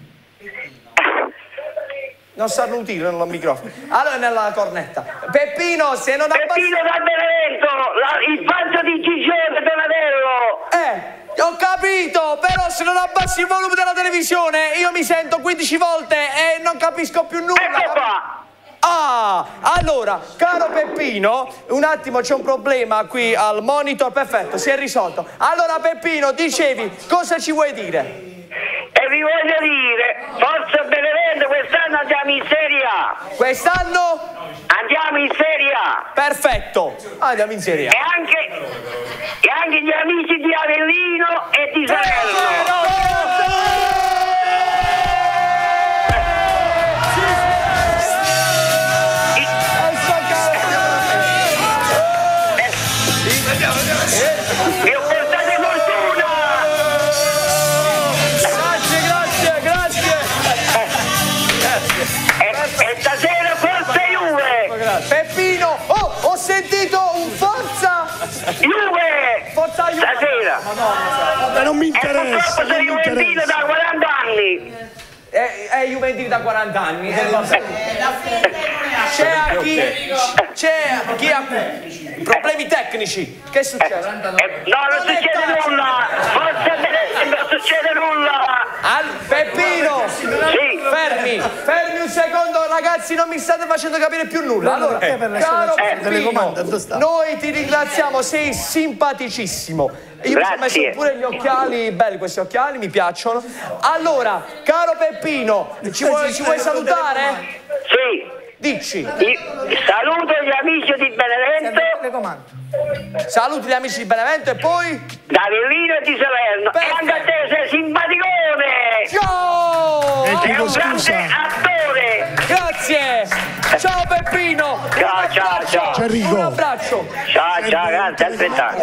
Non starnutire nel microfono. Allora nella cornetta. Peppino, se non abbassi... Peppino da Benevento, la, il Fazio di Gigione Donatello. Eh, ho capito, però se non abbassi il volume della televisione io mi sento quindici volte e non capisco più nulla. Ecco qua. Ah, allora, caro Peppino, un attimo c'è un problema qui al monitor, perfetto, si è risolto. Allora Peppino, dicevi, cosa ci vuoi dire? E vi voglio dire, forza Benevento, quest'anno andiamo in Serie A. Quest'anno? Andiamo in Serie A. Perfetto, andiamo in Serie A. E anche, e anche gli amici di Avellino e di Salerno. Vi ho portato fortuna! Grazie, grazie, grazie! E, e stasera forza Juve! Peppino, oh, ho sentito un forza! Juve! Forza Juve! Stasera! Ma non mi E interessa! purtroppo sono juventino da quaranta anni! È, è Juventino da quaranta anni. Eh, vabbè. C'è a chi, c'è a chi ha problemi tecnici. Che succede? Eh, no, non succede nulla. Forza Benevento, non succede nulla. Al, Peppino, sì. fermi, fermi un secondo, ragazzi, non mi state facendo capire più nulla. Allora, eh, caro Peppino, noi ti ringraziamo, sei simpaticissimo. Io Grazie. mi sono messo pure gli occhiali, belli questi occhiali, mi piacciono. Allora, caro Peppino, ci vuoi, ci vuoi salutare? Sì. Dici. Io saluto gli amici di Benevento. Saluti gli amici di Benevento e poi? Da Avellino e di Salerno. E anche a te sei simpaticone. Ciao! Sei un grande attore. Grazie. Ciao Peppino. Ciao, ciao, ciao. Ci arrivo. Un abbraccio. Ciao, ciao, grazie, aspettate.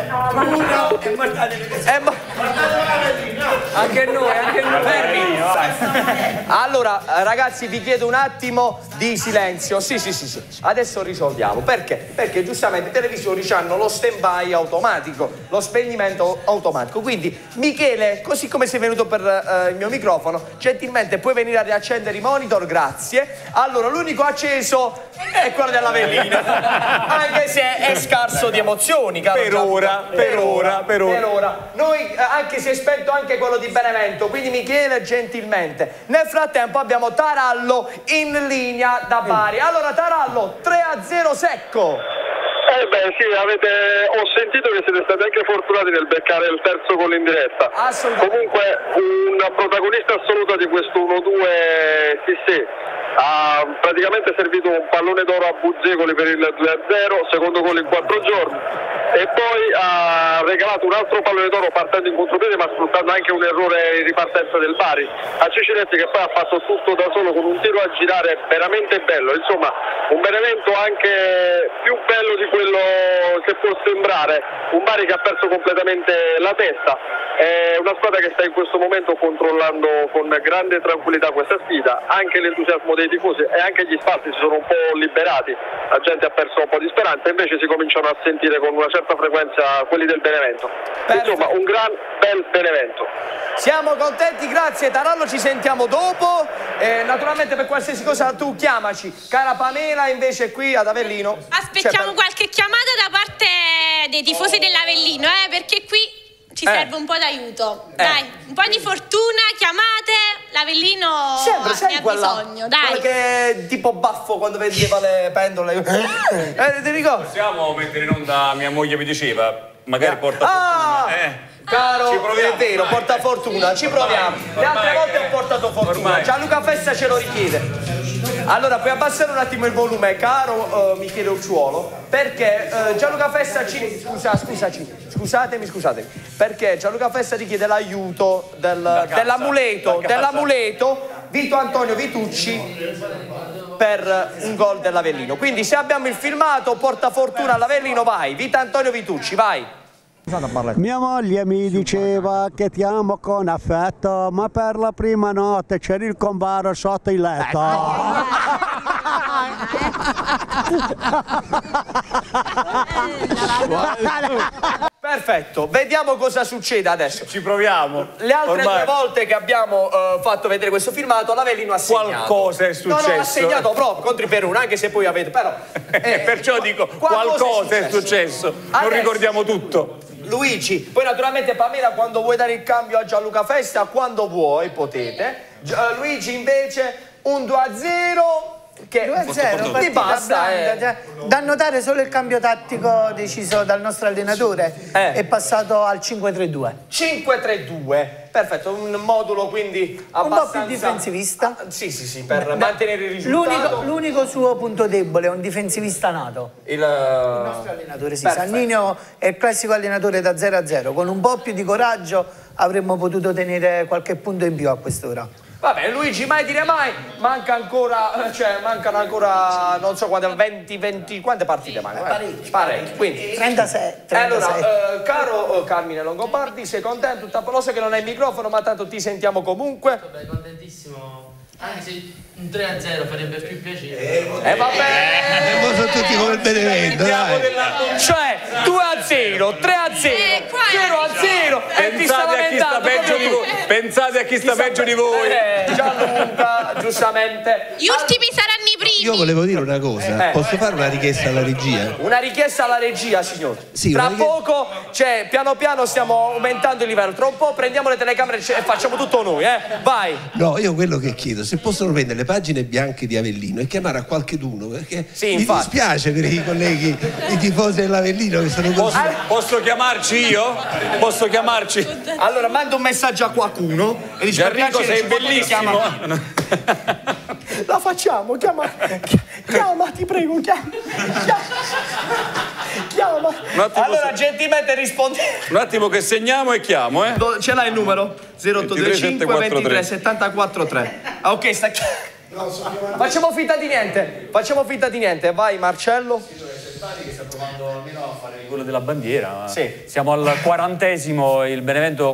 Eh. Eh, ma... Anche noi, anche noi. Fermi. Allora, ragazzi, vi chiedo un attimo di silenzio. Sì, sì, sì, sì. Adesso risolviamo. Perché? Perché giustamente i televisori hanno lo stand-by automatico, lo spegnimento automatico. Quindi, Michele, così come sei venuto per uh, il mio microfono, gentilmente puoi venire a riaccendere i monitor, grazie. Allora, l'unico acceso è quello dell'Avellina. Anche se è scarso di emozioni, caro Per ora, per, per ora, per ora. Per ora. Noi, anche se è spento anche quello di Benevento, quindi Michele, gentilmente. Nel frattempo abbiamo Tarallo in linea da Bari. Allora, Tarallo, tre a zero secco. Eh beh sì, avete, ho sentito che siete stati anche fortunati nel beccare il terzo gol in diretta. Comunque una protagonista assoluta di questo uno due, sì sì, ha praticamente servito un pallone d'oro a Buzzecoli per il due a zero, secondo gol in quattro giorni, e poi ha regalato un altro pallone d'oro partendo in contropiede ma sfruttando anche un errore in ripartenza del Bari a Cicinetti, che poi ha fatto tutto da solo con un tiro a girare veramente bello. Insomma, un Benevento anche più bello di quello che può sembrare, un Bari che ha perso completamente la testa. È una squadra che sta in questo momento controllando con grande tranquillità questa sfida, anche l'entusiasmo dei tifosi e anche gli spazi si sono un po' liberati, la gente ha perso un po' di speranza, invece si cominciano a sentire con una certa frequenza quelli del Benevento. Perfetto. Insomma, un gran bel Benevento. Siamo contenti, grazie Tarallo, ci sentiamo dopo. Eh, naturalmente per qualsiasi cosa tu chiamaci. Cara Pamela invece qui ad Avellino. Aspettiamo cioè, qualche chiamata da parte dei tifosi dell'Avellino, eh, perché qui ci Eh. serve un po' d'aiuto. Eh. Dai, un po' di fortuna, chiamate, l'Avellino Sempre, sai ne ha quella, bisogno, dai. quella che è tipo baffo quando vendeva le pendole. Eh, ti ricordi? Possiamo mettere in onda, mia moglie mi diceva, magari porta Ah! fortuna. Eh. Caro, Ci proviamo, è vero, ormai. porta fortuna, ci proviamo. Le altre ormai volte che- ho portato fortuna. ormai. Gianluca Festa ce lo richiede. Allora, puoi abbassare un attimo il volume, caro uh, Michele Ucciuolo, perché uh, Gianluca Festa ci... Scusa, scusaci, scusatemi, scusatemi. Perché Gianluca Festa richiede l'aiuto del, dell'amuleto, dell'amuleto Vito Antonio Vitucci per un gol dell'Avellino. Quindi se abbiamo il filmato, porta fortuna all'Avellino, vai. Vito Antonio Vitucci, vai. Mia moglie mi diceva che ti amo con affetto, ma per la prima notte c'era il combaro sotto il letto. Perfetto, vediamo cosa succede adesso. Ci proviamo. Le altre Ormai. due volte che abbiamo uh, fatto vedere questo filmato, l'Avellino ha segnato. Qualcosa è successo. No, no, ha segnato proprio contro i Peruna, anche se poi avete, però... Eh, perciò dico, qualcosa è successo. Non Adesso- ricordiamo tutto. Luigi, poi naturalmente Pamela, quando vuoi dare il cambio a Gianluca Festa, quando vuoi potete. Gi- uh, Luigi invece un due a zero che due a zero, ti partita basta. blanda, eh. cioè, da notare solo il cambio tattico deciso dal nostro allenatore, Eh. è passato al cinque tre due. cinque tre due, perfetto, un modulo quindi Un po' abbastanza... più difensivista. Ah, sì, sì, sì, per mantenere il risultato. L'unico, l'unico suo punto debole è un difensivista nato. Il, Il nostro allenatore, sì. Perfetto. Sannino è il classico allenatore da zero a zero. Con un po' più di coraggio avremmo potuto tenere qualche punto in più a quest'ora. Vabbè, Luigi, mai dire mai, manca ancora, cioè mancano ancora, non so quante, venti, venti, quante partite mancano? Parecchi. Parecchi, quindi. trentasei. Allora, trentasei. eh, caro eh, Carmine Longobardi, sei contento? Tutta- Lo so che non hai il microfono, ma tanto ti sentiamo comunque. Vabbè, contentissimo. Anche se un tre a zero farebbe più piacere. Eh vabbè! E poi sono tutti come il Benevento, dai. Cioè, due a zero, tre a zero, zero a zero, e ti sta Pensate a chi sta lamentando peggio proprio di tu. voi. Pensate a chi sta peggio di voi. Eh, Gianluca, giustamente. Gli ultimi saranno i primi. Io volevo dire una cosa, Eh. posso fare una richiesta alla regia? Una richiesta alla regia, signore. Sì, Tra una richiesta- poco, cioè, piano piano stiamo aumentando il livello. Tra un po' prendiamo le telecamere e e facciamo tutto noi, eh? Vai. No, io quello che chiedo, se possono prendere le pagine bianche di Avellino e chiamare a qualcheduno, perché Sì, mi infatti. dispiace per i colleghi, i tifosi dell'Avellino che sono così. Ah, Posso chiamarci io? Posso chiamarci? Allora, manda un messaggio a qualcuno e dice: per Gianrico, piacere, sei ci potete bellissimo. chiamare? La facciamo, chiama, chiama, ti prego, chiama, chiama, chiama. Un attimo, Allora, se- gentilmente rispondi. Un attimo che segniamo e chiamo, eh? Ce l'hai il numero? zero otto due cinque ventitré settantaquattro tre. Ah, ok, sta chi- Facciamo finta di niente. Facciamo finta di niente. Vai, Marcello. Che sta provando almeno a fare il gol della bandiera. Sì. Siamo al quarantesimo, il Benevento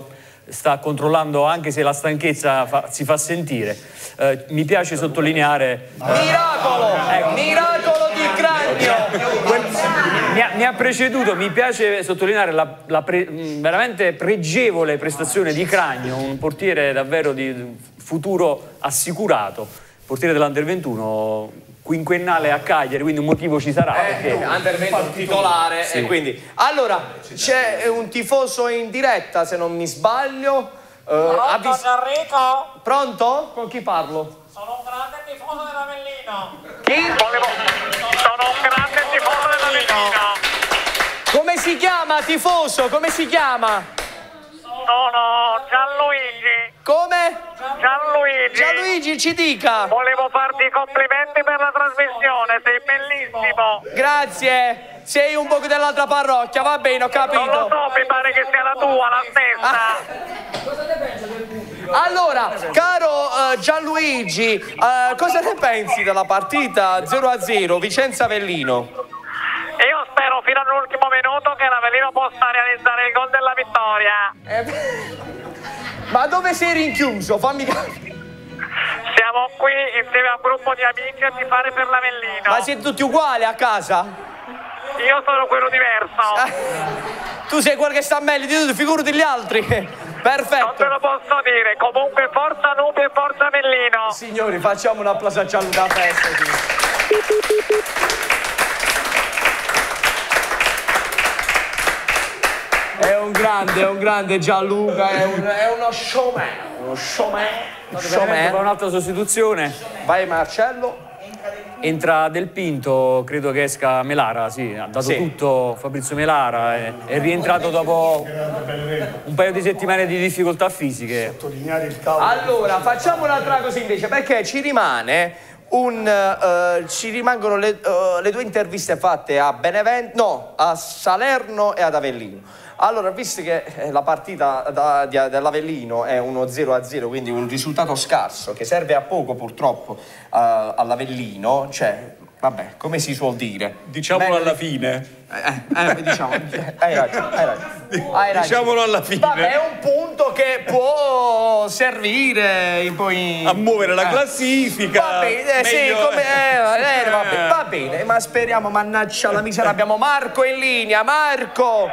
sta controllando anche se la stanchezza fa, si fa sentire. Eh, mi piace sottolineare... Miracolo! Ecco. Miracolo di Cragno! Mi ha, mi ha preceduto, mi piace sottolineare la, la pre, veramente pregevole prestazione di Cragno, un portiere davvero di futuro assicurato, portiere dell'Under ventuno, quinquennale a Cagliari, quindi un motivo ci sarà. Eh, perché Under ventuno titolare, sì. E quindi... Allora, c'è un tifoso in diretta, se non mi sbaglio. Uh, Pronto, avvis- Enrico? Pronto? Con chi parlo? Sono un grande tifoso dell'Avellino. Chi? Volevo... Sono un grande tifoso dell'Avellino. Come si chiama, tifoso? Come si chiama? Sono Gianluigi. Come? Gianluigi. Gianluigi, ci dica. Volevo farti i complimenti per la trasmissione, sei bellissimo. Grazie. Sei un po' dell'altra parrocchia, va bene, ho capito. Non lo so, mi pare che sia la tua, la stessa. Ah. Cosa ne pensi del Allora, caro uh, Gianluigi, uh, cosa ne pensi della partita zero a zero Vicenza-Avellino? Io spero fino all'ultimo minuto che l'Avellino possa realizzare il gol della vittoria. Eh, ma dove sei rinchiuso? Fammi capire. Siamo qui insieme a un gruppo di amici a tifare per l'Avellino. Ma siete tutti uguali a casa? Io sono quello diverso. Ah, tu sei quello che sta meglio di tutti, figurati gli altri. Perfetto. Non te lo posso dire. Comunque forza Nubi e forza Avellino. Signori, facciamo un applauso a Gianluca Festa. È un grande, è un grande Gianluca, è, un, è uno showman. Uno showman. Uno showman. Poi un'altra sostituzione. Vai Marcello. Entra Del Pinto, credo che esca Melara, sì, ha dato sì. tutto Fabrizio Melara, è, è rientrato dopo un paio di settimane di difficoltà fisiche. Allora, facciamo un'altra cosa invece, perché ci rimane un... Uh, ci rimangono le, uh, le due interviste fatte a Benevento, no, a Salerno e ad Avellino. Allora, visto che la partita da, di, dell'Avellino è uno zero a zero, quindi un risultato scarso che serve a poco purtroppo uh, all'Avellino, cioè, vabbè, come si suol dire? Diciamolo Beh, alla fine. Eh, eh, diciamo, hai ragione, hai ragione. Hai ragione. Diciamolo alla fine. Vabbè, è un punto che può servire poi a muovere la eh. classifica. Va bene, sì, come eh, eh, va, bene, va bene, ma speriamo, mannaggia la miseria, abbiamo Marco in linea. Marco!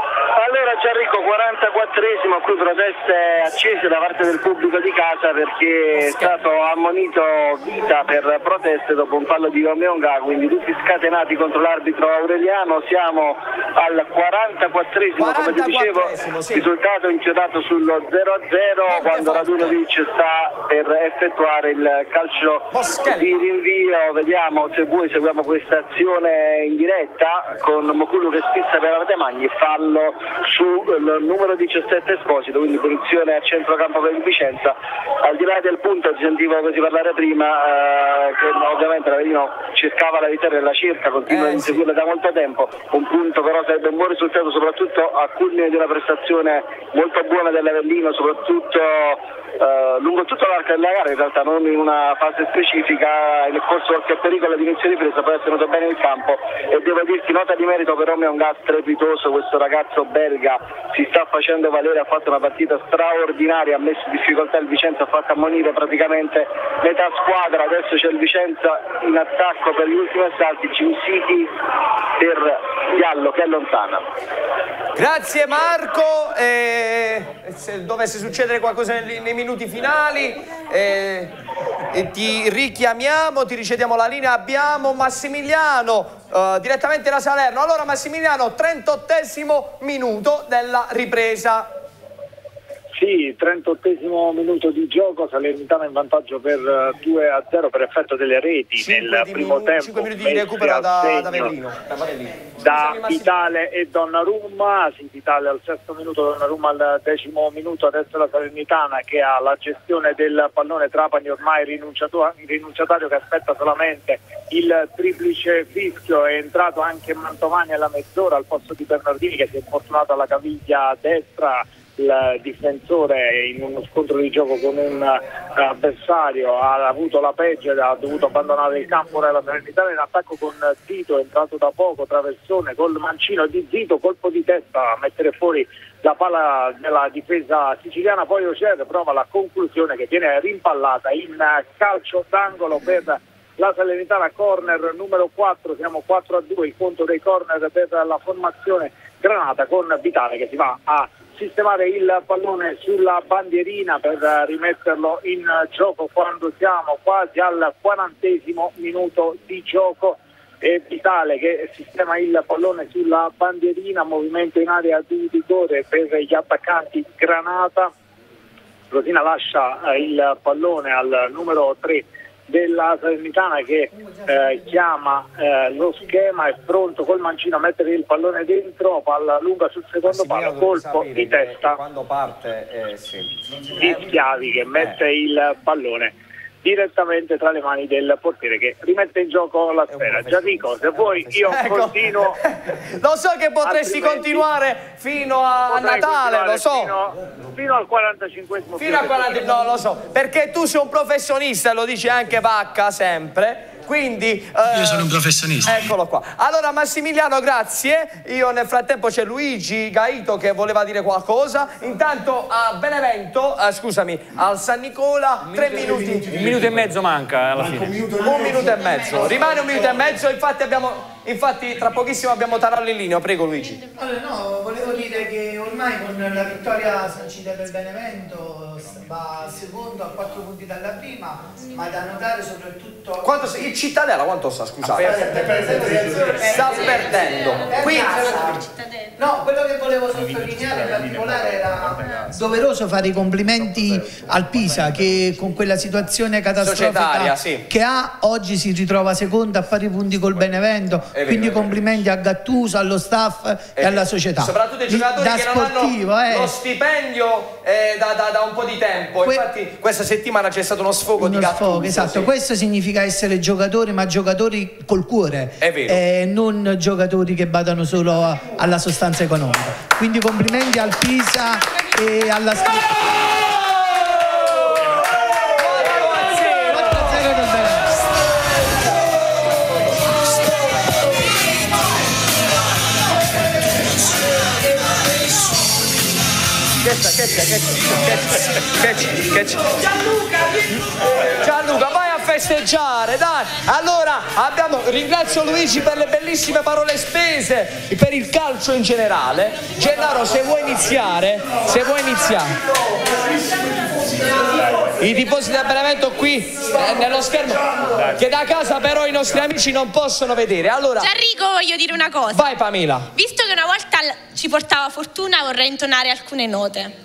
Allora Gianrico, quarantaquattresimo, qui proteste accese da parte del pubblico di casa perché è stato ammonito Vita per proteste dopo un fallo di Omeonga, quindi tutti scatenati contro l'arbitro Aureliano. Siamo al quarantaquattresimo, come ti dicevo, sì. Risultato inchiodato sullo zero a zero quando Radunovic sta per effettuare il calcio di rinvio. Vediamo, se vuoi seguiamo questa azione in diretta con Mokulu che spizza per Artemagni, fallo sul numero diciassette Esposito, quindi punizione a centrocampo per il Vicenza. Al di là del punto, ti sentivo così parlare prima, eh, che ovviamente l'Avellino cercava la vittoria della circa, continua eh, a inseguirla sì. da molto tempo, un punto però sarebbe un buon risultato, soprattutto a culmine di una prestazione molto buona dell'Avellino, soprattutto Uh, lungo tutto l'arco della gara, in realtà non in una fase specifica, nel corso qualche pericolo di inizio di presa, poi è tenuto bene il campo. E devo dirti nota di merito per Romeo, un gas strepitoso, questo ragazzo belga si sta facendo valere, ha fatto una partita straordinaria, ha messo in difficoltà il Vicenza, ha fatto ammonire praticamente metà squadra. Adesso c'è il Vicenza in attacco per gli ultimi assalti, Cinciti per Diallo che allontana. Grazie Marco, eh, se dovesse succedere qualcosa nei, nei minuti finali eh, eh, ti richiamiamo, ti ricediamo la linea. Abbiamo Massimiliano eh, direttamente da Salerno. Allora Massimiliano, trentottesimo minuto della ripresa. Sì, trentottesimo minuto di gioco, Salernitana in vantaggio per due a zero per effetto delle reti nel primo tempo. cinque minuti di recupero da, da Avellino. Da Vitale e Donnarumma, sì, Vitale al sesto minuto, Donnarumma al decimo minuto. Adesso la Salernitana che ha la gestione del pallone, Trapani ormai rinunciatario che aspetta solamente il triplice fischio. È entrato anche Mantovani alla mezz'ora al posto di Bernardini che si è infortunato alla caviglia destra. il difensore in uno scontro di gioco con un uh, avversario ha avuto la peggio ed ha dovuto abbandonare il campo nella Salernitana in attacco con Zito, entrato da poco, traversone col mancino di Zito, colpo di testa a mettere fuori la palla della difesa siciliana, poi Ocer prova la conclusione che viene rimpallata in calcio d'angolo per la Salernitana, corner numero quattro, siamo quattro a due, il conto dei corner per la formazione granata, con Vitale che si va a sistemare il pallone sulla bandierina per rimetterlo in gioco quando siamo quasi al quarantesimo minuto di gioco. E Vitale che sistema il pallone sulla bandierina, movimento in area di rigore per gli attaccanti granata. Rosina lascia il pallone al numero tre della Salernitana che eh, chiama eh, lo schema, è pronto col mancino a mettere il pallone dentro, palla lunga sul secondo palo, colpo di testa quando parte eh, sì. di Schiavi che mette eh. il pallone direttamente tra le mani del portiere che rimette in gioco la sfera. Gianrico, se vuoi io ecco. continuo. Lo so che potresti continuare fino a Natale, lo so. Fino, fino al quarantacinquesimo. Fino al quaranta, no, lo so. Perché tu sei un professionista, lo dice anche Vacca sempre. Quindi eh, io sono un professionista. Eccolo qua. Allora Massimiliano, grazie. Io nel frattempo c'è Luigi Gaito che voleva dire qualcosa. Intanto a Benevento, eh, scusami, al San Nicola, tre minuti. Un minuto e mezzo manca alla fine. Un minuto, un minuto e mezzo. Rimane un minuto e mezzo, infatti abbiamo infatti tra pochissimo abbiamo Tarallo in linea, prego Luigi. Allora no, volevo dire che ormai con la vittoria sancita per Benevento va a secondo a quattro punti dalla prima, ma da notare soprattutto quanto il Cittadella quanto sta, scusate? Sta perdendo. Quindi no, quello che volevo sottolineare in particolare era doveroso fare i complimenti al Pisa che con quella situazione catastrofica sì. che ha oggi si ritrova seconda a pari punti col Benevento. Quindi complimenti a Gattuso, allo staff e alla società. Soprattutto i giocatori da che sportivo, non hanno eh. lo stipendio eh, da, da, da un po' di tempo. Que Infatti questa settimana c'è stato uno sfogo uno di Gattuso. Sfogo, esatto, sì. Questo significa essere giocatori, ma giocatori col cuore. È vero. Eh, non giocatori che badano solo a, alla sostanza economica. Quindi complimenti al Pisa e alla squadra. Che c'è, che c'è, che c'è, Gianluca, Gianluca, vai a festeggiare, dai. Allora, abbiamo, ringrazio Luigi per le bellissime parole spese, per il calcio in generale. Gennaro, se vuoi iniziare, se vuoi iniziare. I tifosi del Benevento qui eh, nello schermo, che da casa però i nostri amici non possono vedere. Allora, Gianrico, voglio dire una cosa. Vai Pamela. Visto che una volta ci portava fortuna, vorrei intonare alcune note.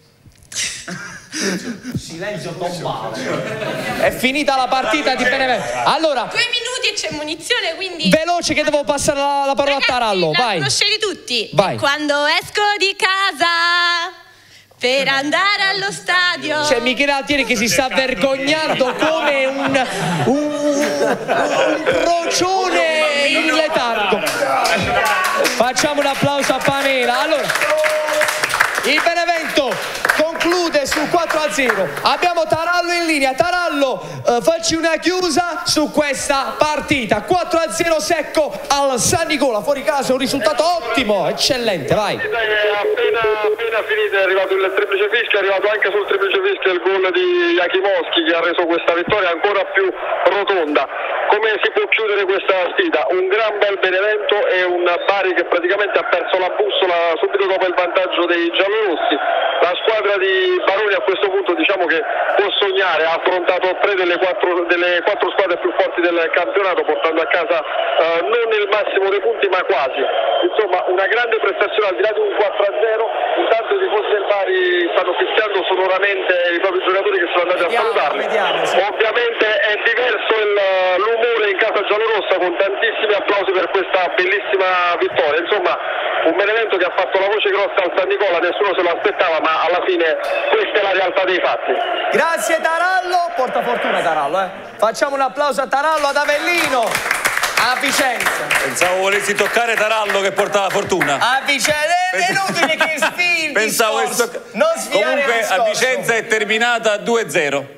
Silenzio tombale. È finita la partita di Benevento. Allora, due minuti e c'è munizione, quindi veloce che devo passare la, la parola ragazzi, a Tarallo. la Vai. conoscete tutti. Vai. Quando esco di casa per andare allo stadio. C'è Michele Altieri che si sta vergognando come un, un, un procione in letargo. Facciamo un applauso a Pamela. Allora, il Benevento conclude su quattro a zero. Abbiamo Tarallo in linea. Tarallo, eh, facci una chiusa su questa partita. quattro a zero secco al San Nicola. Fuori casa, un risultato ottimo, eccellente, vai. Appena, appena finito è arrivato il triplice fischio, è arrivato anche sul triplice fischio il gol di Jakimowski che ha reso questa vittoria ancora più rotonda. Come si può chiudere questa sfida? Un gran bel Benevento e un Bari che praticamente ha perso la bussola subito dopo il vantaggio dei giallorossi. La squadra di Baroni a questo punto diciamo che può sognare, ha affrontato tre delle quattro, delle quattro squadre più forti del campionato portando a casa eh, non il massimo dei punti ma quasi. Insomma una grande prestazione al di là di un quattro a zero. Intanto i tifosi del Bari stanno fischiando sonoramente i propri giocatori che sono andati a salutarli. Ovviamente è diverso l'umore in casa giallorossa con tantissimi applausi per questa bellissima vittoria. Insomma un Benevento che ha fatto la voce grossa al San Nicola, nessuno se lo aspettava, ma alla fine questa è la realtà dei fatti. Grazie Tarallo, porta fortuna Tarallo, eh. Facciamo un applauso a Tarallo, ad Avellino. A Vicenza. Pensavo volessi toccare Tarallo che portava fortuna. A Vicenza. È inutile che sfidi il Pensavo discorso. Tocca... Non sviare. Comunque a Vicenza è terminata due zero.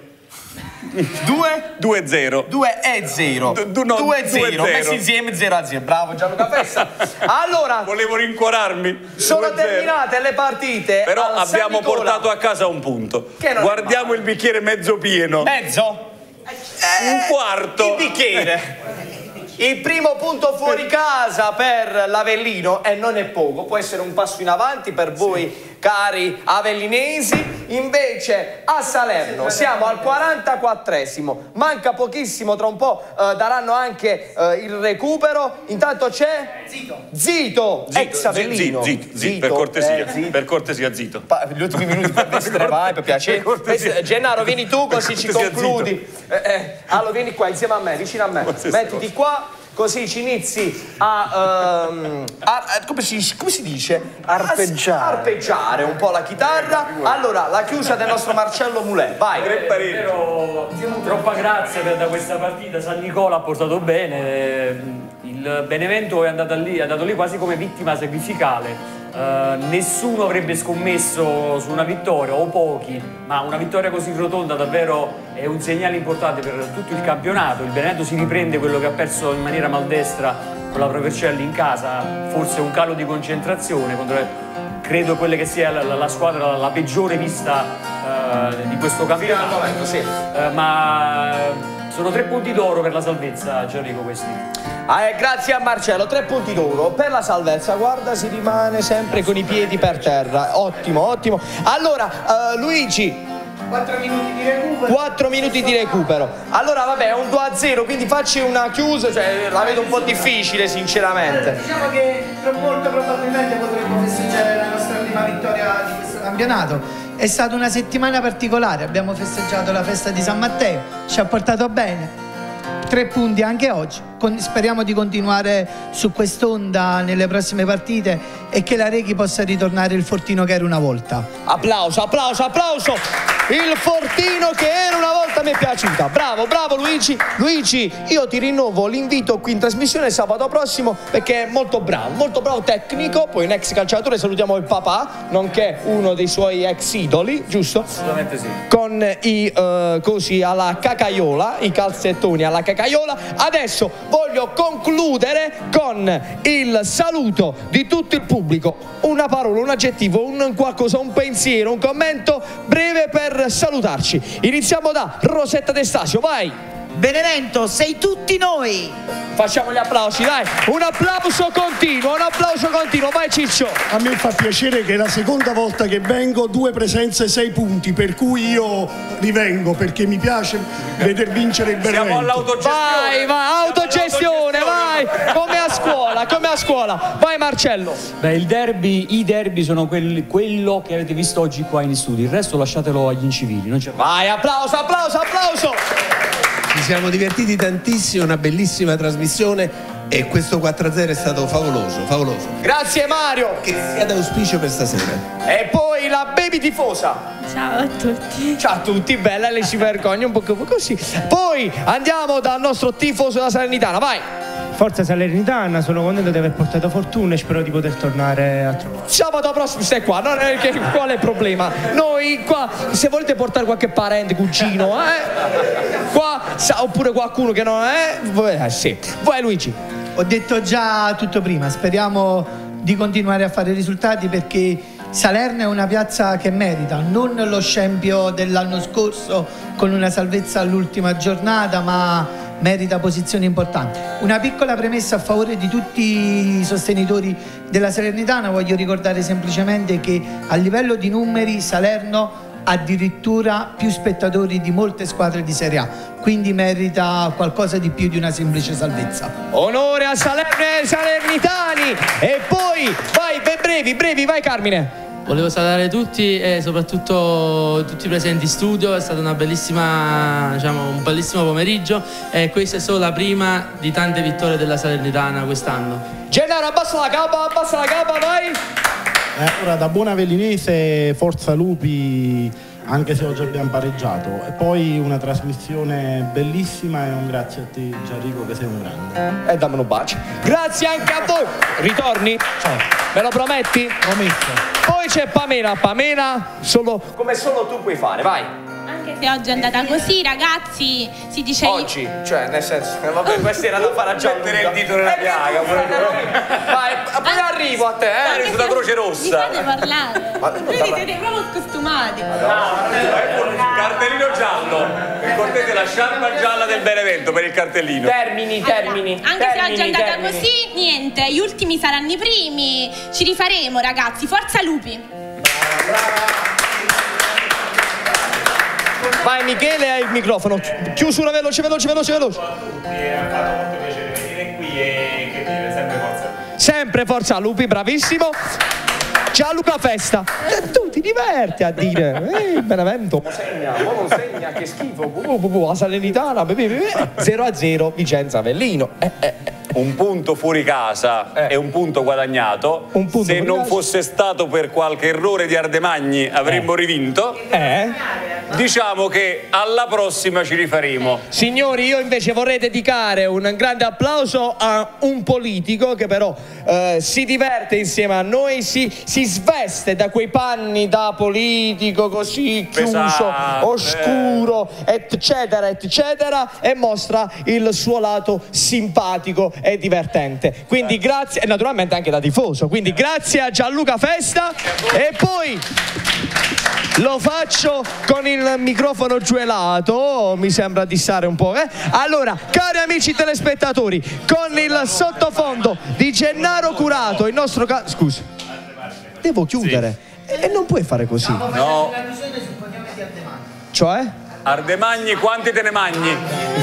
due? due zero. due e zero. No, due zero. Messi insieme zero a zero. Bravo Gianluca Festa. Allora. Volevo rincuorarmi. Sono terminate le partite. Però abbiamo portato a casa un punto. Guardiamo il bicchiere mezzo pieno. Mezzo? Eh, un quarto. Il bicchiere. Il primo punto fuori casa per l'Avellino, e non è poco, può essere un passo in avanti per voi, sì, cari avellinesi. Invece a Salerno siamo al quarantaquattresimo, manca pochissimo, tra un po' eh, daranno anche eh, il recupero. Intanto c'è Zito, Zito, Zito ex Avellino. Zito, Zito, Zito, per cortesia, eh, Zito. per cortesia Zito. Pa gli ultimi minuti per destra, vai, per piacere. Per Gennaro, vieni tu così ci concludi. Eh, eh, allora vieni qua insieme a me, vicino a me. Mettiti qua. Così ci inizi a, um, a, a come, si, come si dice? Arpeggiare. A arpeggiare un po' la chitarra. Allora, la chiusa del nostro Marcello Mulè, vai. Però, troppa grazia per da questa partita. San Nicola ha portato bene. Il Benevento è andato lì, è andato lì quasi come vittima sacrificale. Uh, nessuno avrebbe scommesso su una vittoria, o pochi, ma una vittoria così rotonda davvero è un segnale importante per tutto il campionato. Il Benevento si riprende quello che ha perso in maniera maldestra con la Pro Vercelli in casa, forse un calo di concentrazione contro, credo quella che sia la, la, la squadra la, la peggiore vista uh, di questo campionato. Momento, sì. uh, ma sono tre punti d'oro per la salvezza, Gianrico, questi. Ah, eh, grazie a Marcello, tre punti d'oro per la salvezza. Guarda, si rimane sempre con i piedi per terra. Ottimo, ottimo. Allora, uh, Luigi, quattro minuti di recupero. quattro minuti di recupero. Allora, vabbè, è un due a zero, quindi facci una chiusa, cioè la vedo un po' difficile, sinceramente. Diciamo che molto probabilmente potremmo festeggiare la nostra prima vittoria di questo campionato. È stata una settimana particolare, abbiamo festeggiato la festa di San Matteo, ci ha portato bene. Tre punti anche oggi, Con, speriamo di continuare su quest'onda nelle prossime partite e che la Reghi possa ritornare il Fortino che era una volta. Applauso, applauso, applauso! Il Fortino che era una volta, mi è piaciuta. Bravo, bravo Luigi. Luigi, io ti rinnovo l'invito qui in trasmissione sabato prossimo perché è molto bravo, molto bravo tecnico, poi un ex calciatore, salutiamo il papà, nonché uno dei suoi ex idoli, giusto? Assolutamente sì. Con i uh, così alla cacaiola, i calzettoni alla cacaiola. Adesso voglio concludere con il saluto di tutto il pubblico. Una parola, un aggettivo, un qualcosa, un pensiero, un commento breve per salutarci. Iniziamo da Rosetta D'Estasio, vai! Benevento, sei tutti noi! Facciamo gli applausi, dai! Un applauso continuo, un applauso continuo, vai Ciccio! A me fa piacere che è la seconda volta che vengo, due presenze, sei punti, per cui io rivengo, perché mi piace veder vincere il Benevento. Siamo all'autogestione! Vai, vai, autogestione, vai! Come a scuola, come a scuola! Vai Marcello! Beh, il derby, i derby sono quelli, quello che avete visto oggi qua in studio, il resto lasciatelo agli incivili. Non vai, applauso, applauso, applauso! Ci siamo divertiti tantissimo, una bellissima trasmissione e questo quattro a zero è stato favoloso, favoloso. Grazie Mario! Che sia d'auspicio per stasera. E poi la baby tifosa. Ciao a tutti. Ciao a tutti, bella, lei si vergogna un po' così. Poi andiamo dal nostro tifoso della Salernitana, vai! Forza Salernitana, sono contento di aver portato fortuna e spero di poter tornare a trovare. Sabato prossimo stai qua, non è che, qual è il problema? Noi qua, se volete portare qualche parente, cugino, eh? Qua, oppure qualcuno che non è, eh, sì. Vai Luigi. Ho detto già tutto prima, speriamo di continuare a fare risultati perché Salerno è una piazza che merita, non lo scempio dell'anno scorso con una salvezza all'ultima giornata, ma merita posizioni importanti. Una piccola premessa a favore di tutti i sostenitori della Salernitana, voglio ricordare semplicemente che a livello di numeri Salerno ha addirittura più spettatori di molte squadre di Serie A, quindi merita qualcosa di più di una semplice salvezza. Onore a Salerno e ai salernitani! E poi, vai, brevi, brevi, vai Carmine! Volevo salutare tutti e soprattutto tutti i presenti in studio, è stato una bellissima, diciamo, un bellissimo pomeriggio e questa è solo la prima di tante vittorie della Salernitana quest'anno. Gennaro, abbassa la capa, abbassa la capa, vai! Eh, ora da buon avellinese, forza Lupi anche se oggi abbiamo pareggiato. E poi una trasmissione bellissima e un grazie a te Gianrico che sei un grande. E dammi un bacio. Grazie anche a voi. Ritorni? Ciao. Me lo prometti? Promesso. Poi c'è Pamela, Pamela, solo come solo tu puoi fare, vai. Anche se oggi è andata così, ragazzi, si dice... Oggi, cioè nel senso, eh, vabbè, questa era da fare a Gianluca. Mettere il dito nella piaga. Vai, poi arrivo a te, eh. Sulla Croce Rossa. Mi fate parlare. Ma non Voi parla- siete proprio scostumati. Cartellino giallo. Ricordate la sciarpa gialla del Benevento per il cartellino. Termini, termini. Anche termini, se oggi è andata termini. così, niente, gli ultimi saranno i primi. Ci rifaremo, ragazzi. Forza lupi. Vai Michele, hai il microfono. Chiusura veloce, veloce, veloce, veloce. Mi ha fatto molto piacere venire qui e che dire, sempre forza. Sempre forza Lupi, bravissimo. Gianluca Festa. E tu ti diverti a dire. Ehi, Benevento. Ma segna, ma non segna, che schifo. Bu, bu, bu, la Salernitana. zero a zero Vicenza Avellino. Eh, eh, eh. Un punto fuori casa eh. e un punto guadagnato. Un punto Se non casa. fosse stato per qualche errore di Ardemagni avremmo eh. rivinto. Eh. Diciamo che alla prossima ci rifaremo. Signori, io invece vorrei dedicare un grande applauso a un politico che però eh, si diverte insieme a noi, si, si sveste da quei panni da politico così chiuso, Pesante. oscuro, eccetera, eccetera, e mostra il suo lato simpatico e divertente. Quindi grazie, e naturalmente anche da tifoso. Quindi grazie a Gianluca Festa. E poi lo faccio con il microfono gelato, mi sembra di stare un po', eh? Allora, cari amici telespettatori, con il sottofondo di Gennaro Curato, il nostro ca... Scusa, devo chiudere. Sì. E non puoi fare così. No. Cioè? Ardemagni, quanti te ne magni?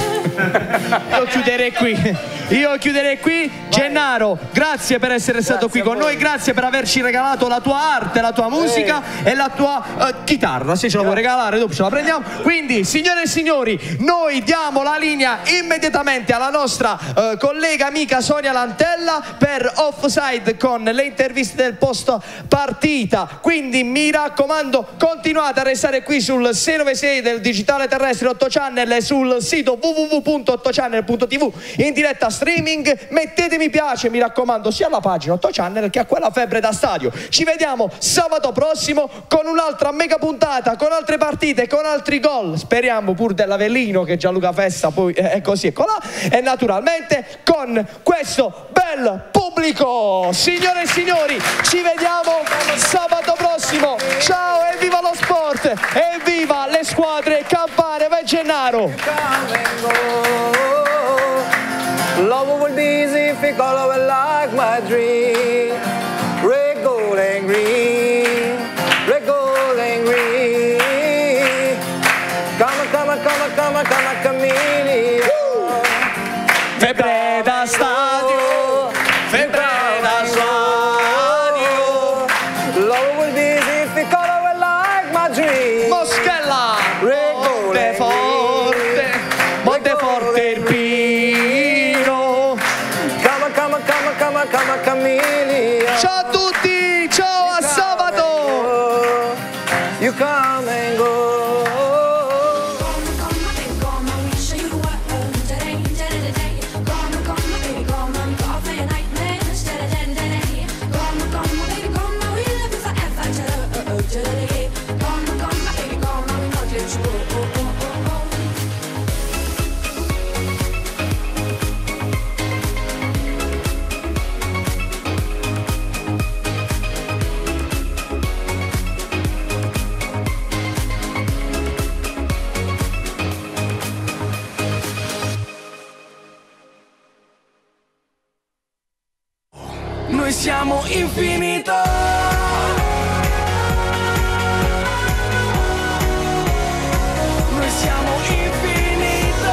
Io chiuderei qui. Io chiuderei qui. Gennaro, grazie per essere stato Grazie qui con noi, grazie per averci regalato la tua arte, la tua musica e la tua uh, chitarra. Se ce la vuoi regalare, dopo ce la prendiamo. Quindi, signore e signori, noi diamo la linea immediatamente alla nostra uh, collega amica Sonia Lantella per Offside con le interviste del post partita. Quindi mi raccomando, continuate a restare qui sul sei nove sei del digitale terrestre otto channel e sul sito w w w punto otto channel punto t v in diretta streaming. Mettete mi piace, mi raccomando, sia alla pagina otto channel che a quella Febbre da Stadio. Ci vediamo sabato prossimo con un'altra mega puntata, con altre partite, con altri gol, speriamo pur dell'Avellino, che Gianluca Festa poi è così e colà, e naturalmente con questo bel pubblico. Signore e signori, ci vediamo sabato prossimo. Ciao, e viva lo sport, e viva le squadre campane. Vai Gennaro. Love will be easy if you color it like my dream. Red, gold and green. Red, gold and green. Come on, come on, come on, come on, come on, chameleon. Febbre da Stadio, Febbre da Stadio. Love will be easy if you color it like my dream. Moschella, Red, gold and Monteforte, Monteforte il Pino. Come on, come on, come on, come on, come on, chameleon. Ciao a tutti, ciao, a sabato. You come and go. Noi siamo infinito. Noi siamo infinito.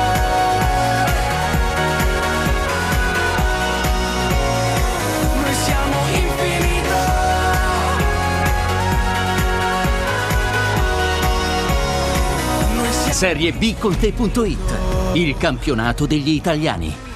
Noi siamo infinito. Serie B con te punto it, il campionato degli italiani.